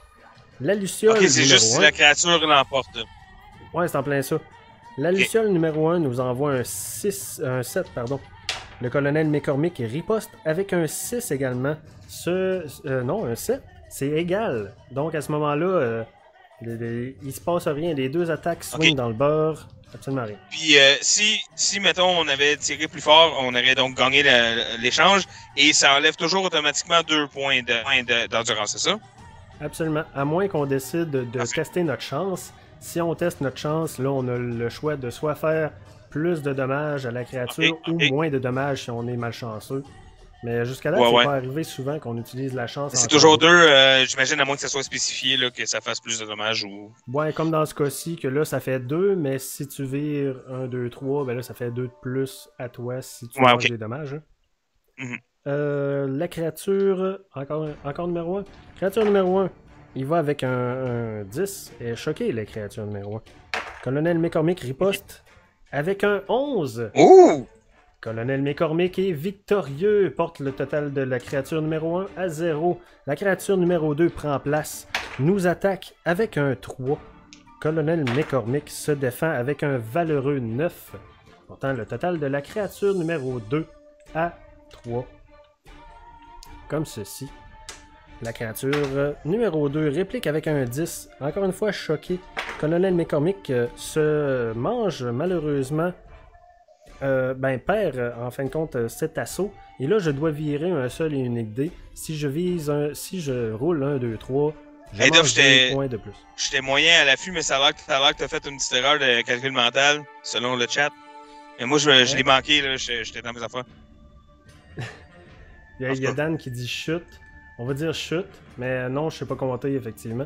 La Luciole. Ok, c'est juste si la créature l'emporte. Ouais, c'est en plein ça. La okay. Luciole numéro un nous envoie un six, un sept, pardon. Le colonel McCormick riposte avec un six également. Ce, euh, non, un sept, c'est égal. Donc à ce moment-là, euh, les, les, il se passe rien. Les deux attaques swing okay. dans le beurre. Absolument rien. Puis euh, si, si, mettons, on avait tiré plus fort, on aurait donc gagné l'échange et ça enlève toujours automatiquement deux points d'endurance, de, c'est ça? Absolument. À moins qu'on décide de, de tester notre chance. Si on teste notre chance, là, on a le choix de soit faire plus de dommages à la créature okay, okay. ou moins de dommages si on est malchanceux. Mais jusqu'à là, ouais, c'est ouais. pas arrivé souvent qu'on utilise la chance. C'est toujours deux, euh, j'imagine, à moins que ça soit spécifié, là, que ça fasse plus de dommages ou... Ouais, comme dans ce cas-ci, que là, ça fait deux, mais si tu vires un, deux, trois, ben là, ça fait deux de plus à toi si tu ouais, manges okay. des dommages. Hein. Mm-hmm. euh, la créature, encore, encore numéro un. Créature numéro un, il va avec un, un dix. Elle est choquée, la créature numéro un. Colonel McCormick riposte avec un onze. Ouh! Colonel McCormick est victorieux, porte le total de la créature numéro un à zéro. La créature numéro deux prend place, nous attaque avec un trois. Colonel McCormick se défend avec un valeureux neuf. Pourtant, le total de la créature numéro deux à trois. Comme ceci. La créature numéro deux réplique avec un dix. Encore une fois choqué. Colonel McCormick se mange malheureusement... Euh, ben perd euh, en fin de compte euh, cet assaut et là je dois virer un seul et unique dé. Si je vise un, si je roule un, deux, trois, je hey, mange deux points de plus. J'étais moyen à l'affût, mais ça a l'air que tu as fait une petite erreur de calcul mental selon le chat. Mais moi je, ouais. je l'ai manqué, là, j'étais dans mes affaires. il, y a, il y a Dan qui dit chute. On va dire chute, mais non, je sais pas compter effectivement.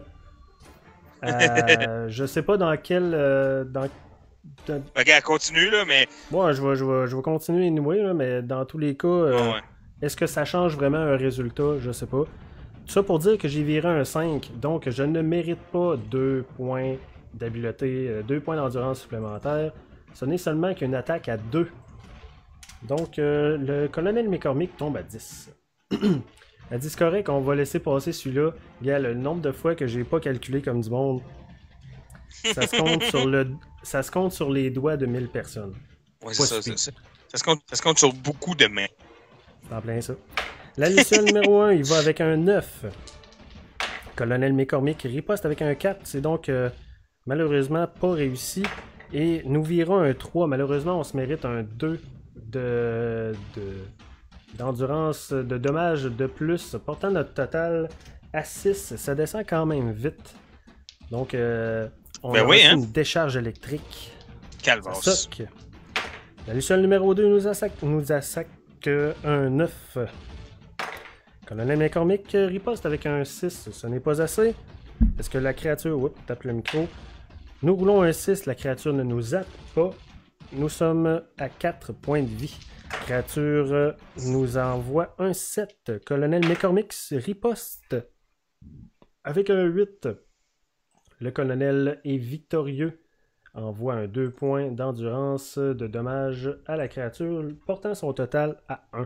Euh, je sais pas dans quel euh, dans Ok, continue là, mais. Bon, je vais, je vais, je vais continuer anyway, là, mais dans tous les cas, euh, oh, ouais. est-ce que ça change vraiment un résultat? Je sais pas. Tout ça pour dire que j'ai viré un cinq, donc je ne mérite pas deux points d'habileté, deux points d'endurance supplémentaires. Ce n'est seulement qu'une attaque à deux. Donc, euh, le colonel McCormick tombe à dix. Elle dit, c'est correct, on va laisser passer celui-là. Regarde, le nombre de fois que j'ai pas calculé comme du monde, ça se compte sur le, ça se compte sur les doigts de mille personnes. Ouais, c'est ça, c'est ça. Ça se, compte, ça se compte sur beaucoup de mains. C'est en plein ça. La Luciole numéro un, il va avec un neuf. Colonel McCormick riposte avec un quatre. C'est donc euh, malheureusement pas réussi. Et nous virons un trois. Malheureusement, on se mérite un deux de, de, d'endurance, de dommages de plus, portant notre total à six. Ça descend quand même vite. Donc, euh, on ben a oui, hein? une décharge électrique. Calvasse. La Luciole numéro deux nous assaque, nous assaque un neuf. Colonel McCormick riposte avec un six. Ce n'est pas assez. Est-ce que la créature... Oups, tape le micro. Nous roulons un six. La créature ne nous zappe pas. Nous sommes à quatre points de vie. La créature nous envoie un sept. Colonel McCormick riposte avec un huit. Le colonel est victorieux. Envoie un deux points d'endurance de dommages à la créature, portant son total à un.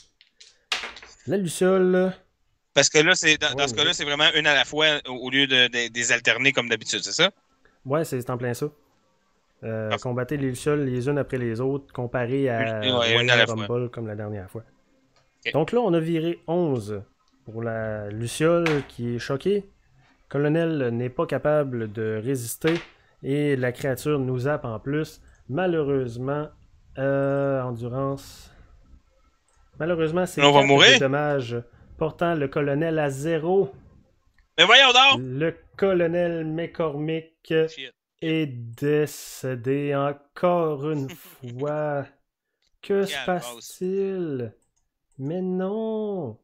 La Luciole... Parce que là, c'est dans, ouais, dans ce cas-là, c'est vraiment une à la fois au lieu de, de, des alterner comme d'habitude, c'est ça? Ouais, c'est en plein ça. Euh, ah. Combattez les Lucioles les unes après les autres, comparé à ouais, Royal Rumble comme la dernière fois. Okay. Donc là, on a viré onze pour la Luciole qui est choquée. Colonel n'est pas capable de résister. Et la créature nous zappe en plus. Malheureusement, euh, endurance. Malheureusement, c'est des dommages portant le colonel à zéro. Mais voyons donc! Le colonel McCormick Shit. Est décédé encore une fois. Que se passe-t-il? Mais non!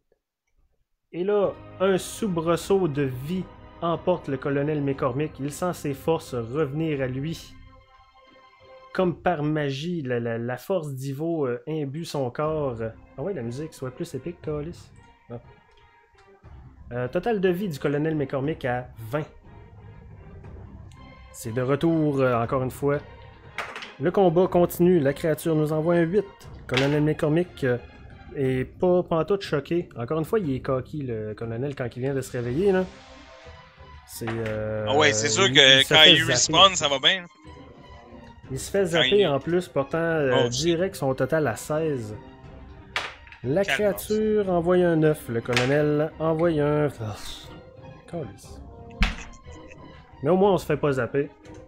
Et là, un soubresaut de vie emporte le colonel McCormick. Il sent ses forces revenir à lui. Comme par magie, la, la, la force d'Ivo euh, imbue son corps. Ah ouais, la musique soit plus épique, Calis. Ah. Euh, total de vie du colonel McCormick à vingt. C'est de retour, euh, encore une fois. Le combat continue. La créature nous envoie un huit. Colonel McCormick euh, est pas pantoute choqué. Encore une fois, il est coquille, le colonel, quand il vient de se réveiller, là. C'est. Euh, ah ouais, c'est sûr il, que il quand il respawn, ça va bien. Il se fait zapper il... en plus, portant euh, oh, direct son total à seize. La Quelle créature force. Envoie un neuf. Le colonel envoie un. Oh, mais au moins, on se fait pas zapper.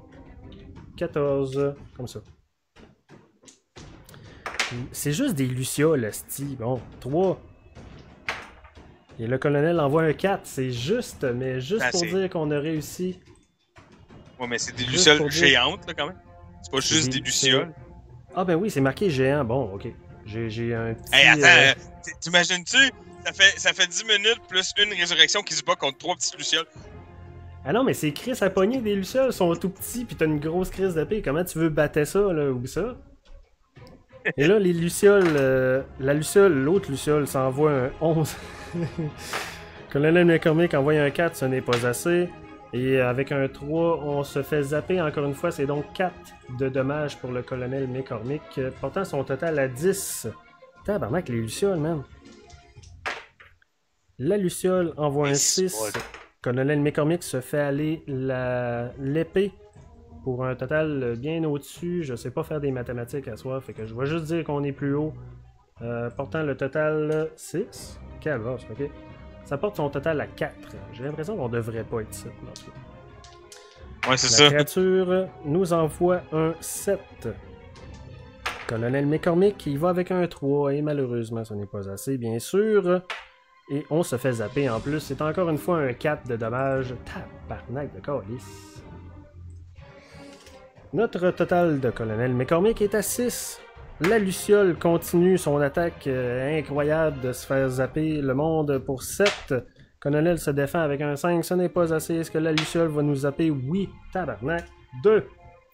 quatorze. Comme ça. C'est juste des Lucioles, esti. Bon, trois. Et le colonel envoie un quatre, c'est juste, mais juste ah, pour dire qu'on a réussi. Ouais, mais c'est des lucioles géantes, là, quand même. C'est pas juste des, des lucioles. Ah, ben oui, c'est marqué géant. Bon, ok. J'ai un petit... Hey, attends, euh... t'imagines-tu? Ça fait, ça fait dix minutes plus une résurrection qui se bat contre trois petites lucioles. Ah non, mais c'est Chris à pogner des lucioles, sont tout petits, pis t'as une grosse crise d'épée. Comment tu veux battre ça, là, ou ça? Et là, les lucioles, euh, la luciole, l'autre luciole s'envoie un onze. Colonel McCormick envoie un quatre, ce n'est pas assez. Et avec un trois, on se fait zapper encore une fois. C'est donc quatre de dommages pour le colonel McCormick, portant son total à dix. Tabarnak, les lucioles, même. La luciole envoie un six. Colonel McCormick se fait aller l'épée pour un total bien au-dessus. Je sais pas faire des mathématiques à soi, fait que je vais juste dire qu'on est plus haut. Euh, portant le total six. Calvaire, ok. Ça porte son total à quatre. J'ai l'impression qu'on devrait pas être ça. Ouais, c'est ça. La créature nous envoie un sept. Colonel McCormick, il va avec un trois. Et malheureusement, ce n'est pas assez, bien sûr. Et on se fait zapper en plus. C'est encore une fois un quatre de dommages. Tabarnak de calice. Notre total de Colonel McCormick est à six. La Luciole continue son attaque euh, incroyable de se faire zapper le monde pour sept. Colonel se défend avec un cinq. Ce n'est pas assez. Est-ce que la Luciole va nous zapper? Oui. Tabarnak. deux.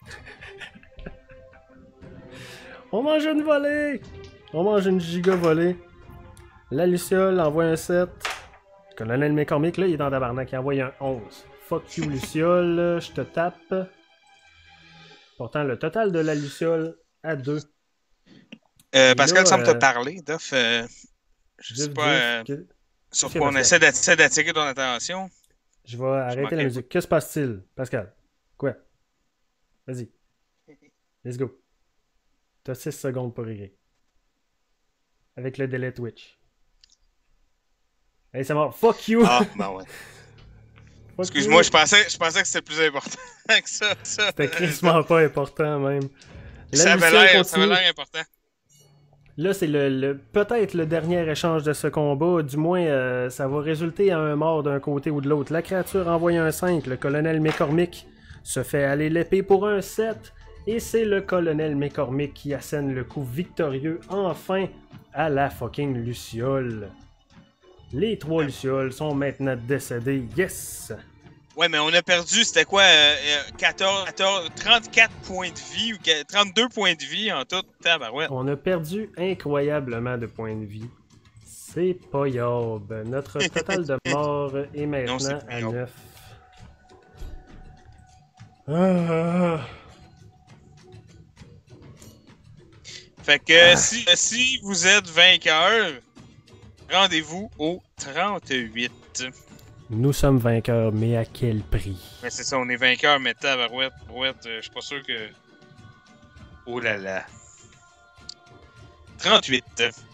On mange une volée. On mange une giga volée. La Luciole envoie un sept. Colonel McCormick, là, il est en tabarnak. Il envoie un onze. fuck you, Luciole, je te tape. Pourtant, le total de la Luciole à deux. Euh, Pascal là, semble euh, te parler, Duff. Euh, je sais Duf, pas euh, Duf, que- sur qu'est-ce quoi on que essaie d'atti- d'attirer ton attention. Je vais arrêter manquais la un musique. Que se passe-t-il, Pascal? Quoi? Vas-y. Let's go. T'as six secondes pour régler. Avec le délai Twitch. Hey, c'est mort. Fuck you! Ah, ben ouais. Fuck Excuse-moi, you. je pensais, je pensais que c'était plus important que ça. ça. C'était crissement pas important, même. La Ça avait Luciole l'air ça avait continue. l'air important. Là, c'est le, le- peut-être le dernier échange de ce combat. Du moins, euh, ça va résulter à un mort d'un côté ou de l'autre. La créature envoie un cinq. Le colonel McCormick se fait aller l'épée pour un sept. Et c'est le colonel McCormick qui assène le coup victorieux, enfin, à la fucking Luciole. Les trois Lucioles sont maintenant décédées. Yes! Ouais, mais on a perdu, c'était quoi, euh, quatorze, quatorze, trente-quatre points de vie, ou trente-deux points de vie en tout. Tabarouette. On a perdu incroyablement de points de vie. C'est pas yob. Notre total de morts est maintenant Non, c'est pas à yob. neuf. Ah. Fait que si, si vous êtes vainqueur, rendez-vous au trente-huit. Nous sommes vainqueurs, mais à quel prix? Mais c'est ça, on est vainqueur, mais tabarouette, brouette, euh, je suis pas sûr que... Oh là là. trente-huit.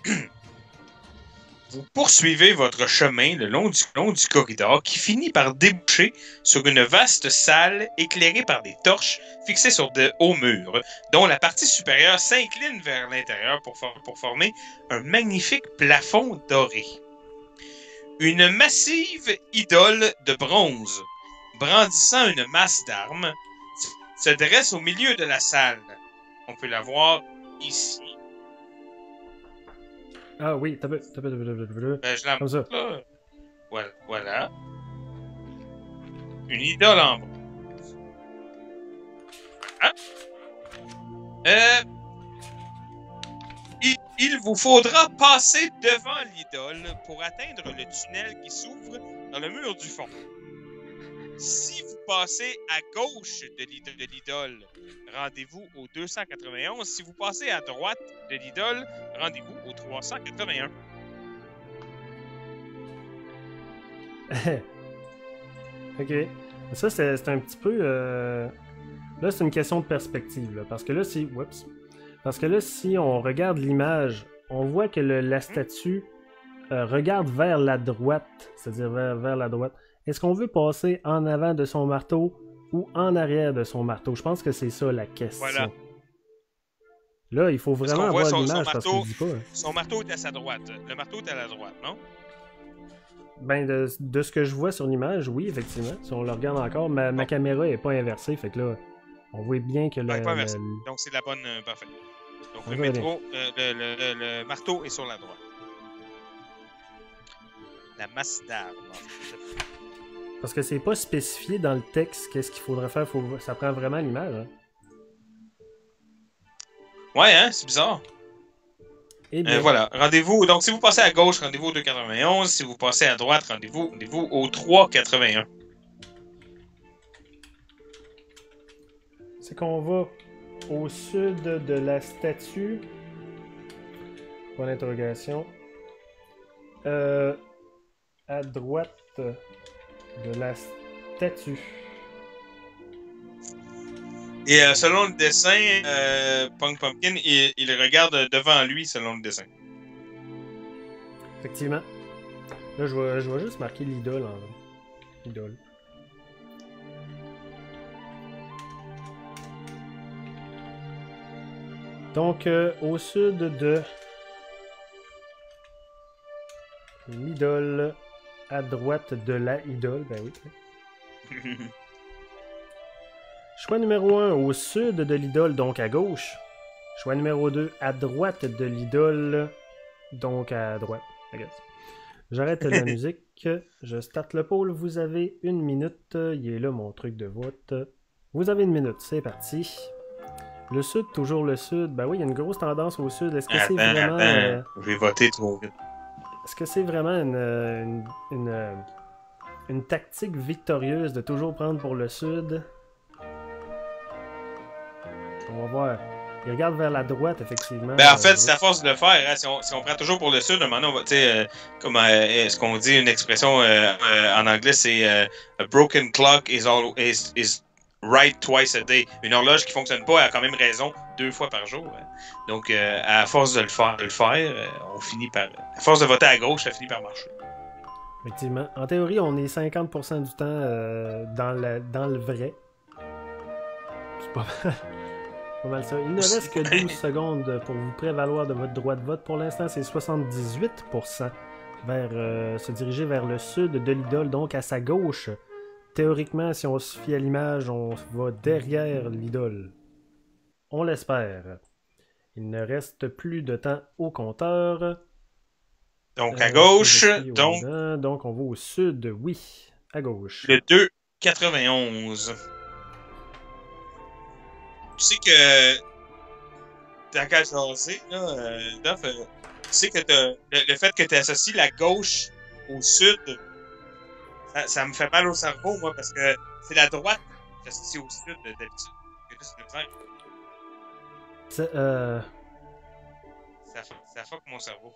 Vous poursuivez votre chemin le long du, long du corridor qui finit par déboucher sur une vaste salle éclairée par des torches fixées sur de hauts murs, dont la partie supérieure s'incline vers l'intérieur pour, for- pour former un magnifique plafond doré. Une massive idole de bronze, brandissant une masse d'armes, se dresse au milieu de la salle. On peut la voir ici. Ah oui, t'as peu, t'as peu, t'as peu, t'as peu, Ben, je la comme ça. là. Voilà. voilà. Une idole en bronze. Hein? Euh... Il, il vous faudra passer devant l'idole pour atteindre le tunnel qui s'ouvre dans le mur du fond. Si vous passez à gauche de l'idole, de l'idole, rendez-vous au deux cent quatre-vingt-onze. Si vous passez à droite de l'idole, rendez-vous au trois cent quatre-vingt-un. Ok. Ça, c'est c'est un petit peu... euh, Là, c'est une question de perspective. Là, parce que là, si... Oups. Parce que là, si on regarde l'image, on voit que le- la statue euh, regarde vers la droite. C'est-à-dire vers, vers la droite. Est-ce qu'on veut passer en avant de son marteau ou en arrière de son marteau? Je pense que c'est ça la question. Voilà. Là, il faut Parce vraiment qu'on voit voir son- son l'image parce marteau. qu'il dit pas. hein. Son marteau est à sa droite. Le marteau est à la droite, non? Ben, de, de ce que je vois sur l'image, oui, effectivement. Si on le regarde encore, ma, ma Bon. caméra est pas inversée, fait que là, on voit bien que le... Ouais, pas le- inversé. Donc c'est la bonne... euh, parfait. Donc On le, va métro, euh, le, le- le- le marteau est sur la droite. La masse d'armes. Parce que c'est pas spécifié dans le texte qu'est-ce qu'il faudrait faire. Faut... Ça prend vraiment l'image. Hein? Ouais, hein? C'est bizarre. Et bien, Euh, voilà. Rendez-vous... Donc si vous passez à gauche, rendez-vous au deux cent quatre-vingt-onze. Si vous passez à droite, rendez-vous rendez-vous au trois cent quatre-vingt-un. c'est qu'on va au sud de la statue. Point d'interrogation. Euh, à droite de la statue. Et euh, selon le dessin, euh, Punk Pumpkin, il, il regarde devant lui selon le dessin. Effectivement. Là, je vais, je vais juste marquer l'idole en idole. Donc, euh, au sud de l'idole, à droite de la idole, ben oui. Choix numéro un, au sud de l'idole, donc à gauche. Choix numéro deux, à droite de l'idole, donc à droite. I guess. J'arrête la musique, je starte le pôle, vous avez une minute, il est là mon truc de vote. Vous avez une minute, c'est parti. Le sud, toujours le sud, ben oui, il y a une grosse tendance au sud, est-ce que c'est Attends, vraiment... attends, euh, je vais voter trop vite. Est-ce que c'est vraiment une, une, une, euh, une tactique victorieuse de toujours prendre pour le sud. On va voir. Il regarde vers la droite, effectivement. Ben, en fait, euh, c'est à force de le faire. Hein. Si, on, si on prend toujours pour le sud, à un moment donné, on va, tu sais, euh, comme euh, ce qu'on dit, une expression euh, euh, en anglais, c'est euh, a broken clock is, all, is, is right twice a day. Une horloge qui fonctionne pas a quand même raison deux fois par jour. Hein. Donc, euh, à force de le faire, de le faire euh, on finit par. À force de voter à gauche, ça finit par marcher. Effectivement. En théorie, on est cinquante pour cent du temps euh, dans, la, dans le vrai. C'est pas mal. Pas mal ça. Il ne reste que douze secondes pour vous prévaloir de votre droit de vote. Pour l'instant, c'est soixante-dix-huit pour cent vers euh, se diriger vers le sud de l'idole, donc à sa gauche. Théoriquement, si on se fie à l'image, on va derrière l'idole. On l'espère. Il ne reste plus de temps au compteur. Donc, à Euh, gauche, vérifier donc, au-dedans. Donc, on va au sud, oui, à gauche. le deux quatre-vingt-onze. Tu sais que. T'as qu'à jaser, là, euh, Duff, euh, tu sais que t'as, le, le fait que tu associes la gauche au sud, ça, ça me fait mal au cerveau, moi, parce que c'est la droite qui associe au sud d'habitude. C'est, euh... Ça, ça fuck mon cerveau.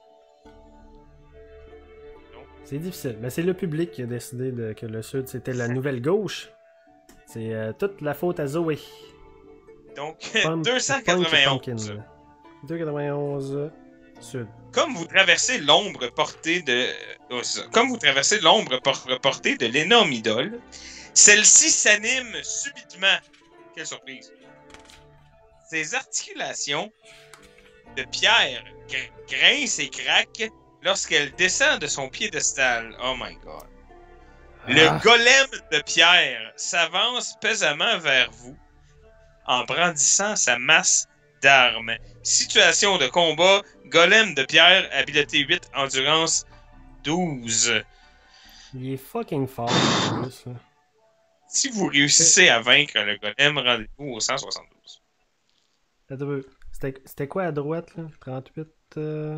C'est difficile, mais c'est le public qui a décidé de, que le sud c'était la nouvelle gauche. C'est euh, toute la faute à Zoé. Donc, Pump- deux cent quatre-vingt-onze. Pumpkin. deux cent quatre-vingt-onze sud. Comme vous traversez l'ombre portée de. oh, c'est ça. Comme vous traversez l'ombre por- portée de l'énorme idole, celle-ci s'anime subitement. Quelle surprise! Ses articulations de pierre gr- grincent et craquent lorsqu'elle descend de son piédestal. Oh my god. Le Ah. golem de pierre s'avance pesamment vers vous en brandissant sa masse d'armes. Situation de combat, golem de pierre, habileté huit, endurance douze. Il est fucking fort en plus. Là. Si vous réussissez à vaincre le golem, rendez-vous au cent soixante-douze. Attends un peu. C'était, c'était quoi à droite là? trente-huit. Euh...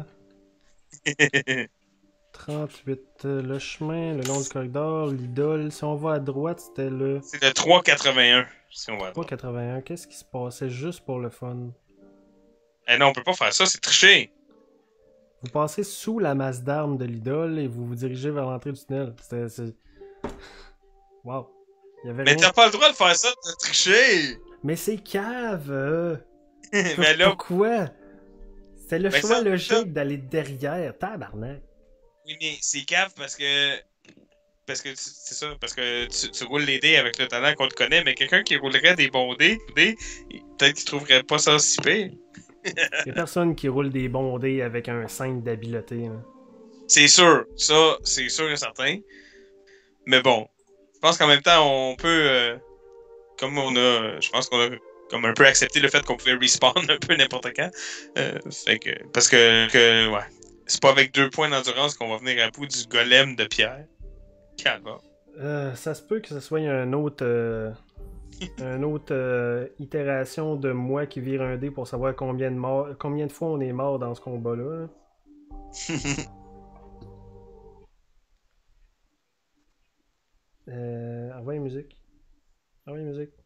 trente-huit. Euh, le chemin, le long du corridor, l'idole. Si on va à droite, c'était le C'est le trois quatre-vingt-un. Si on va à trois droite. quatre-vingt-un. Qu'est-ce qui se passait juste pour le fun? Eh non, on peut pas faire ça, c'est tricher. Vous passez sous la masse d'armes de l'idole et vous vous dirigez vers l'entrée du tunnel. C'était... C'est... Wow. Il y avait Mais rien. t'as pas le droit de faire ça, de tricher. Mais c'est cave! euh. Mais là, Pourquoi? C'est le Ben choix ça, logique ça- d'aller derrière. Tabarnak. oui, mais c'est cave parce que. Parce que tu- c'est ça, parce que tu, tu roules les dés avec le talent qu'on te connaît, mais quelqu'un qui roulerait des bons dés, dés, peut-être qu'il trouverait pas ça si pire. Il y a personne qui roule des bons dés avec un cinq d'habileté. Là. C'est sûr, ça, c'est sûr et certain. Mais bon, je pense qu'en même temps, on peut, euh, comme on a, je pense qu'on a comme un peu accepté le fait qu'on pouvait respawn un peu n'importe quand. Euh, fait que, parce que, que, ouais, c'est pas avec deux points d'endurance qu'on va venir à bout du golem de pierre. Calme. Euh, ça se peut que ce soit un autre... Euh... une autre euh, itération de moi qui vire un dé pour savoir combien de, morts, combien de fois on est mort dans ce combat-là. euh, envoie une musique. Envoie une musique.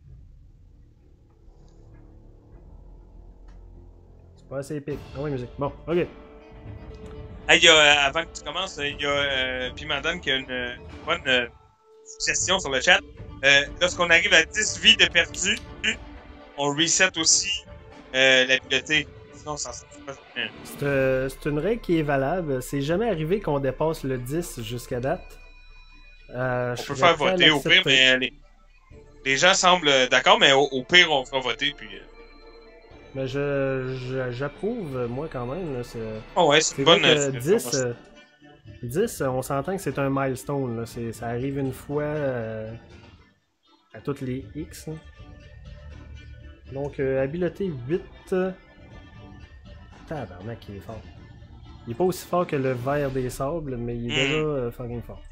C'est pas assez épique. Envoie une musique. Bon, ok. Hey, il y a, euh, avant que tu commences, il y a euh, Pimandan qui a une euh, bonne euh, suggestion sur le chat. Euh, lorsqu'on arrive à dix vies de perdu, on reset aussi euh, l'habileté. Sinon, ça s'en passe pas. C'est euh, c'est une règle qui est valable. C'est jamais arrivé qu'on dépasse le dix jusqu'à date. Euh, On je peut serais faire prêt à voter au pire, l'accepter. mais les, les gens semblent d'accord, mais au, au pire, on fera voter. Puis, euh... Mais je, je- j'approuve, moi, quand même. Là, c'est... oh ouais, c'est C'est une bonne. vrai que euh, dix, euh, dix, euh, on s'entend que c'est un milestone. Là. C'est, ça arrive une fois euh, à toutes les X. Là. Donc, euh, habileté huit. Euh... Tabarnak, il est fort. Il est pas aussi fort que le verre des sables, mais il est Mm. déjà euh, fucking fort.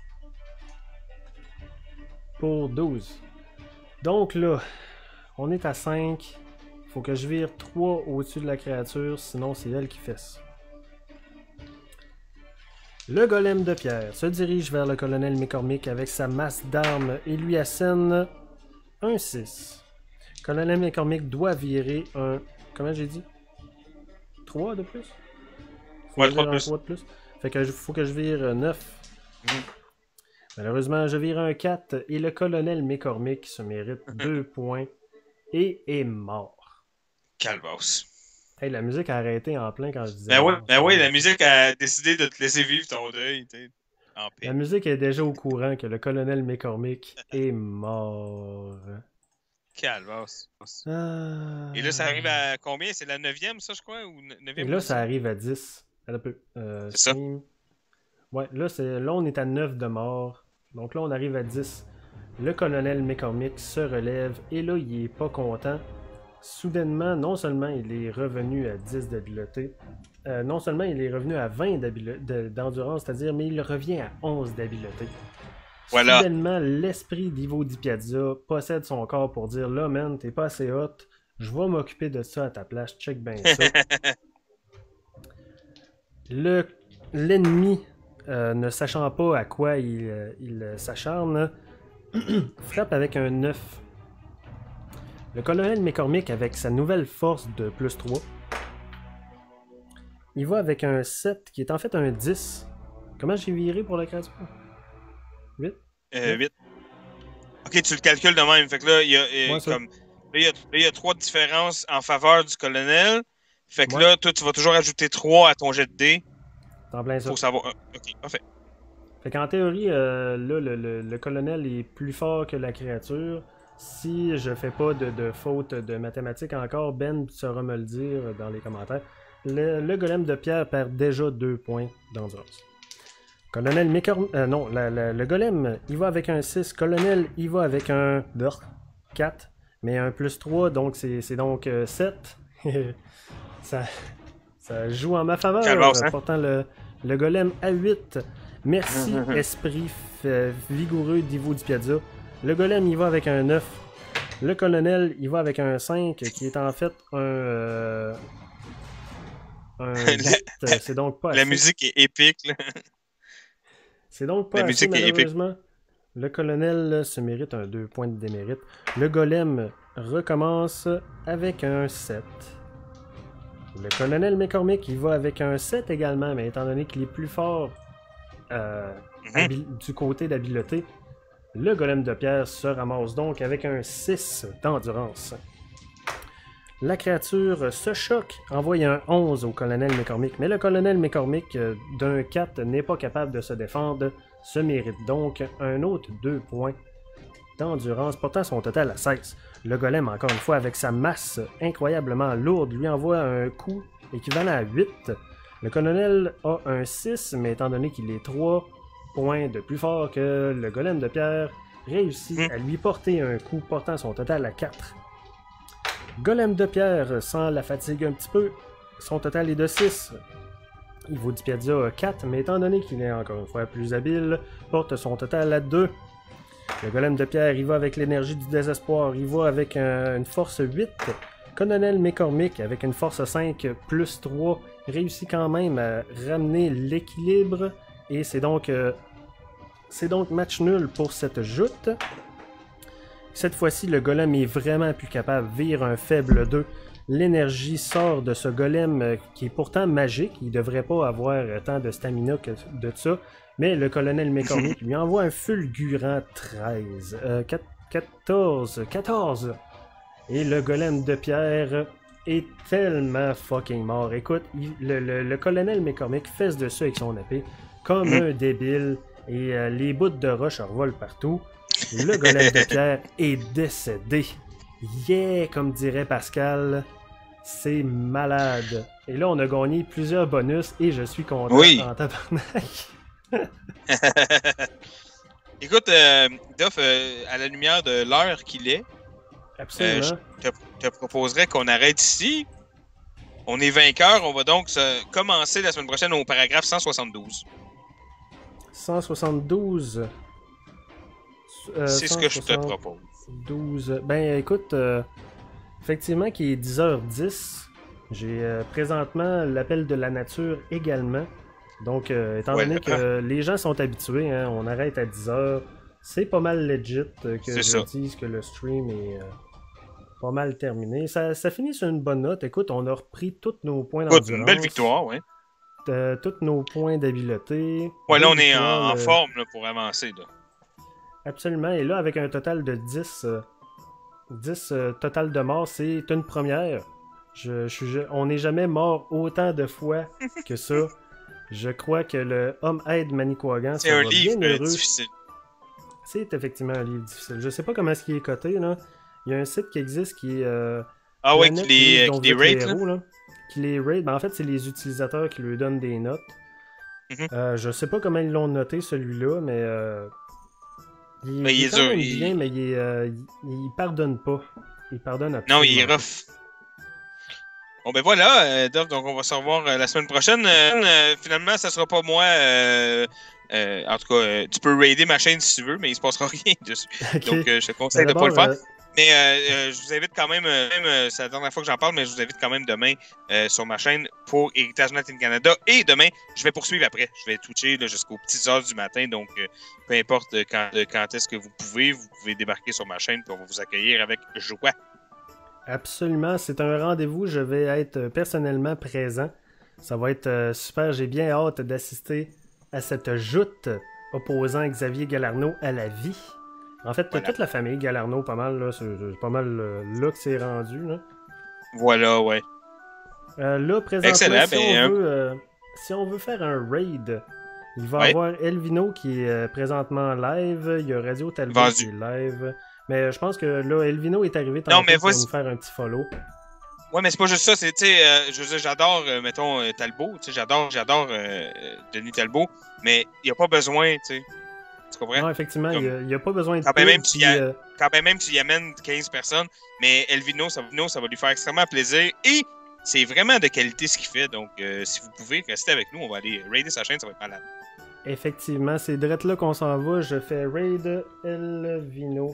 Pour douze. Donc là, on est à cinq. Faut que je vire trois au-dessus de la créature, sinon c'est elle qui fait ça. Le golem de pierre se dirige vers le colonel McCormick avec sa masse d'armes et lui assène un six. Colonel McCormick doit virer un... Comment j'ai dit? trois de plus? Faut Ouais, virer trois de un plus. trois de plus. Fait que je- faut que je vire neuf. Mhm. Malheureusement, je vire un quatre et le colonel McCormick se mérite deux points et est mort. Calvasse. Hey, la musique a arrêté en plein quand je disais Ben oui, mort. ben oui, la musique a décidé de te laisser vivre ton deuil, tu sais, en paix. La musique est déjà au courant que le colonel McCormick est mort. Calvasse. Ah. Et là, ça arrive à combien? C'est la neuvième, ça, je crois? Ou Et neuvième? là, ça arrive à dix. Un peu. Euh, C'est ça. stream. Ouais, là, c'est... là, on est à neuf de mort. Donc là, on arrive à dix. Le colonel McCormick se relève et là, il est pas content. Soudainement, non seulement il est revenu à dix d'habileté, euh, non seulement il est revenu à vingt d'habile- de- d'endurance, c'est-à-dire, mais il revient à onze d'habileté. Voilà. Soudainement, l'esprit d'Ivo Di Piazza possède son corps pour dire « Là, man, t'es pas assez hot, je vais m'occuper de ça à ta place, check bien ça. » Le, l'ennemi, euh, ne sachant pas à quoi il, euh, il euh, s'acharne, frappe avec un neuf. Le colonel McCormick, avec sa nouvelle force de plus trois, il va avec un sept qui est en fait un dix. Comment j'ai viré pour la créature? huit? Euh, huit. Ok, tu le calcules de même. Fait que là, il y a, euh, Ouais, ça. comme, là, il y a, là, il y a trois différences en faveur du colonel. Fait que Ouais. là, toi, tu vas toujours ajouter trois à ton jet de dés. T'en plein ça. Faut savoir. euh, Ok, parfait. Fait qu'en théorie, euh, là, le, le- le colonel est plus fort que la créature. Si je fais pas de, de faute de mathématiques encore, Ben saura me le dire dans les commentaires. Le, le golem de pierre perd déjà deux points d'endurance. Colonel McCormick... Euh, non, la- la- le golem, il va avec un six. Colonel, il va avec un quatre. Mais un plus trois, donc c'est c'est donc euh, sept. ça, ça joue en ma faveur. Calvasse, hein? Portant le, le golem à huit. Merci, esprit f- vigoureux d'Ivo Di Piazza. Le golem, il va avec un neuf. Le colonel, il va avec un cinq, qui est en fait un... euh, un huit. C'est donc pas La assez. musique est épique, là. C'est donc pas La assez, musique est épique. malheureusement. Le colonel là, se mérite un deux points de démérite. Le golem recommence avec un sept. Le colonel McCormick, il va avec un sept également, mais étant donné qu'il est plus fort euh, Mhm. habi- du côté d'habileté, le golem de pierre se ramasse donc avec un six d'endurance. La créature se choque, envoie un onze au colonel McCormick, mais le colonel McCormick euh, d'un quatre n'est pas capable de se défendre, se mérite donc un autre deux points d'endurance, portant son total à seize. Le golem, encore une fois, avec sa masse incroyablement lourde, lui envoie un coup équivalent à huit. Le colonel a un six, mais étant donné qu'il est trois points de plus fort que le golem de pierre, réussit Mm. à lui porter un coup, portant son total à quatre. Golem de pierre sent la fatigue un petit peu, son total est de six. Ivo Di Piazza a quatre, mais étant donné qu'il est encore une fois plus habile, porte son total à deux. Le golem de pierre, il va avec l'énergie du désespoir, il va avec un- une force huit. Colonel McCormick, avec une force cinq plus trois, réussit quand même à ramener l'équilibre, et c'est donc, euh, c'est donc match nul pour cette joute. Cette fois-ci, le golem est vraiment plus capable, vire un faible deux. L'énergie sort de ce golem euh, qui est pourtant magique, il devrait pas avoir euh, tant de stamina que de ça, mais le colonel McCormick lui envoie un fulgurant treize, euh, quat- quatorze, quatorze. Et le golem de pierre est tellement fucking mort. Écoute, il- le, le- le colonel McCormick fesse dessus avec son épée comme un débile et euh, les bouts de roche revolent partout. Le golem de pierre est décédé. Yeah, comme dirait Pascal, c'est malade. Et là, on a gagné plusieurs bonus et je suis content Oui. en tabarnak. Écoute, euh, Duff, euh, à la lumière de l'heure qu'il est, Absolument. je te, te proposerais qu'on arrête ici. On est vainqueur, on va donc se commencer la semaine prochaine au paragraphe cent soixante-douze. cent soixante-douze. Euh, C'est ce que je te cent propose. soixante-douze. Ben écoute, euh, effectivement, qu'il est dix heures dix. J'ai euh, présentement l'appel de la nature également. Donc, euh, étant Ouais, donné là. que les gens sont habitués, hein, on arrête à dix heures, c'est pas mal legit euh, que C'est je ça. dise que le stream est euh, pas mal terminé. Ça, ça finit sur une bonne note. Écoute, on a repris tous nos points Écoute, d'endurance. une belle victoire, ouais. euh, tous nos points d'habileté. Ouais, là, Belle on est en, victoire, en euh, forme là, pour avancer. Là. Absolument. Et là, avec un total de dix, euh, dix euh, total de morts, c'est une première. Je, je, suis- je- on n'est jamais mort autant de fois que ça. Je crois que le Homme Aide Manicouagan C'est ça un va livre bien euh, heureux. difficile. C'est effectivement un livre difficile. Je sais pas comment est-ce qu'il est coté, là. Il y a un site qui existe qui est euh, Ah ouais, Planète qui les, Livre euh, dont qui vous les êtes les rate, là. héros, là. Qui les rate. Ben, en fait, c'est les utilisateurs qui lui donnent des notes. Mhm. Euh, je sais pas comment ils l'ont noté, celui-là, mais... Euh, il, Mais il il est est quand dur, même il- bien, mais il, est, euh, il, il pardonne pas. Il pardonne absolument Non, il est pas. rough. Bon, ben voilà, euh, Doc, donc on va se revoir euh, la semaine prochaine. Euh, euh, finalement, ça sera pas moi. euh, euh, en tout cas, euh, tu peux raider ma chaîne si tu veux, mais il se passera rien dessus. Ok. Donc, euh, je te Ben, conseille de pas le d'abord, faire. euh, Mais euh, euh, je vous invite quand même, euh, même euh, c'est la dernière fois que j'en parle, mais je vous invite quand même demain euh, sur ma chaîne pour Héritage Net in Canada. Et demain, je vais poursuivre après. Je vais twitcher là, jusqu'aux petites heures du matin. Donc, euh, peu importe euh, quand, euh, quand est-ce que vous pouvez, vous pouvez débarquer sur ma chaîne, puis on va vous accueillir avec joie. absolument, c'est un rendez-vous. Je vais être euh, personnellement présent. Ça va être euh, super. J'ai bien hâte d'assister à cette joute opposant Xavier Galarno à la vie. En fait, Voilà. toute la famille Galarno, pas mal, là. C'est c'est pas mal euh, là que c'est rendu, là. Voilà, ouais. Euh, là, présentement, Excellent, si, ben, on un- veut, euh, si on veut faire un raid, il va y Ouais. avoir Elvino qui est euh, présentement live. Il y a Radio Talbot Vendu. qui est live. Mais euh, je pense que là, Elvino est arrivé Non, tantôt mais pour vas-y. nous faire un petit follow. Ouais, mais c'est pas juste ça, c'est, tu sais, euh, je veux dire, j'adore, euh, mettons, euh, Talbot, tu sais, j'adore, j'adore euh, euh, Denis Talbot, mais il n'y a pas besoin, tu sais, tu comprends? Non, effectivement, Comme- il n'y a, pas besoin de Quand ben pub, même tu puis, y as- euh, Quand ben même tu y amènes quinze personnes, mais Elvino, ça, Elvino, ça va lui faire extrêmement plaisir, et c'est vraiment de qualité ce qu'il fait, donc euh, si vous pouvez, rester avec nous, on va aller raider sa chaîne, ça va être malade. effectivement, c'est direct là qu'on s'en va. Je fais raid Elvino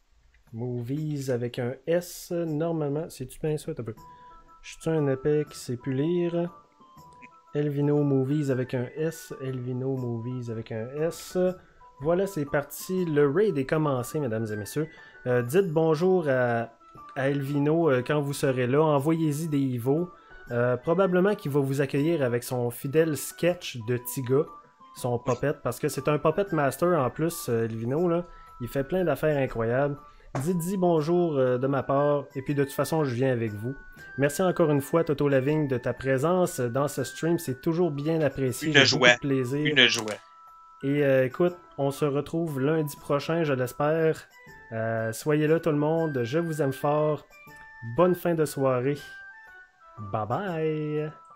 Movies avec un S. Normalement, c'est-tu bien ça? T'as peu. Je suis un épais qui sait plus lire. Elvino Movies avec un S. Elvino Movies avec un S. Voilà, c'est parti. Le raid est commencé, mesdames et messieurs. Euh, dites bonjour à, à Elvino euh, quand vous serez là. Envoyez-y des Ivo. Euh, probablement qu'il va vous accueillir avec son fidèle sketch de Tiga, son puppet, parce que c'est un puppet master en plus, euh, Elvino, là. Il fait plein d'affaires incroyables. Dites-y bonjour euh, de ma part, et puis de toute façon, je viens avec vous. Merci encore une fois, Toto Lavigne, de ta présence dans ce stream. C'est toujours bien apprécié. Une J'ai joie. beaucoup de plaisir. Une joie. Et euh, écoute, on se retrouve lundi prochain, je l'espère. Euh, soyez là tout le monde, je vous aime fort. Bonne fin de soirée. Bye bye.